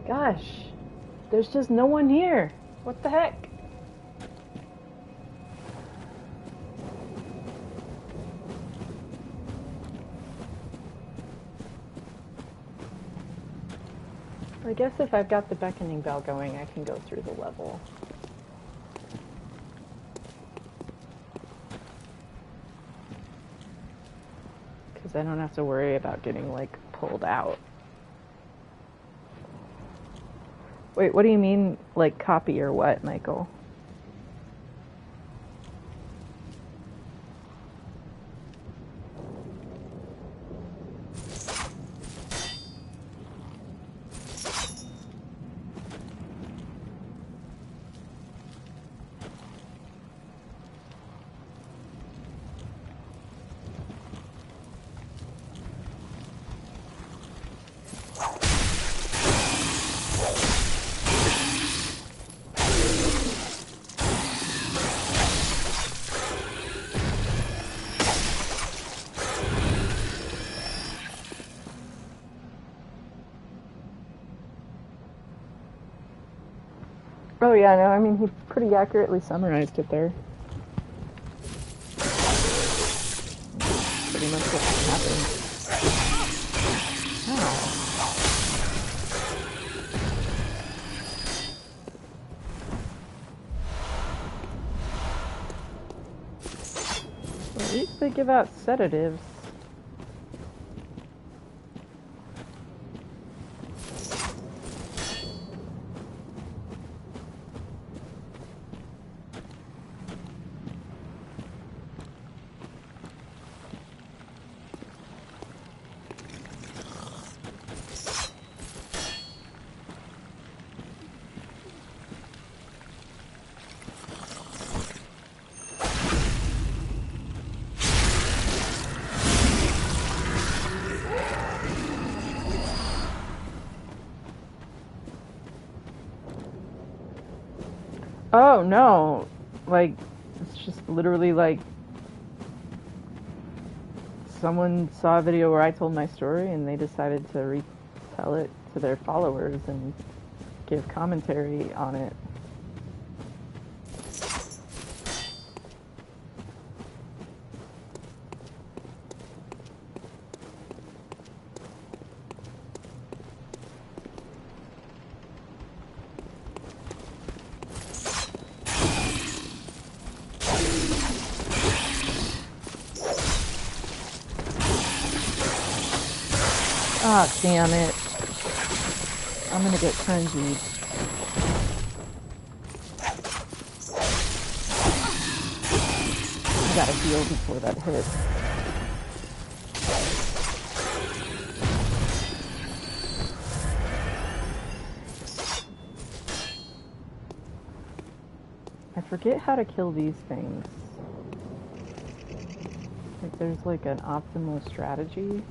Gosh, there's just no one here. What the heck? I guess if I've got the beckoning bell going, I can go through the level. Because I don't have to worry about getting, like, pulled out. Wait, what do you mean, like, copy or what, Michael? Oh yeah, no, I mean, he pretty accurately summarized it there. Pretty much what happened. Oh. Well, at least they give out sedatives. Oh, no. Like, it's just literally like someone saw a video where I told my story and they decided to retell it to their followers and give commentary on it. Ah, oh, damn it. I'm gonna get cringy. I gotta heal before that hits. I forget how to kill these things. Like, there's like an optimal strategy.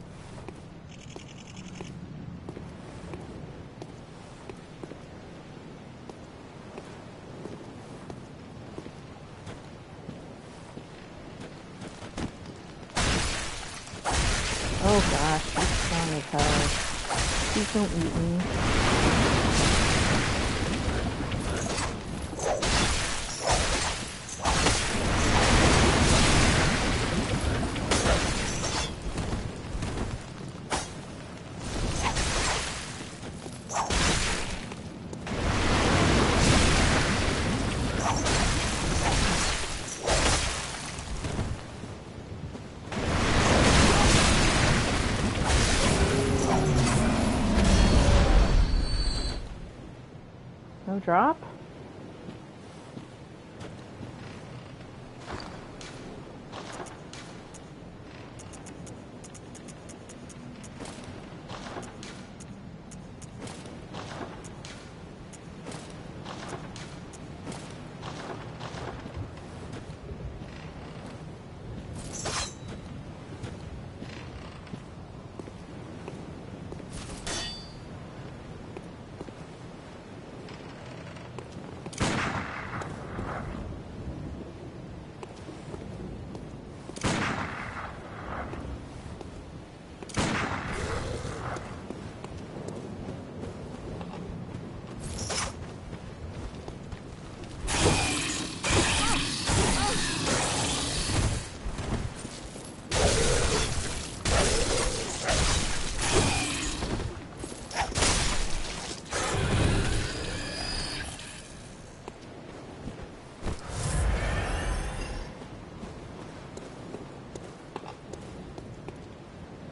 Oh gosh, he's strong as hell. Please don't eat me. No drop?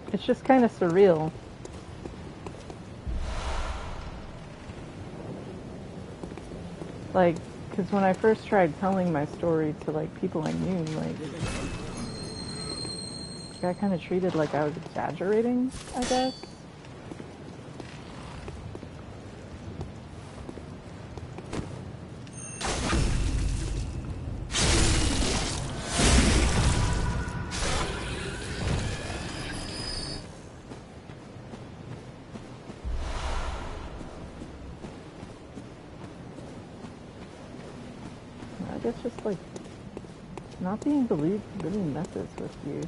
It's just kind of surreal. Like, because when I first tried telling my story to, like, people I knew, like, I got kind of treated like I was exaggerating, I guess. It's just like not being believed really messes with you.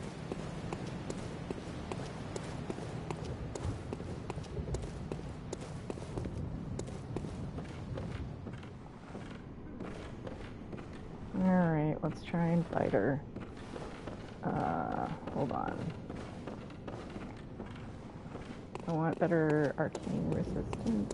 Alright, let's try and fight her. Uh, hold on. I want better arcane resistance.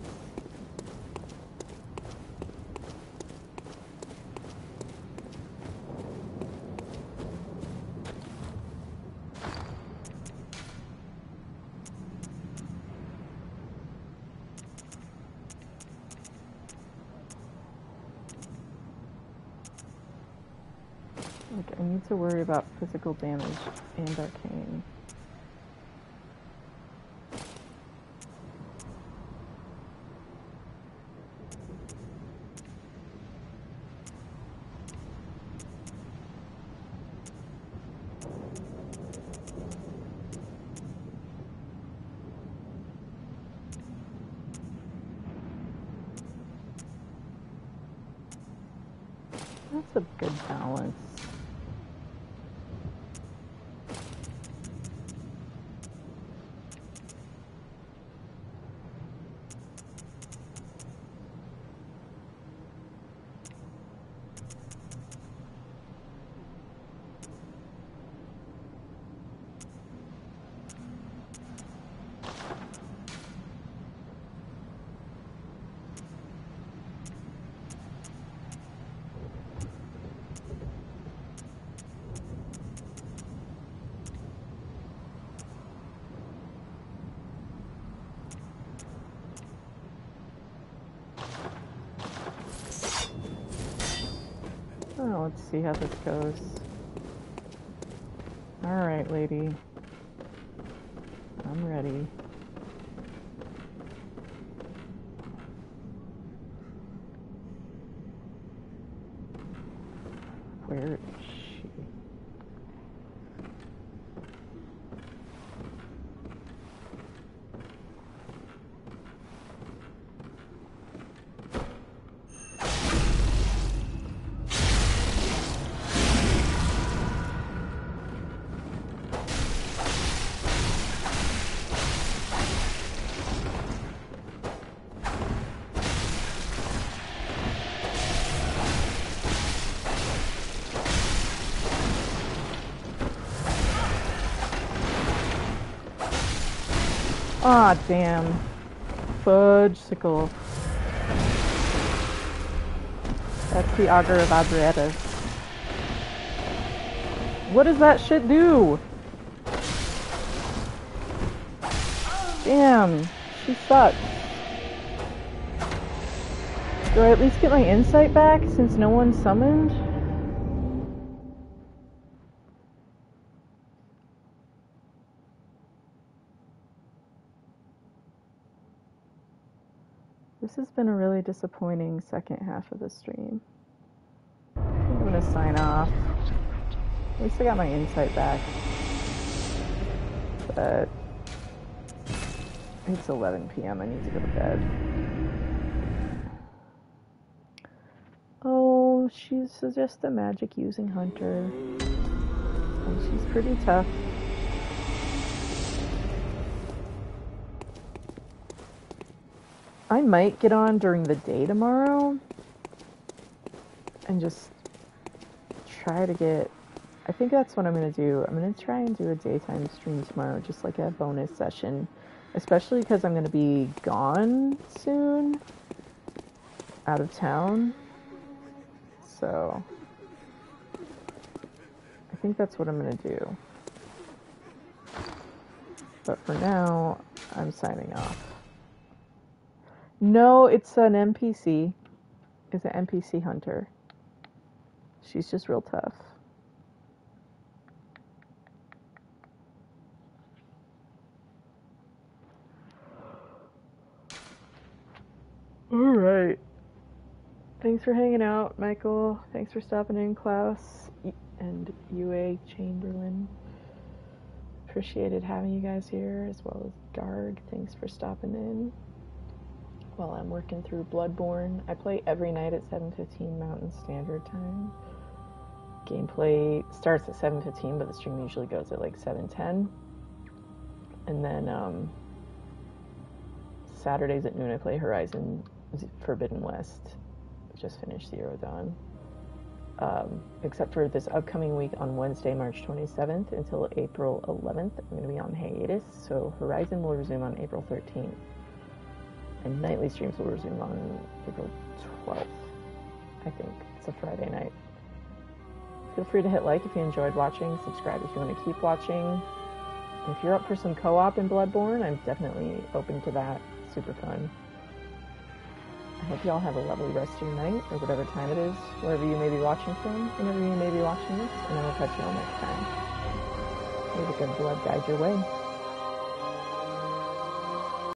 Like, I need to worry about physical damage and arcane. That's a good balance. Oh, let's see how this goes. Alright, lady. I'm ready. Where is she? Aw, damn. Fudge-sicle. That's the Augur of Adretis. What does that shit do? Damn, she sucks. Do I at least get my insight back since no one's summoned? This has been a really disappointing second half of the stream. I'm gonna sign off. At least I got my insight back. But it's eleven p m I need to go to bed. Oh, she's just a magic using hunter. And she's pretty tough. I might get on during the day tomorrow and just try to get, I think that's what I'm going to do. I'm going to try and do a daytime stream tomorrow, just like a bonus session, especially because I'm going to be gone soon, out of town, so I think that's what I'm going to do. But for now, I'm signing off. No, it's an N P C. It's an N P C hunter. She's just real tough. Alright. Thanks for hanging out, Michael. Thanks for stopping in, Klaus. And U A Chamberlain. Appreciated having you guys here, as well as Garg. Thanks for stopping in. While I'm working through Bloodborne. I play every night at seven fifteen Mountain Standard Time. Gameplay starts at seven fifteen, but the stream usually goes at like seven ten. And then um, Saturdays at noon I play Horizon Forbidden West. Just finished Zero Dawn. Um, except for this upcoming week on Wednesday, March twenty-seventh until April eleventh. I'm going to be on hiatus, so Horizon will resume on April thirteenth. And nightly streams will resume on April twelfth, I think. It's a Friday night. Feel free to hit like if you enjoyed watching, subscribe if you want to keep watching. And if you're up for some co-op in Bloodborne, I'm definitely open to that. Super fun. I hope y'all have a lovely rest of your night, or whatever time it is, wherever you may be watching from, whenever you may be watching this, and I will catch y'all next time. May the good blood guide your way.